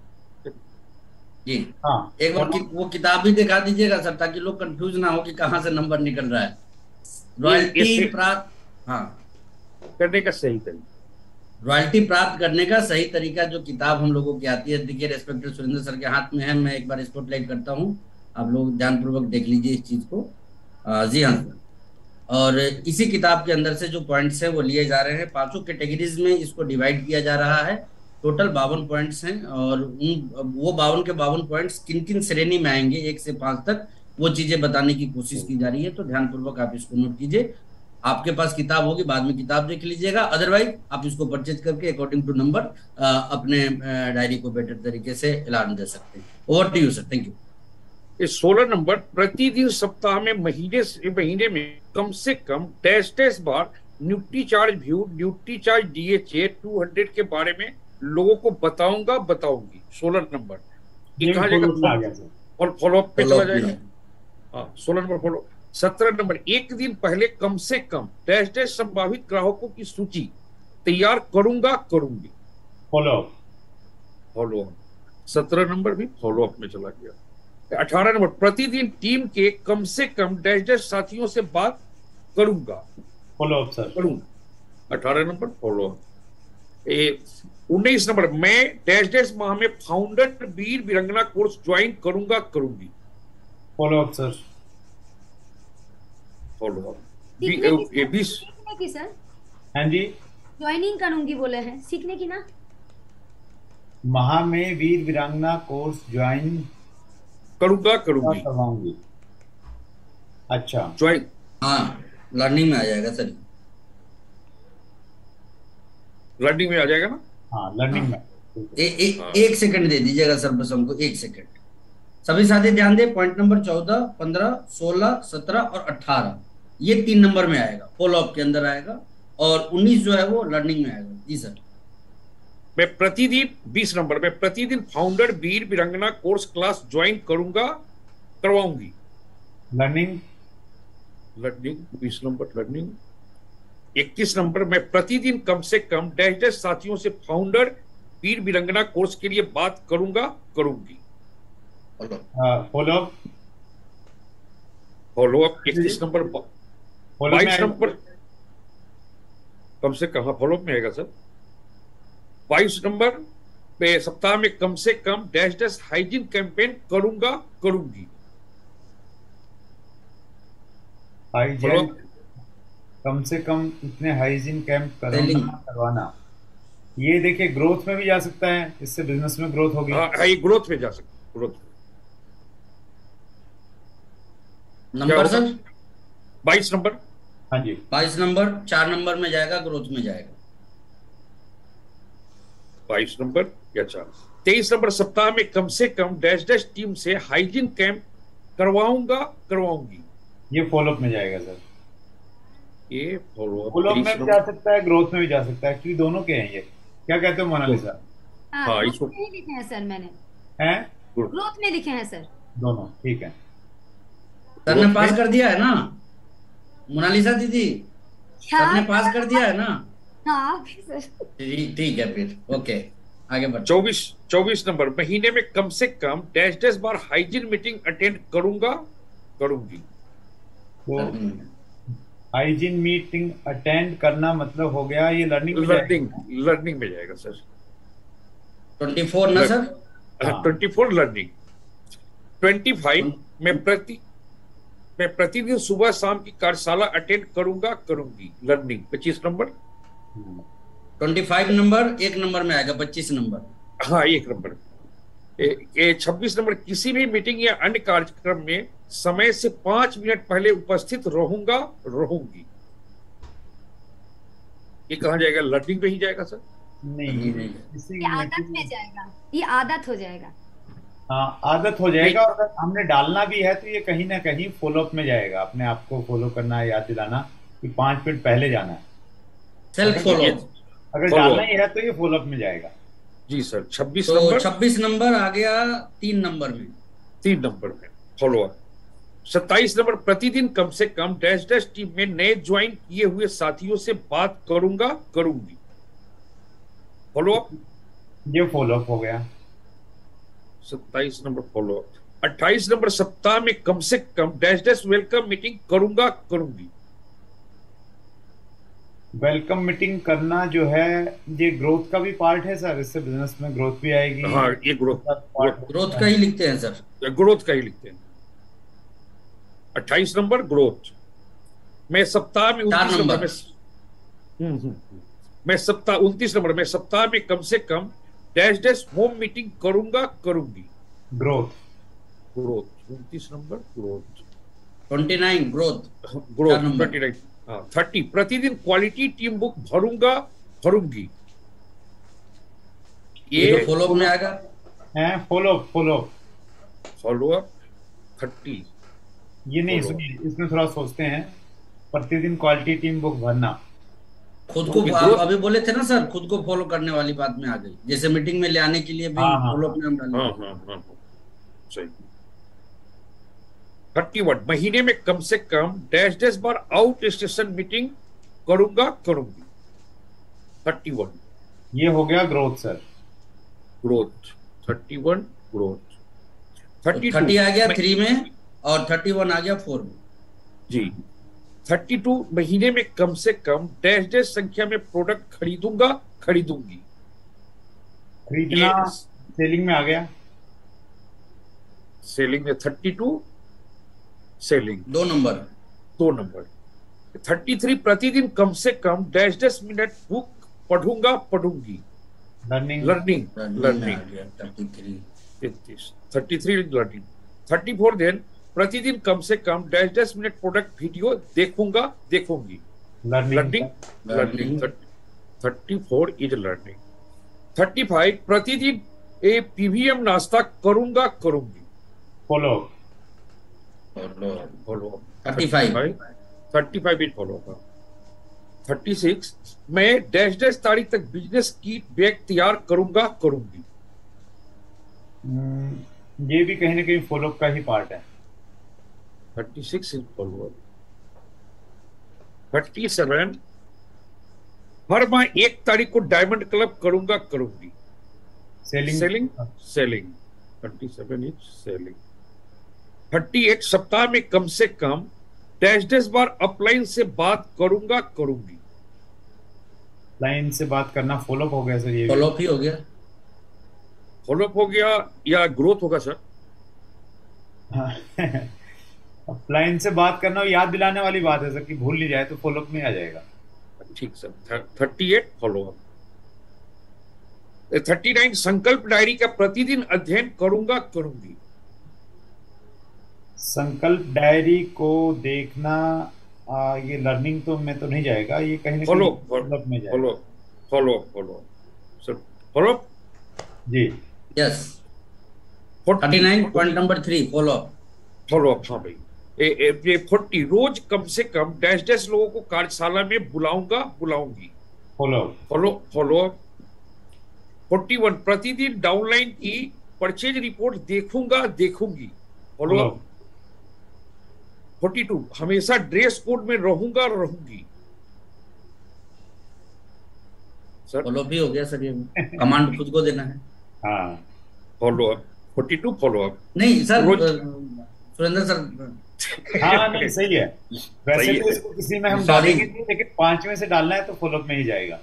जी। हाँ, एक बार कि, वो किताब भी दिखा दीजिएगा सर, ताकि लोग कंफ्यूज ना हो कि कहाँ से नंबर निकल रहा है। रॉयल्टी इससे- प्राप्त हाँ करने का सही तरीका। रॉयल्टी प्राप्त करने का सही तरीका जो किताब हम लोगों की आती है, देखिए रेस्पेक्टेड सुरेंद्र सर के हाथ में है। मैं एक बार स्पॉटलाइट करता हूँ, आप लोग ध्यानपूर्वक देख लीजिए इस चीज को। आ, जी हाँ सर। और इसी किताब के अंदर से जो पॉइंट्स हैं वो लिए जा रहे हैं। पांचों कैटेगरीज में इसको डिवाइड किया जा रहा है। टोटल बावन पॉइंट्स हैं, और उन वो बावन के बावन पॉइंट्स किन किन श्रेणी में आएंगे एक से पांच तक, वो चीजें बताने की कोशिश की जा रही है। तो ध्यानपूर्वक आप इसको नोट कीजिए। आपके पास किताब होगी, बाद में किताब देख लीजिएगा, अदरवाइज आप इसको परचेज करके अकॉर्डिंग टू नंबर अपने डायरी को बेटर तरीके से अलार्म दे सकते हैं। Over to you sir, thank you. सोलह नंबर प्रतिदिन सप्ताह में महीने से महीने में कम से कम डैश डैश बार न्यूट्रीचार्ज व्यू न्यूट्रीचार्ज डीएचए दो सौ के बारे में लोगों को बताऊंगा बताऊंगी। सोलह नंबर ये कहा follow up में आ गया जाएगा? सर। और फॉलो अप पे Follow चला up में जाएगा। हाँ, सोलह नंबर फॉलो। सत्रह नंबर एक दिन पहले कम से कम डैश डैश संभावित ग्राहकों की सूची तैयार करूंगा करूंगी। Follow up follow up. सत्रह नंबर भी फॉलो अप में चला गया। अठारह नंबर प्रतिदिन टीम के कम से कम डैश डैश साथियों से बात करूंगा फॉलो अप सर। करूंगा। अठारह नंबर फॉलो अप। उन्नीस नंबर मैं डैश डैश माह में फाउंडर वीर वीरंगना कोर्स ज्वाइन करूंगा करूंगी। Follow up sir. Follow up. सीखने की ये बीस सीखने की सर, हाँ जी। ज्वाइनिंग करूंगी बोले हैं, सीखने की ना। महा में वीर वीरांगना कोर्स ज्वाइन करूंगा करूंगी। करवाऊंगी। अच्छा, ज्वाइन हाँ, लर्निंग में आ जाएगा सर। लर्निंग में आ जाएगा ना? हाँ, लर्निंग में। ए, ए, एक सेकंड दे दीजिएगा सर बस हमको, एक सेकंड। सभी साथी ध्यान दें, पॉइंट नंबर चौदह, पंद्रह, सोलह, सत्रह और अठारह ये तीन नंबर में आएगा, फॉलो अप के अंदर आएगा, और उन्नीस जो है वो लर्निंग में आएगा। जी सर। मैं प्रतिदिन बीस नंबर में प्रतिदिन फाउंडर वीर वीरंगना कोर्स क्लास ज्वाइन करूंगा करवाऊंगी। लर्निंग लर्निंग बीस नंबर लर्निंग। इक्कीस नंबर में प्रतिदिन कम से कम डैश डैश साथियों से फाउंडर वीर वीरंगना कोर्स के लिए बात करूंगा करूंगी। फॉलो अप फॉलो अप इक्कीस नंबर। बाईस नंबर कम से कम फॉलो अप में आएगा सर। बाईस नंबर पे सप्ताह में कम से कम डैश डैश हाइजीन कैंपेन करूंगा करूंगी। हाइजीन कम से कम इतने हाइजीन कैंप करवाना करवाना ये देखिए ग्रोथ में भी जा सकता है, इससे बिजनेस में ग्रोथ होगी। हाँ ये ग्रोथ में जा सकता ग्रोथ। नंबर सर बाईस नंबर। हाँ जी बाईस नंबर चार नंबर में जाएगा, ग्रोथ में जाएगा। बाईस नंबर या चार। तेईस नंबर सप्ताह में कम से कम डैश डैश टीम से हाइजीन कैंप करवाऊंगा करवाऊंगी। ये फॉलोअप में जाएगा सर। ये फॉलोअप फॉलोअप में भी जा सकता है, ग्रोथ में भी जा सकता है, एक्चुअली दोनों के हैं ये। क्या कहते हो मोनालिसा? हाँ, हाँ, ग्रोथ इसको में ही लिखे हैं सर मैंने। हैं ग्रोथ में लिखे हैं सर दोनों, ठीक है। सर ने पास कर दिया है ना मोनालिसा दीदी? सर ने पास कर दिया है ना? हाँ सर। ठीक ठीक है फिर ओके आगे बढ़। चौबीस चौबीस नंबर महीने में कम से कम डैश डैश बार हाइजीन मीटिंग अटेंड करूंगा करूंगी। तो हाइजीन मीटिंग अटेंड करना मतलब हो गया ये लर्निंग लर्निंग लर्निंग में जाएगा सर। ट्वेंटी फोर ना sir? Twenty four learning. Twenty five में प्रति मैं प्रतिदिन सुबह शाम की कार्यशाला अटेंड करूंगा करूंगी लर्निंग। पच्चीस नंबर। ट्वेंटी फाइव नंबर एक नंबर में आएगा, पच्चीस नंबर। हाँ एक नंबर। छब्बीस नंबर किसी भी मीटिंग या अन्य कार्यक्रम में समय से पांच मिनट पहले उपस्थित रहूंगा रहूंगी। ये कहाँ जाएगा? लर्निंग पे ही जाएगा सर? नहीं, ये आदत में जाएगा, ये आदत हो जाएगा। हाँ आदत हो जाएगा। और अगर हमने डालना भी है तो ये कहीं ना कहीं फॉलोअप में जाएगा। अपने आप को फॉलो करना है, याद दिलाना कि पांच मिनट पहले जाना है। Self follow. अगर डालना ही है तो ये फॉलोअप में जाएगा। जी सर। छब्बीस तो नंबर छब्बीस नंबर आ गया तीन नंबर में। तीन नंबर में फॉलोअप। सत्ताईस नंबर प्रतिदिन कम से कम डैश डैश टीम में नए ज्वाइन किए हुए साथियों से बात करूंगा करूंगी। फॉलोअप। ये फॉलोअप हो गया। सत्ताईस नंबर फॉलोअप। अट्ठाईस नंबर सप्ताह में कम से कम डैश डैश वेलकम मीटिंग करूंगा करूंगी। वेलकम मीटिंग करना जो है ये ग्रोथ का भी पार्ट है सर। इससे बिजनेस में ग्रोथ भी आएगी। हाँ ये ग्रोथ ग्रोथ का ही लिखते हैं सर। ग्रोथ का ही लिखते हैं। अट्ठाईस नंबर ग्रोथ। मैं सप्ताह में उनतीस नंबर में हम्म हम्म मैं सप्ताह उनतीस नंबर में सप्ताह में कम से कम डैश डैश होम मीटिंग करूंगा करूंगी। ग्रोथ ग्रोथ उनतीस number growth. Twenty nine growth growth twenty nine. हाँ थर्टी प्रतिदिन क्वालिटी टीम बुक भरूंगा भरूंगी। ये फॉलोअप में आएगा। है फॉलोअप फॉलोअप फॉलोअप थर्टी। ये नहीं सुनिए, इसमें थोड़ा सोचते हैं। प्रतिदिन क्वालिटी टीम बुक भरना खुद को आप अभी बोले थे ना सर, खुद को फॉलो करने वाली बात में आ गई। जैसे मीटिंग में ले आने के लिए भी फॉलोअप में हम डालेंगे। हाँ हाँ हाँ सही। थर्टी वन महीने में कम से कम डैश डैश बार आउट स्टेशन मीटिंग करूंगा करूंगी। थर्टी वन ये हो गया growth sir. Growth thirty one growth. Thirty thirty आ गया थ्री में और थर्टी वन आ गया फोर में। जी। थर्टी टू महीने में कम से कम डैश डैश संख्या में प्रोडक्ट खरीदूंगा खरीदूंगी। खरीदना सेलिंग में आ गया। सेलिंग में थर्टी टू सेलिंग दो नंबर दो नंबर। थर्टी थ्री प्रतिदिन कम से कम डैश डैश मिनट बुक पढ़ूंगा पढ़ूंगी। Learning learning learning. Thirty three तैतीस thirty three learning. Thirty four then प्रतिदिन कम से कम dash dash minute product video देखूंगा देखूंगी। Learning learning. Thirty four is learning. Thirty five प्रतिदिन ए पीवीएम नाश्ता करूंगा करूंगी। Follow follow. Thirty five thirty five is follow का। थर्टी सिक्स मैं डैश डैश तारीख तक बिजनेस की बैग तैयार करूंगा करूंगी। ये भी कहीं ना कहीं फॉलोअप का ही पार्ट है। Thirty six is follow up. Thirty seven, हर माह एक तारीख को डायमंड क्लब करूंगा करूंगी। Selling selling selling thirty seven is selling. Thirty eight, सप्ताह में कम से कम डैश डैश बार अपलाइन से बात करूंगा करूंगी। लाइन से बात करना फॉलोअप हो गया सर, ये फॉलोअप ही हो गया। फॉलोअप हो गया या ग्रोथ होगा सर? अपलाइन से बात करना याद दिलाने वाली बात है सर, कि भूल नहीं जाए तो फॉलोअप में आ जाएगा। ठीक sir. Thirty eight follow up. Thirty nine, संकल्प डायरी का प्रतिदिन अध्ययन करूंगा करूंगी। संकल्प डायरी को देखना, आ, ये लर्निंग तो में तो नहीं जाएगा, ये कहीं ना फॉलो कहीं फॉलोअप में जाएगा। Follow follow follow sir, follow जी। Yes. Thirty nine point number three, follow up. Follow up, हाँ भाई। ए, ए, ए, फोर्टी, रोज कम से कम डैश डैश लोगों को कार्यशाला में बुलाऊंगा बुलाऊंगी। Follow up follow follow up. Forty one, प्रतिदिन डाउनलाइन की परचेज रिपोर्ट देखूंगा देखूंगी। फॉलोअप। फोर्टी टू, हमेशा ड्रेस कोड में रहूंगा रहूंगी। सर फॉलोअप भी हो गया सर, ये कमांड खुद को देना है। हाँ। फॉलोअप। Forty two follow up. नहीं सर, रोज- अ, सुरेंद्र सर, हाँ नहीं सही है। वैसे सही तो है। इसको किसी में हम Sorry. डालेंगे नहीं, लेकिन पांचवें से डालना है तो फॉलोअप में ही जाएगा।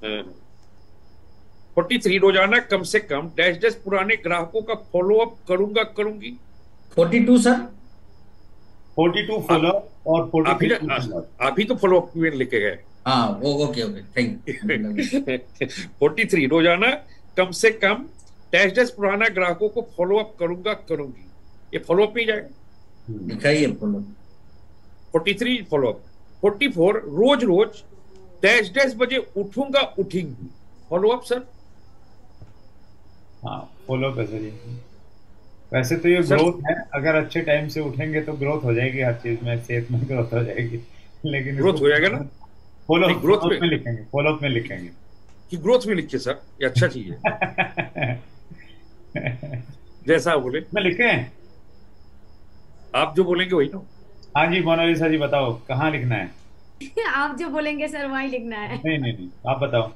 फोर्टी थ्री, रोजाना कम से कम डैश डैश पुराने ग्राहकों का फॉलोअप करूंगा करूंगी। Forty two sir. Forty two follow up और फोर्टी आप ही थ्री ना- आप ही तो फॉलोअप में लिखे गए। हाँ वो okay okay, thank forty three, रोजाना कम से कम डैश डैश पुराना ग्राहकों को फॉलोअप करूंगा करूंगी। ये फॉलोअप में ही जाएगा। लिखा ही है follow up. Forty three follow up. Forty four, रोज रोज डैश डैश बजे उठूंगा उठेंगी। Follow up sir. हाँ फॉलोअप है सर ये। वैसे तो ये सर- ग्रोथ है, अगर अच्छे टाइम से उठेंगे तो ग्रोथ हो जाएगी, हर चीज में सेहत में ग्रोथ हो जाएगी। लेकिन ग्रोथ हो जाएगा ना? फॉलोअप नहीं, growth ग्रोथ में- में लिखेंगे, फॉलोअप में लिखेंगे। कि ग्रोथ में लिखिए सर, ये अच्छा चीज है। जैसा आप बोले, मैं लिखे हैं। आप जो बोलेंगे वही ना। हाँ जी मोनालिसा जी बताओ कहाँ लिखना है? आप जो बोलेंगे सर वही लिखना है। नहीं नहीं नहीं आप बताओ।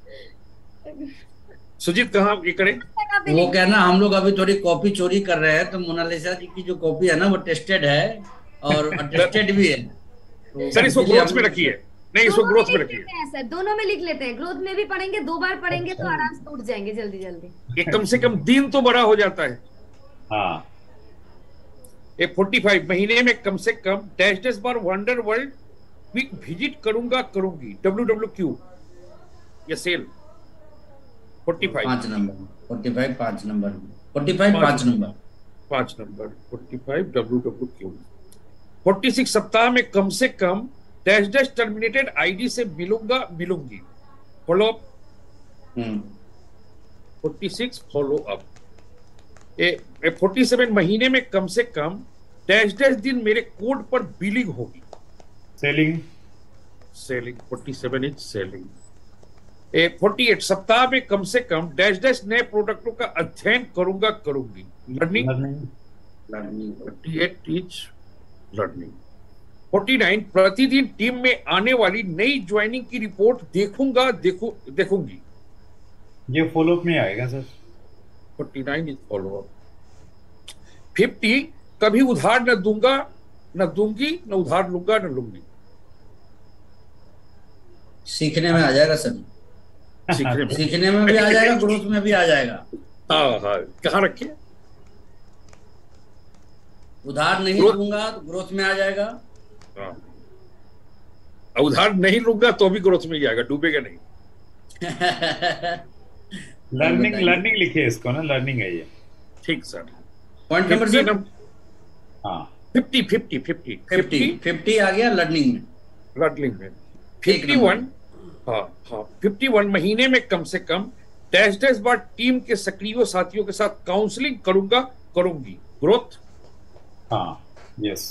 सुजीत कहाँ ये करें? वो क्या ना, हम लोग अभी थोड़ी कॉपी चोरी कर रहे हैं, तो मोनालिसा जी की जो कॉपी है ना वो टेस्टेड है और अटेस्टेड भी है। तो सर इसको इसीलिए ग्रोथ हम- में रखिए। नहीं, इसको दोनों ग्रोथ में में लिख रखिए। लेते हैं सर, दोनों में लिख लेते हैं। ग्रोथ में भी पढ़ेंगे, दो बार पढ़ेंगे तो आराम से उठ जाएंगे जल्दी जल्दी। ये कम से कम दिन तो बड़ा हो जाता है। हाँ ये फोर्टी फाइव, महीने में कम से कम डैश डैश बार वंडर वर्ल्ड वीक विजिट करूंगा करूंगी। डब्ल्यू डब्ल्यू क्यू या सेल। फोर्टी फाइव, पांच नंबर। फोर्टी फाइव पांच नंबर। फोर्टी फाइव पांच पांच नंबर। पांच number. Forty five W W Q. Forty six, सप्ताह में कम से कम डैश डैश टर्मिनेटेड आईडी से मिलूंगा मिलूंगी। Follow up. Hmm forty six follow up. ए फोर्टी सेवन, महीने में कम से कम डैश डैश दिन मेरे कोड पर बिलिंग होगी। Selling. Selling. Forty seven is selling. ए फोर्टी एट, सप्ताह में कम से कम डैश डैश नए प्रोडक्टों का अध्ययन करूंगा करूंगी। Learning. Learning. Forty eight is learning. Forty nine, प्रतिदिन टीम में आने वाली नई ज्वाइनिंग की रिपोर्ट देखूंगा देखू देखूंगी। ये फॉलो अप में आएगा sir. Forty nine is follow up. Fifty, कभी उधार न दूंगा न दूंगी न उधार लूंगा न लूंगी। सीखने में आ जाएगा सर। सीखने में सीखने में भी आ जाएगा, ग्रोथ में भी आ जाएगा। हाँ हाँ, कहाँ रखिए? उधार नहीं Growth- दूंगा तो ग्रोथ में आ जाएगा। हाँ। उधार नहीं लूंगा तो भी ग्रोथ में ही आएगा, डूबेगा नहीं। लर्निंग बताइए। लर्निंग लिखिए इसको ना, लर्निंग है ये। ठीक sir. Point number fifty six. हाँ fifty fifty fifty fifty fifty आ गया लर्निंग में। लर्निंग में। एक फिफ्टी नंबर। वन, हाँ हाँ, फिफ्टी वन, महीने में कम से कम डैश डैश बार टीम के सक्रिय साथियों के साथ काउंसलिंग करूंगा करूंगी। ग्रोथ। हाँ yes.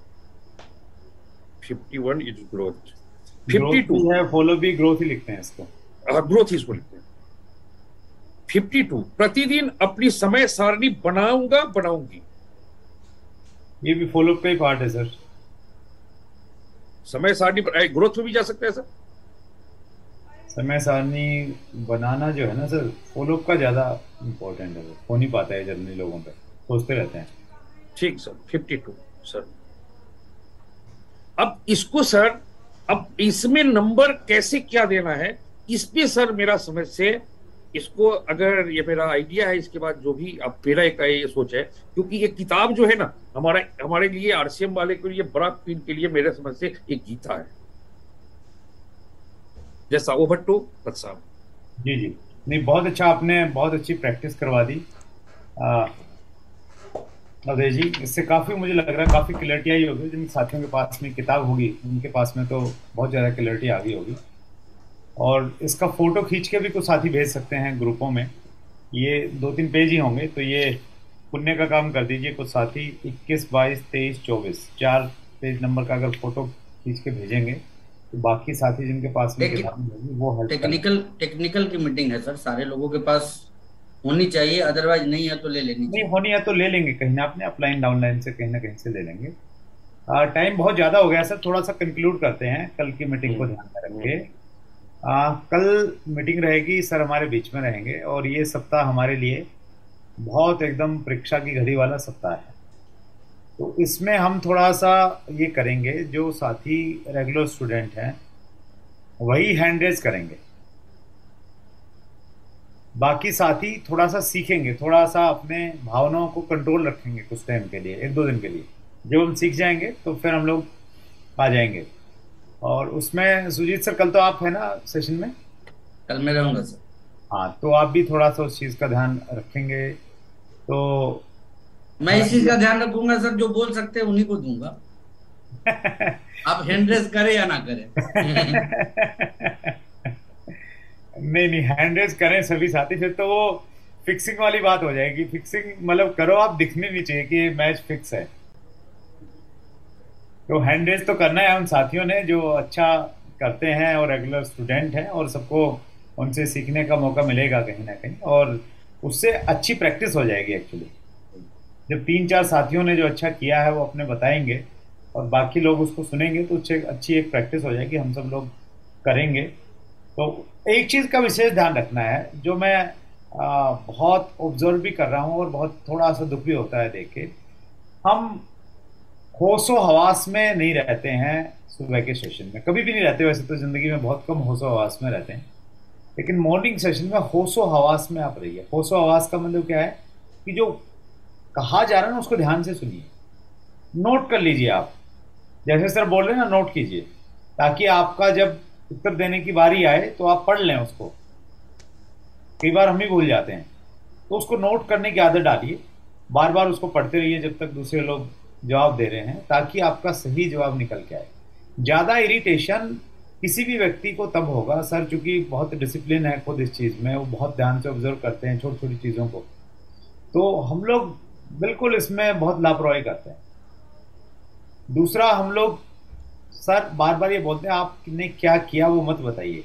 Fifty one is growth. Fifty growth two, भी है, फॉलो भी ग्रोथ ही लिखते हैं इसको। ग्रोथ ही इसको लिखते हैं। फिफ्टी टू, प्रतिदिन अपनी समय सारणी बनाऊंगा बनाऊंगी। ये भी फॉलोअप का ही पार्ट है सर। समय सारणी ग्रोथ में भी जा सकते हैं सर। समय सारणी बनाना जो है ना सर, फॉलोअप का ज्यादा इम्पोर्टेंट है, हो नहीं पाता है जनरली, लोगों पे सोचते रहते हैं। ठीक सर, फिफ्टी टू सर। अब इसको सर, अब इसमें नंबर कैसे क्या देना है, इस पे सर मेरा समझ से इसको, अगर ये मेरा आइडिया है, इसके बाद जो भी अब मेरा एक ये सोच है, क्योंकि ये किताब जो है ना हमारा, हमारे लिए आरसीएम वाले के लिए, बड़ा पीन के लिए मेरे समझ से एक गीता है, जैसा ओवर टू दत्त साहब। जी जी, नहीं बहुत अच्छा, आपने बहुत अच्छी प्रैक्टिस करवा दी अजय जी। इससे काफ़ी मुझे लग रहा है काफ़ी क्लैरिटी आई होगी। जिन साथियों के पास में किताब होगी उनके पास में तो बहुत ज़्यादा क्लैरिटी आ गई होगी। और इसका फोटो खींच के भी कुछ साथी भेज सकते हैं ग्रुपों में, ये दो तीन पेज ही होंगे, तो ये पुण्य का काम कर दीजिए। कुछ साथी इक्कीस बाईस तेईस चौबीस चार पेज नंबर का अगर फोटो खींच के भेजेंगे तो बाकी साथी जिनके पास में किताब होगी वो हेल्प टेक्निकल टेक्निकल की मीटिंग है सर, सारे लोगों के पास होनी चाहिए, अदरवाइज नहीं है तो ले लेनी नहीं होनी है तो ले लेंगे कहीं ना, अपने अपलाइन डाउनलाइन से कहीं ना कहीं से ले लेंगे। टाइम बहुत ज़्यादा हो गया सर, थोड़ा सा कंक्लूड करते हैं, कल की मीटिंग को ध्यान में रख के। आ, कल मीटिंग रहेगी सर, हमारे बीच में रहेंगे, और ये सप्ताह हमारे लिए बहुत एकदम परीक्षा की घड़ी वाला सप्ताह है। तो इसमें हम थोड़ा सा ये करेंगे, जो साथी रेगुलर स्टूडेंट हैं वही हैंड रेज करेंगे, बाकी साथी थोड़ा सा सीखेंगे, थोड़ा सा अपने भावनाओं को कंट्रोल रखेंगे कुछ टाइम के लिए, एक दो दिन के लिए। जब हम सीख जाएंगे तो फिर हम लोग आ जाएंगे। और उसमें सुजीत सर कल तो आप है ना सेशन में? कल मैं रहूंगा सर। हाँ, तो आप भी थोड़ा सा उस चीज़ का ध्यान रखेंगे। तो मैं इस चीज का ध्यान रखूंगा सर, जो बोल सकते हैं उन्हीं को दूंगा। आप हैंड रेज करें या ना करें। नहीं नहीं, हैंड रेज करें सभी साथी, फिर तो वो फिक्सिंग वाली बात हो जाएगी। फिक्सिंग मतलब करो आप, दिखने नहीं चाहिए कि ये मैच फिक्स है। तो हैंड रेज तो करना है उन साथियों ने जो अच्छा करते हैं और रेगुलर स्टूडेंट हैं, और सबको उनसे सीखने का मौका मिलेगा कहीं ना कहीं, और उससे अच्छी प्रैक्टिस हो जाएगी एक्चुअली। जब तीन चार साथियों ने जो अच्छा किया है वो अपने बताएंगे और बाकी लोग उसको सुनेंगे तो अच्छी एक प्रैक्टिस हो जाएगी, हम सब लोग करेंगे। तो एक चीज़ का विशेष ध्यान रखना है, जो मैं आ, बहुत ऑब्जर्व भी कर रहा हूँ और बहुत थोड़ा सा दुख भी होता है देख के, हम होशो हवास में नहीं रहते हैं सुबह के सेशन में, कभी भी नहीं रहते। वैसे तो ज़िंदगी में बहुत कम होशो हवास में रहते हैं, लेकिन मॉर्निंग सेशन में होशो हवास में आप रहिए। होशो हवास का मतलब क्या है कि जो कहा जा रहा है ना उसको ध्यान से सुनिए, नोट कर लीजिए। आप जैसे सर बोल रहे हैं ना, नोट कीजिए, ताकि आपका जब उत्तर देने की बारी आए तो आप पढ़ लें उसको। कई बार हम ही भूल जाते हैं, तो उसको नोट करने की आदत डालिए, बार बार उसको पढ़ते रहिए जब तक दूसरे लोग जवाब दे रहे हैं, ताकि आपका सही जवाब निकल के आए। ज़्यादा इरिटेशन किसी भी व्यक्ति को तब होगा सर, चूंकि बहुत डिसिप्लिन है खुद इस चीज़ में, वो बहुत ध्यान से ऑब्जर्व करते हैं छोटी छोटी चीज़ों को, तो हम लोग बिल्कुल इसमें बहुत लापरवाही करते हैं। दूसरा, हम लोग सर बार बार ये बोलते हैं आपने क्या किया वो मत बताइए,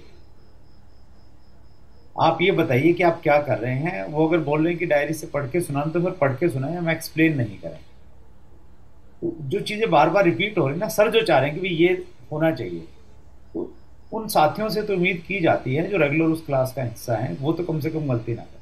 आप ये बताइए कि आप क्या कर रहे हैं। वो अगर बोल रहे हैं कि डायरी से पढ़ के सुनाना तो फिर पढ़ के सुनाएं, हम एक्सप्लेन नहीं करें। तो जो चीज़ें बार बार रिपीट हो रही ना, सर जो चाह रहे हैं कि भाई ये होना चाहिए, तो उन साथियों से तो उम्मीद की जाती है जो रेगुलर उस क्लास का हिस्सा है, वो तो कम से कम गलती ना करें।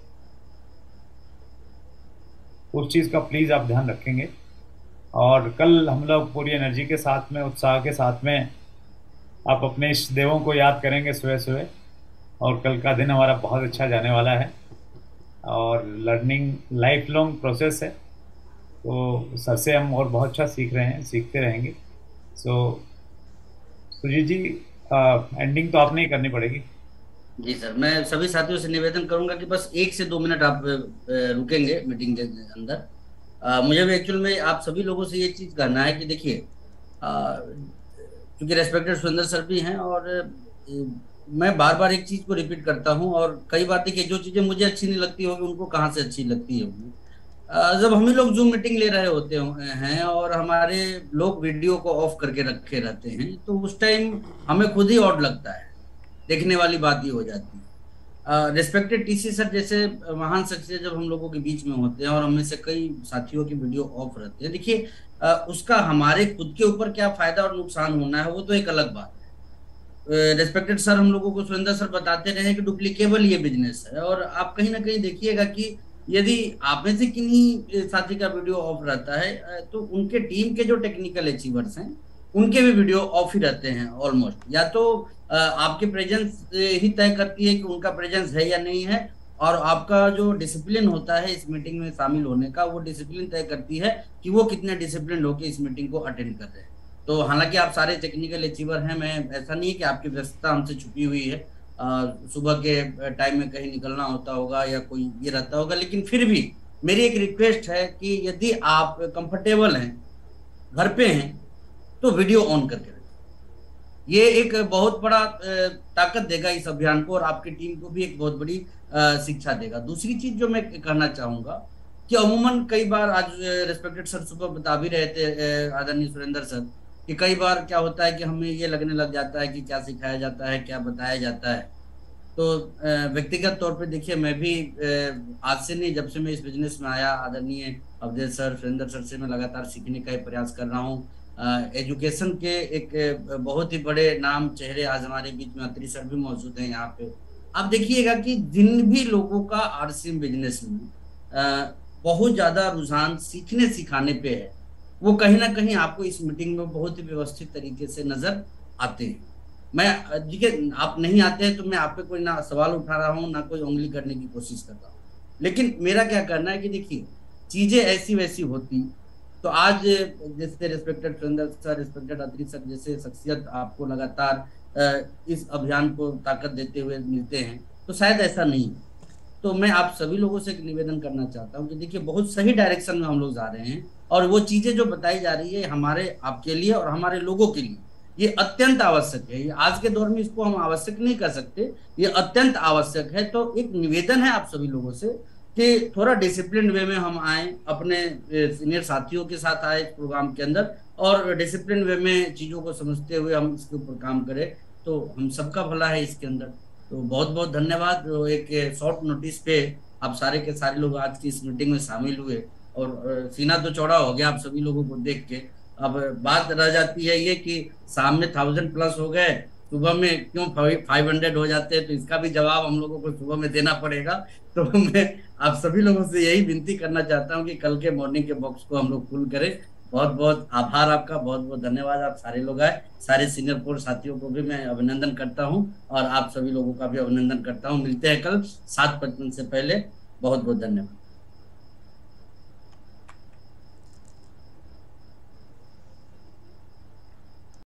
उस चीज़ का प्लीज़ आप ध्यान रखेंगे। और कल हम लोग पूरी एनर्जी के साथ में, उत्साह के साथ में, आप अपने इष्ट देवों को याद करेंगे सुबह सुबह, और कल का दिन हमारा बहुत अच्छा जाने वाला है। और लर्निंग लाइफ लॉन्ग प्रोसेस है, तो सर से हम और बहुत अच्छा सीख रहे हैं, सीखते रहेंगे। सो सुजीत जी, एंडिंग तो आपने ही करनी पड़ेगी। जी सर, मैं सभी साथियों से निवेदन करूंगा कि बस एक से दो मिनट आप रुकेंगे मीटिंग के अंदर। आ, मुझे भी एक्चुअल में आप सभी लोगों से ये चीज़ कहना है कि देखिए, क्योंकि रेस्पेक्टेड सुरेंद्र सर भी हैं, और मैं बार बार एक चीज़ को रिपीट करता हूं, और कई बार देखिए जो चीज़ें मुझे अच्छी नहीं लगती होगी उनको कहाँ से अच्छी लगती होगी। जब हम ही लोग जूम मीटिंग ले रहे होते हैं और हमारे लोग वीडियो को ऑफ करके रखे रहते हैं, तो उस टाइम हमें खुद ही ऑड लगता है, देखने वाली बात ये हो जाती है। रिस्पेक्टेड टीसी सर जैसे महान शख्सियत जब हम लोगों के बीच में होते हैं और हम में से कई साथियों की वीडियो ऑफ रहते हैं, देखिए उसका हमारे खुद के ऊपर क्या फायदा और नुकसान होना है वो तो एक अलग बात है। रिस्पेक्टेड सर हम लोगों को, सुरेंद्र सर बताते रहे कि डुप्लीकेबल ये बिजनेस है, और आप कहीं ना कहीं देखिएगा कि यदि आप में से किन्हीं साथी का वीडियो ऑफ रहता है तो उनके टीम के जो टेक्निकल अचीवर्स हैं उनके भी वीडियो ऑफ ही रहते हैं ऑलमोस्ट। या तो आपके प्रेजेंस ही तय करती है कि उनका प्रेजेंस है या नहीं है, और आपका जो डिसिप्लिन होता है इस मीटिंग में शामिल होने का, वो डिसिप्लिन तय करती है कि वो कितने डिसिप्लिन होकर इस मीटिंग को अटेंड कर रहे हैं। तो हालांकि आप सारे टेक्निकल अचीवर हैं, मैं ऐसा नहीं है कि आपकी व्यस्तता हमसे छुपी हुई है, आ, सुबह के टाइम में कहीं निकलना होता होगा या कोई ये रहता होगा, लेकिन फिर भी मेरी एक रिक्वेस्ट है कि यदि आप कंफर्टेबल हैं, घर पे हैं, तो वीडियो ऑन करके रखें। ये एक बहुत बड़ा ताकत देगा इस अभियान को और आपकी टीम को भी एक बहुत बड़ी शिक्षा देगा। दूसरी चीज जो मैं कहना चाहूंगा कि अमूमन कई बार, आज रिस्पेक्टेड सर सुबह बता भी रहे थे आदरणीय सुरेंद्र सर, कि कई बार क्या होता है कि हमें ये लगने लग जाता है कि क्या सिखाया जाता है, क्या बताया जाता है। तो व्यक्तिगत तौर पे देखिए, मैं भी आज से नहीं, जब से मैं इस बिजनेस में आया, आदरणीय अवधेश सर, सुरेंद्र सर से मैं लगातार सीखने का प्रयास कर रहा हूँ। एजुकेशन के एक बहुत ही बड़े नाम चेहरे आज हमारे बीच में अत्री सर भी मौजूद हैं यहाँ पे। आप देखिएगा कि जिन भी लोगों का आरसीएम बिजनेस में बहुत ज्यादा रुझान सीखने सिखाने पे है, वो कहीं ना कहीं आपको इस मीटिंग में बहुत ही व्यवस्थित तरीके से नजर आते हैं। मैं देखिए, आप नहीं आते हैं तो मैं आप पे कोई ना सवाल उठा रहा हूँ, ना कोई उंगली करने की कोशिश कर रहा हूँ, लेकिन मेरा क्या करना है कि देखिए चीजें ऐसी वैसी होती तो आज जैसे respected Surendra sir, respected Atri sir जैसे शख्सियत आपको लगातार इस अभियान को ताकत देते हुए मिलते हैं, तो शायद ऐसा नहीं। तो मैं आप सभी लोगों से एक निवेदन करना चाहता हूँ कि देखिए बहुत सही डायरेक्शन में हम लोग जा रहे हैं, और वो चीजें जो बताई जा रही है हमारे आपके लिए और हमारे लोगों के लिए ये अत्यंत आवश्यक है। ये आज के दौर में इसको हम आवश्यक नहीं कर सकते, ये अत्यंत आवश्यक है। तो एक निवेदन है आप सभी लोगों से कि थोड़ा डिसिप्लिन वे में हम आए, अपने सीनियर साथियों के साथ आए इस प्रोग्राम के अंदर, और डिसिप्लिन वे में चीजों को समझते हुए हम इसके ऊपर काम करें, तो हम सबका भला है इसके अंदर। तो बहुत बहुत धन्यवाद। एक शॉर्ट नोटिस पे आप सारे के सारे लोग आज की इस मीटिंग में शामिल हुए, और सीना तो चौड़ा हो गया आप सभी लोगों को देख के। अब बात रह जाती है ये कि शाम में थाउजेंड प्लस हो गए, सुबह में क्यों फाइव हंड्रेड हो जाते हैं, तो इसका भी जवाब हम लोगों को सुबह में देना पड़ेगा। तो मैं आप सभी लोगों से यही विनती करना चाहता हूँ कि कल के मॉर्निंग के बॉक्स को हम लोग फुल करें। बहुत बहुत आभार आपका, बहुत बहुत धन्यवाद। आप सारे लोग आए, सारे सीनियर कोर्स साथियों को भी मैं अभिनंदन करता हूँ, और आप सभी लोगों का भी अभिनंदन करता हूँ। मिलते हैं कल सात पचपन से पहले। बहुत बहुत धन्यवाद।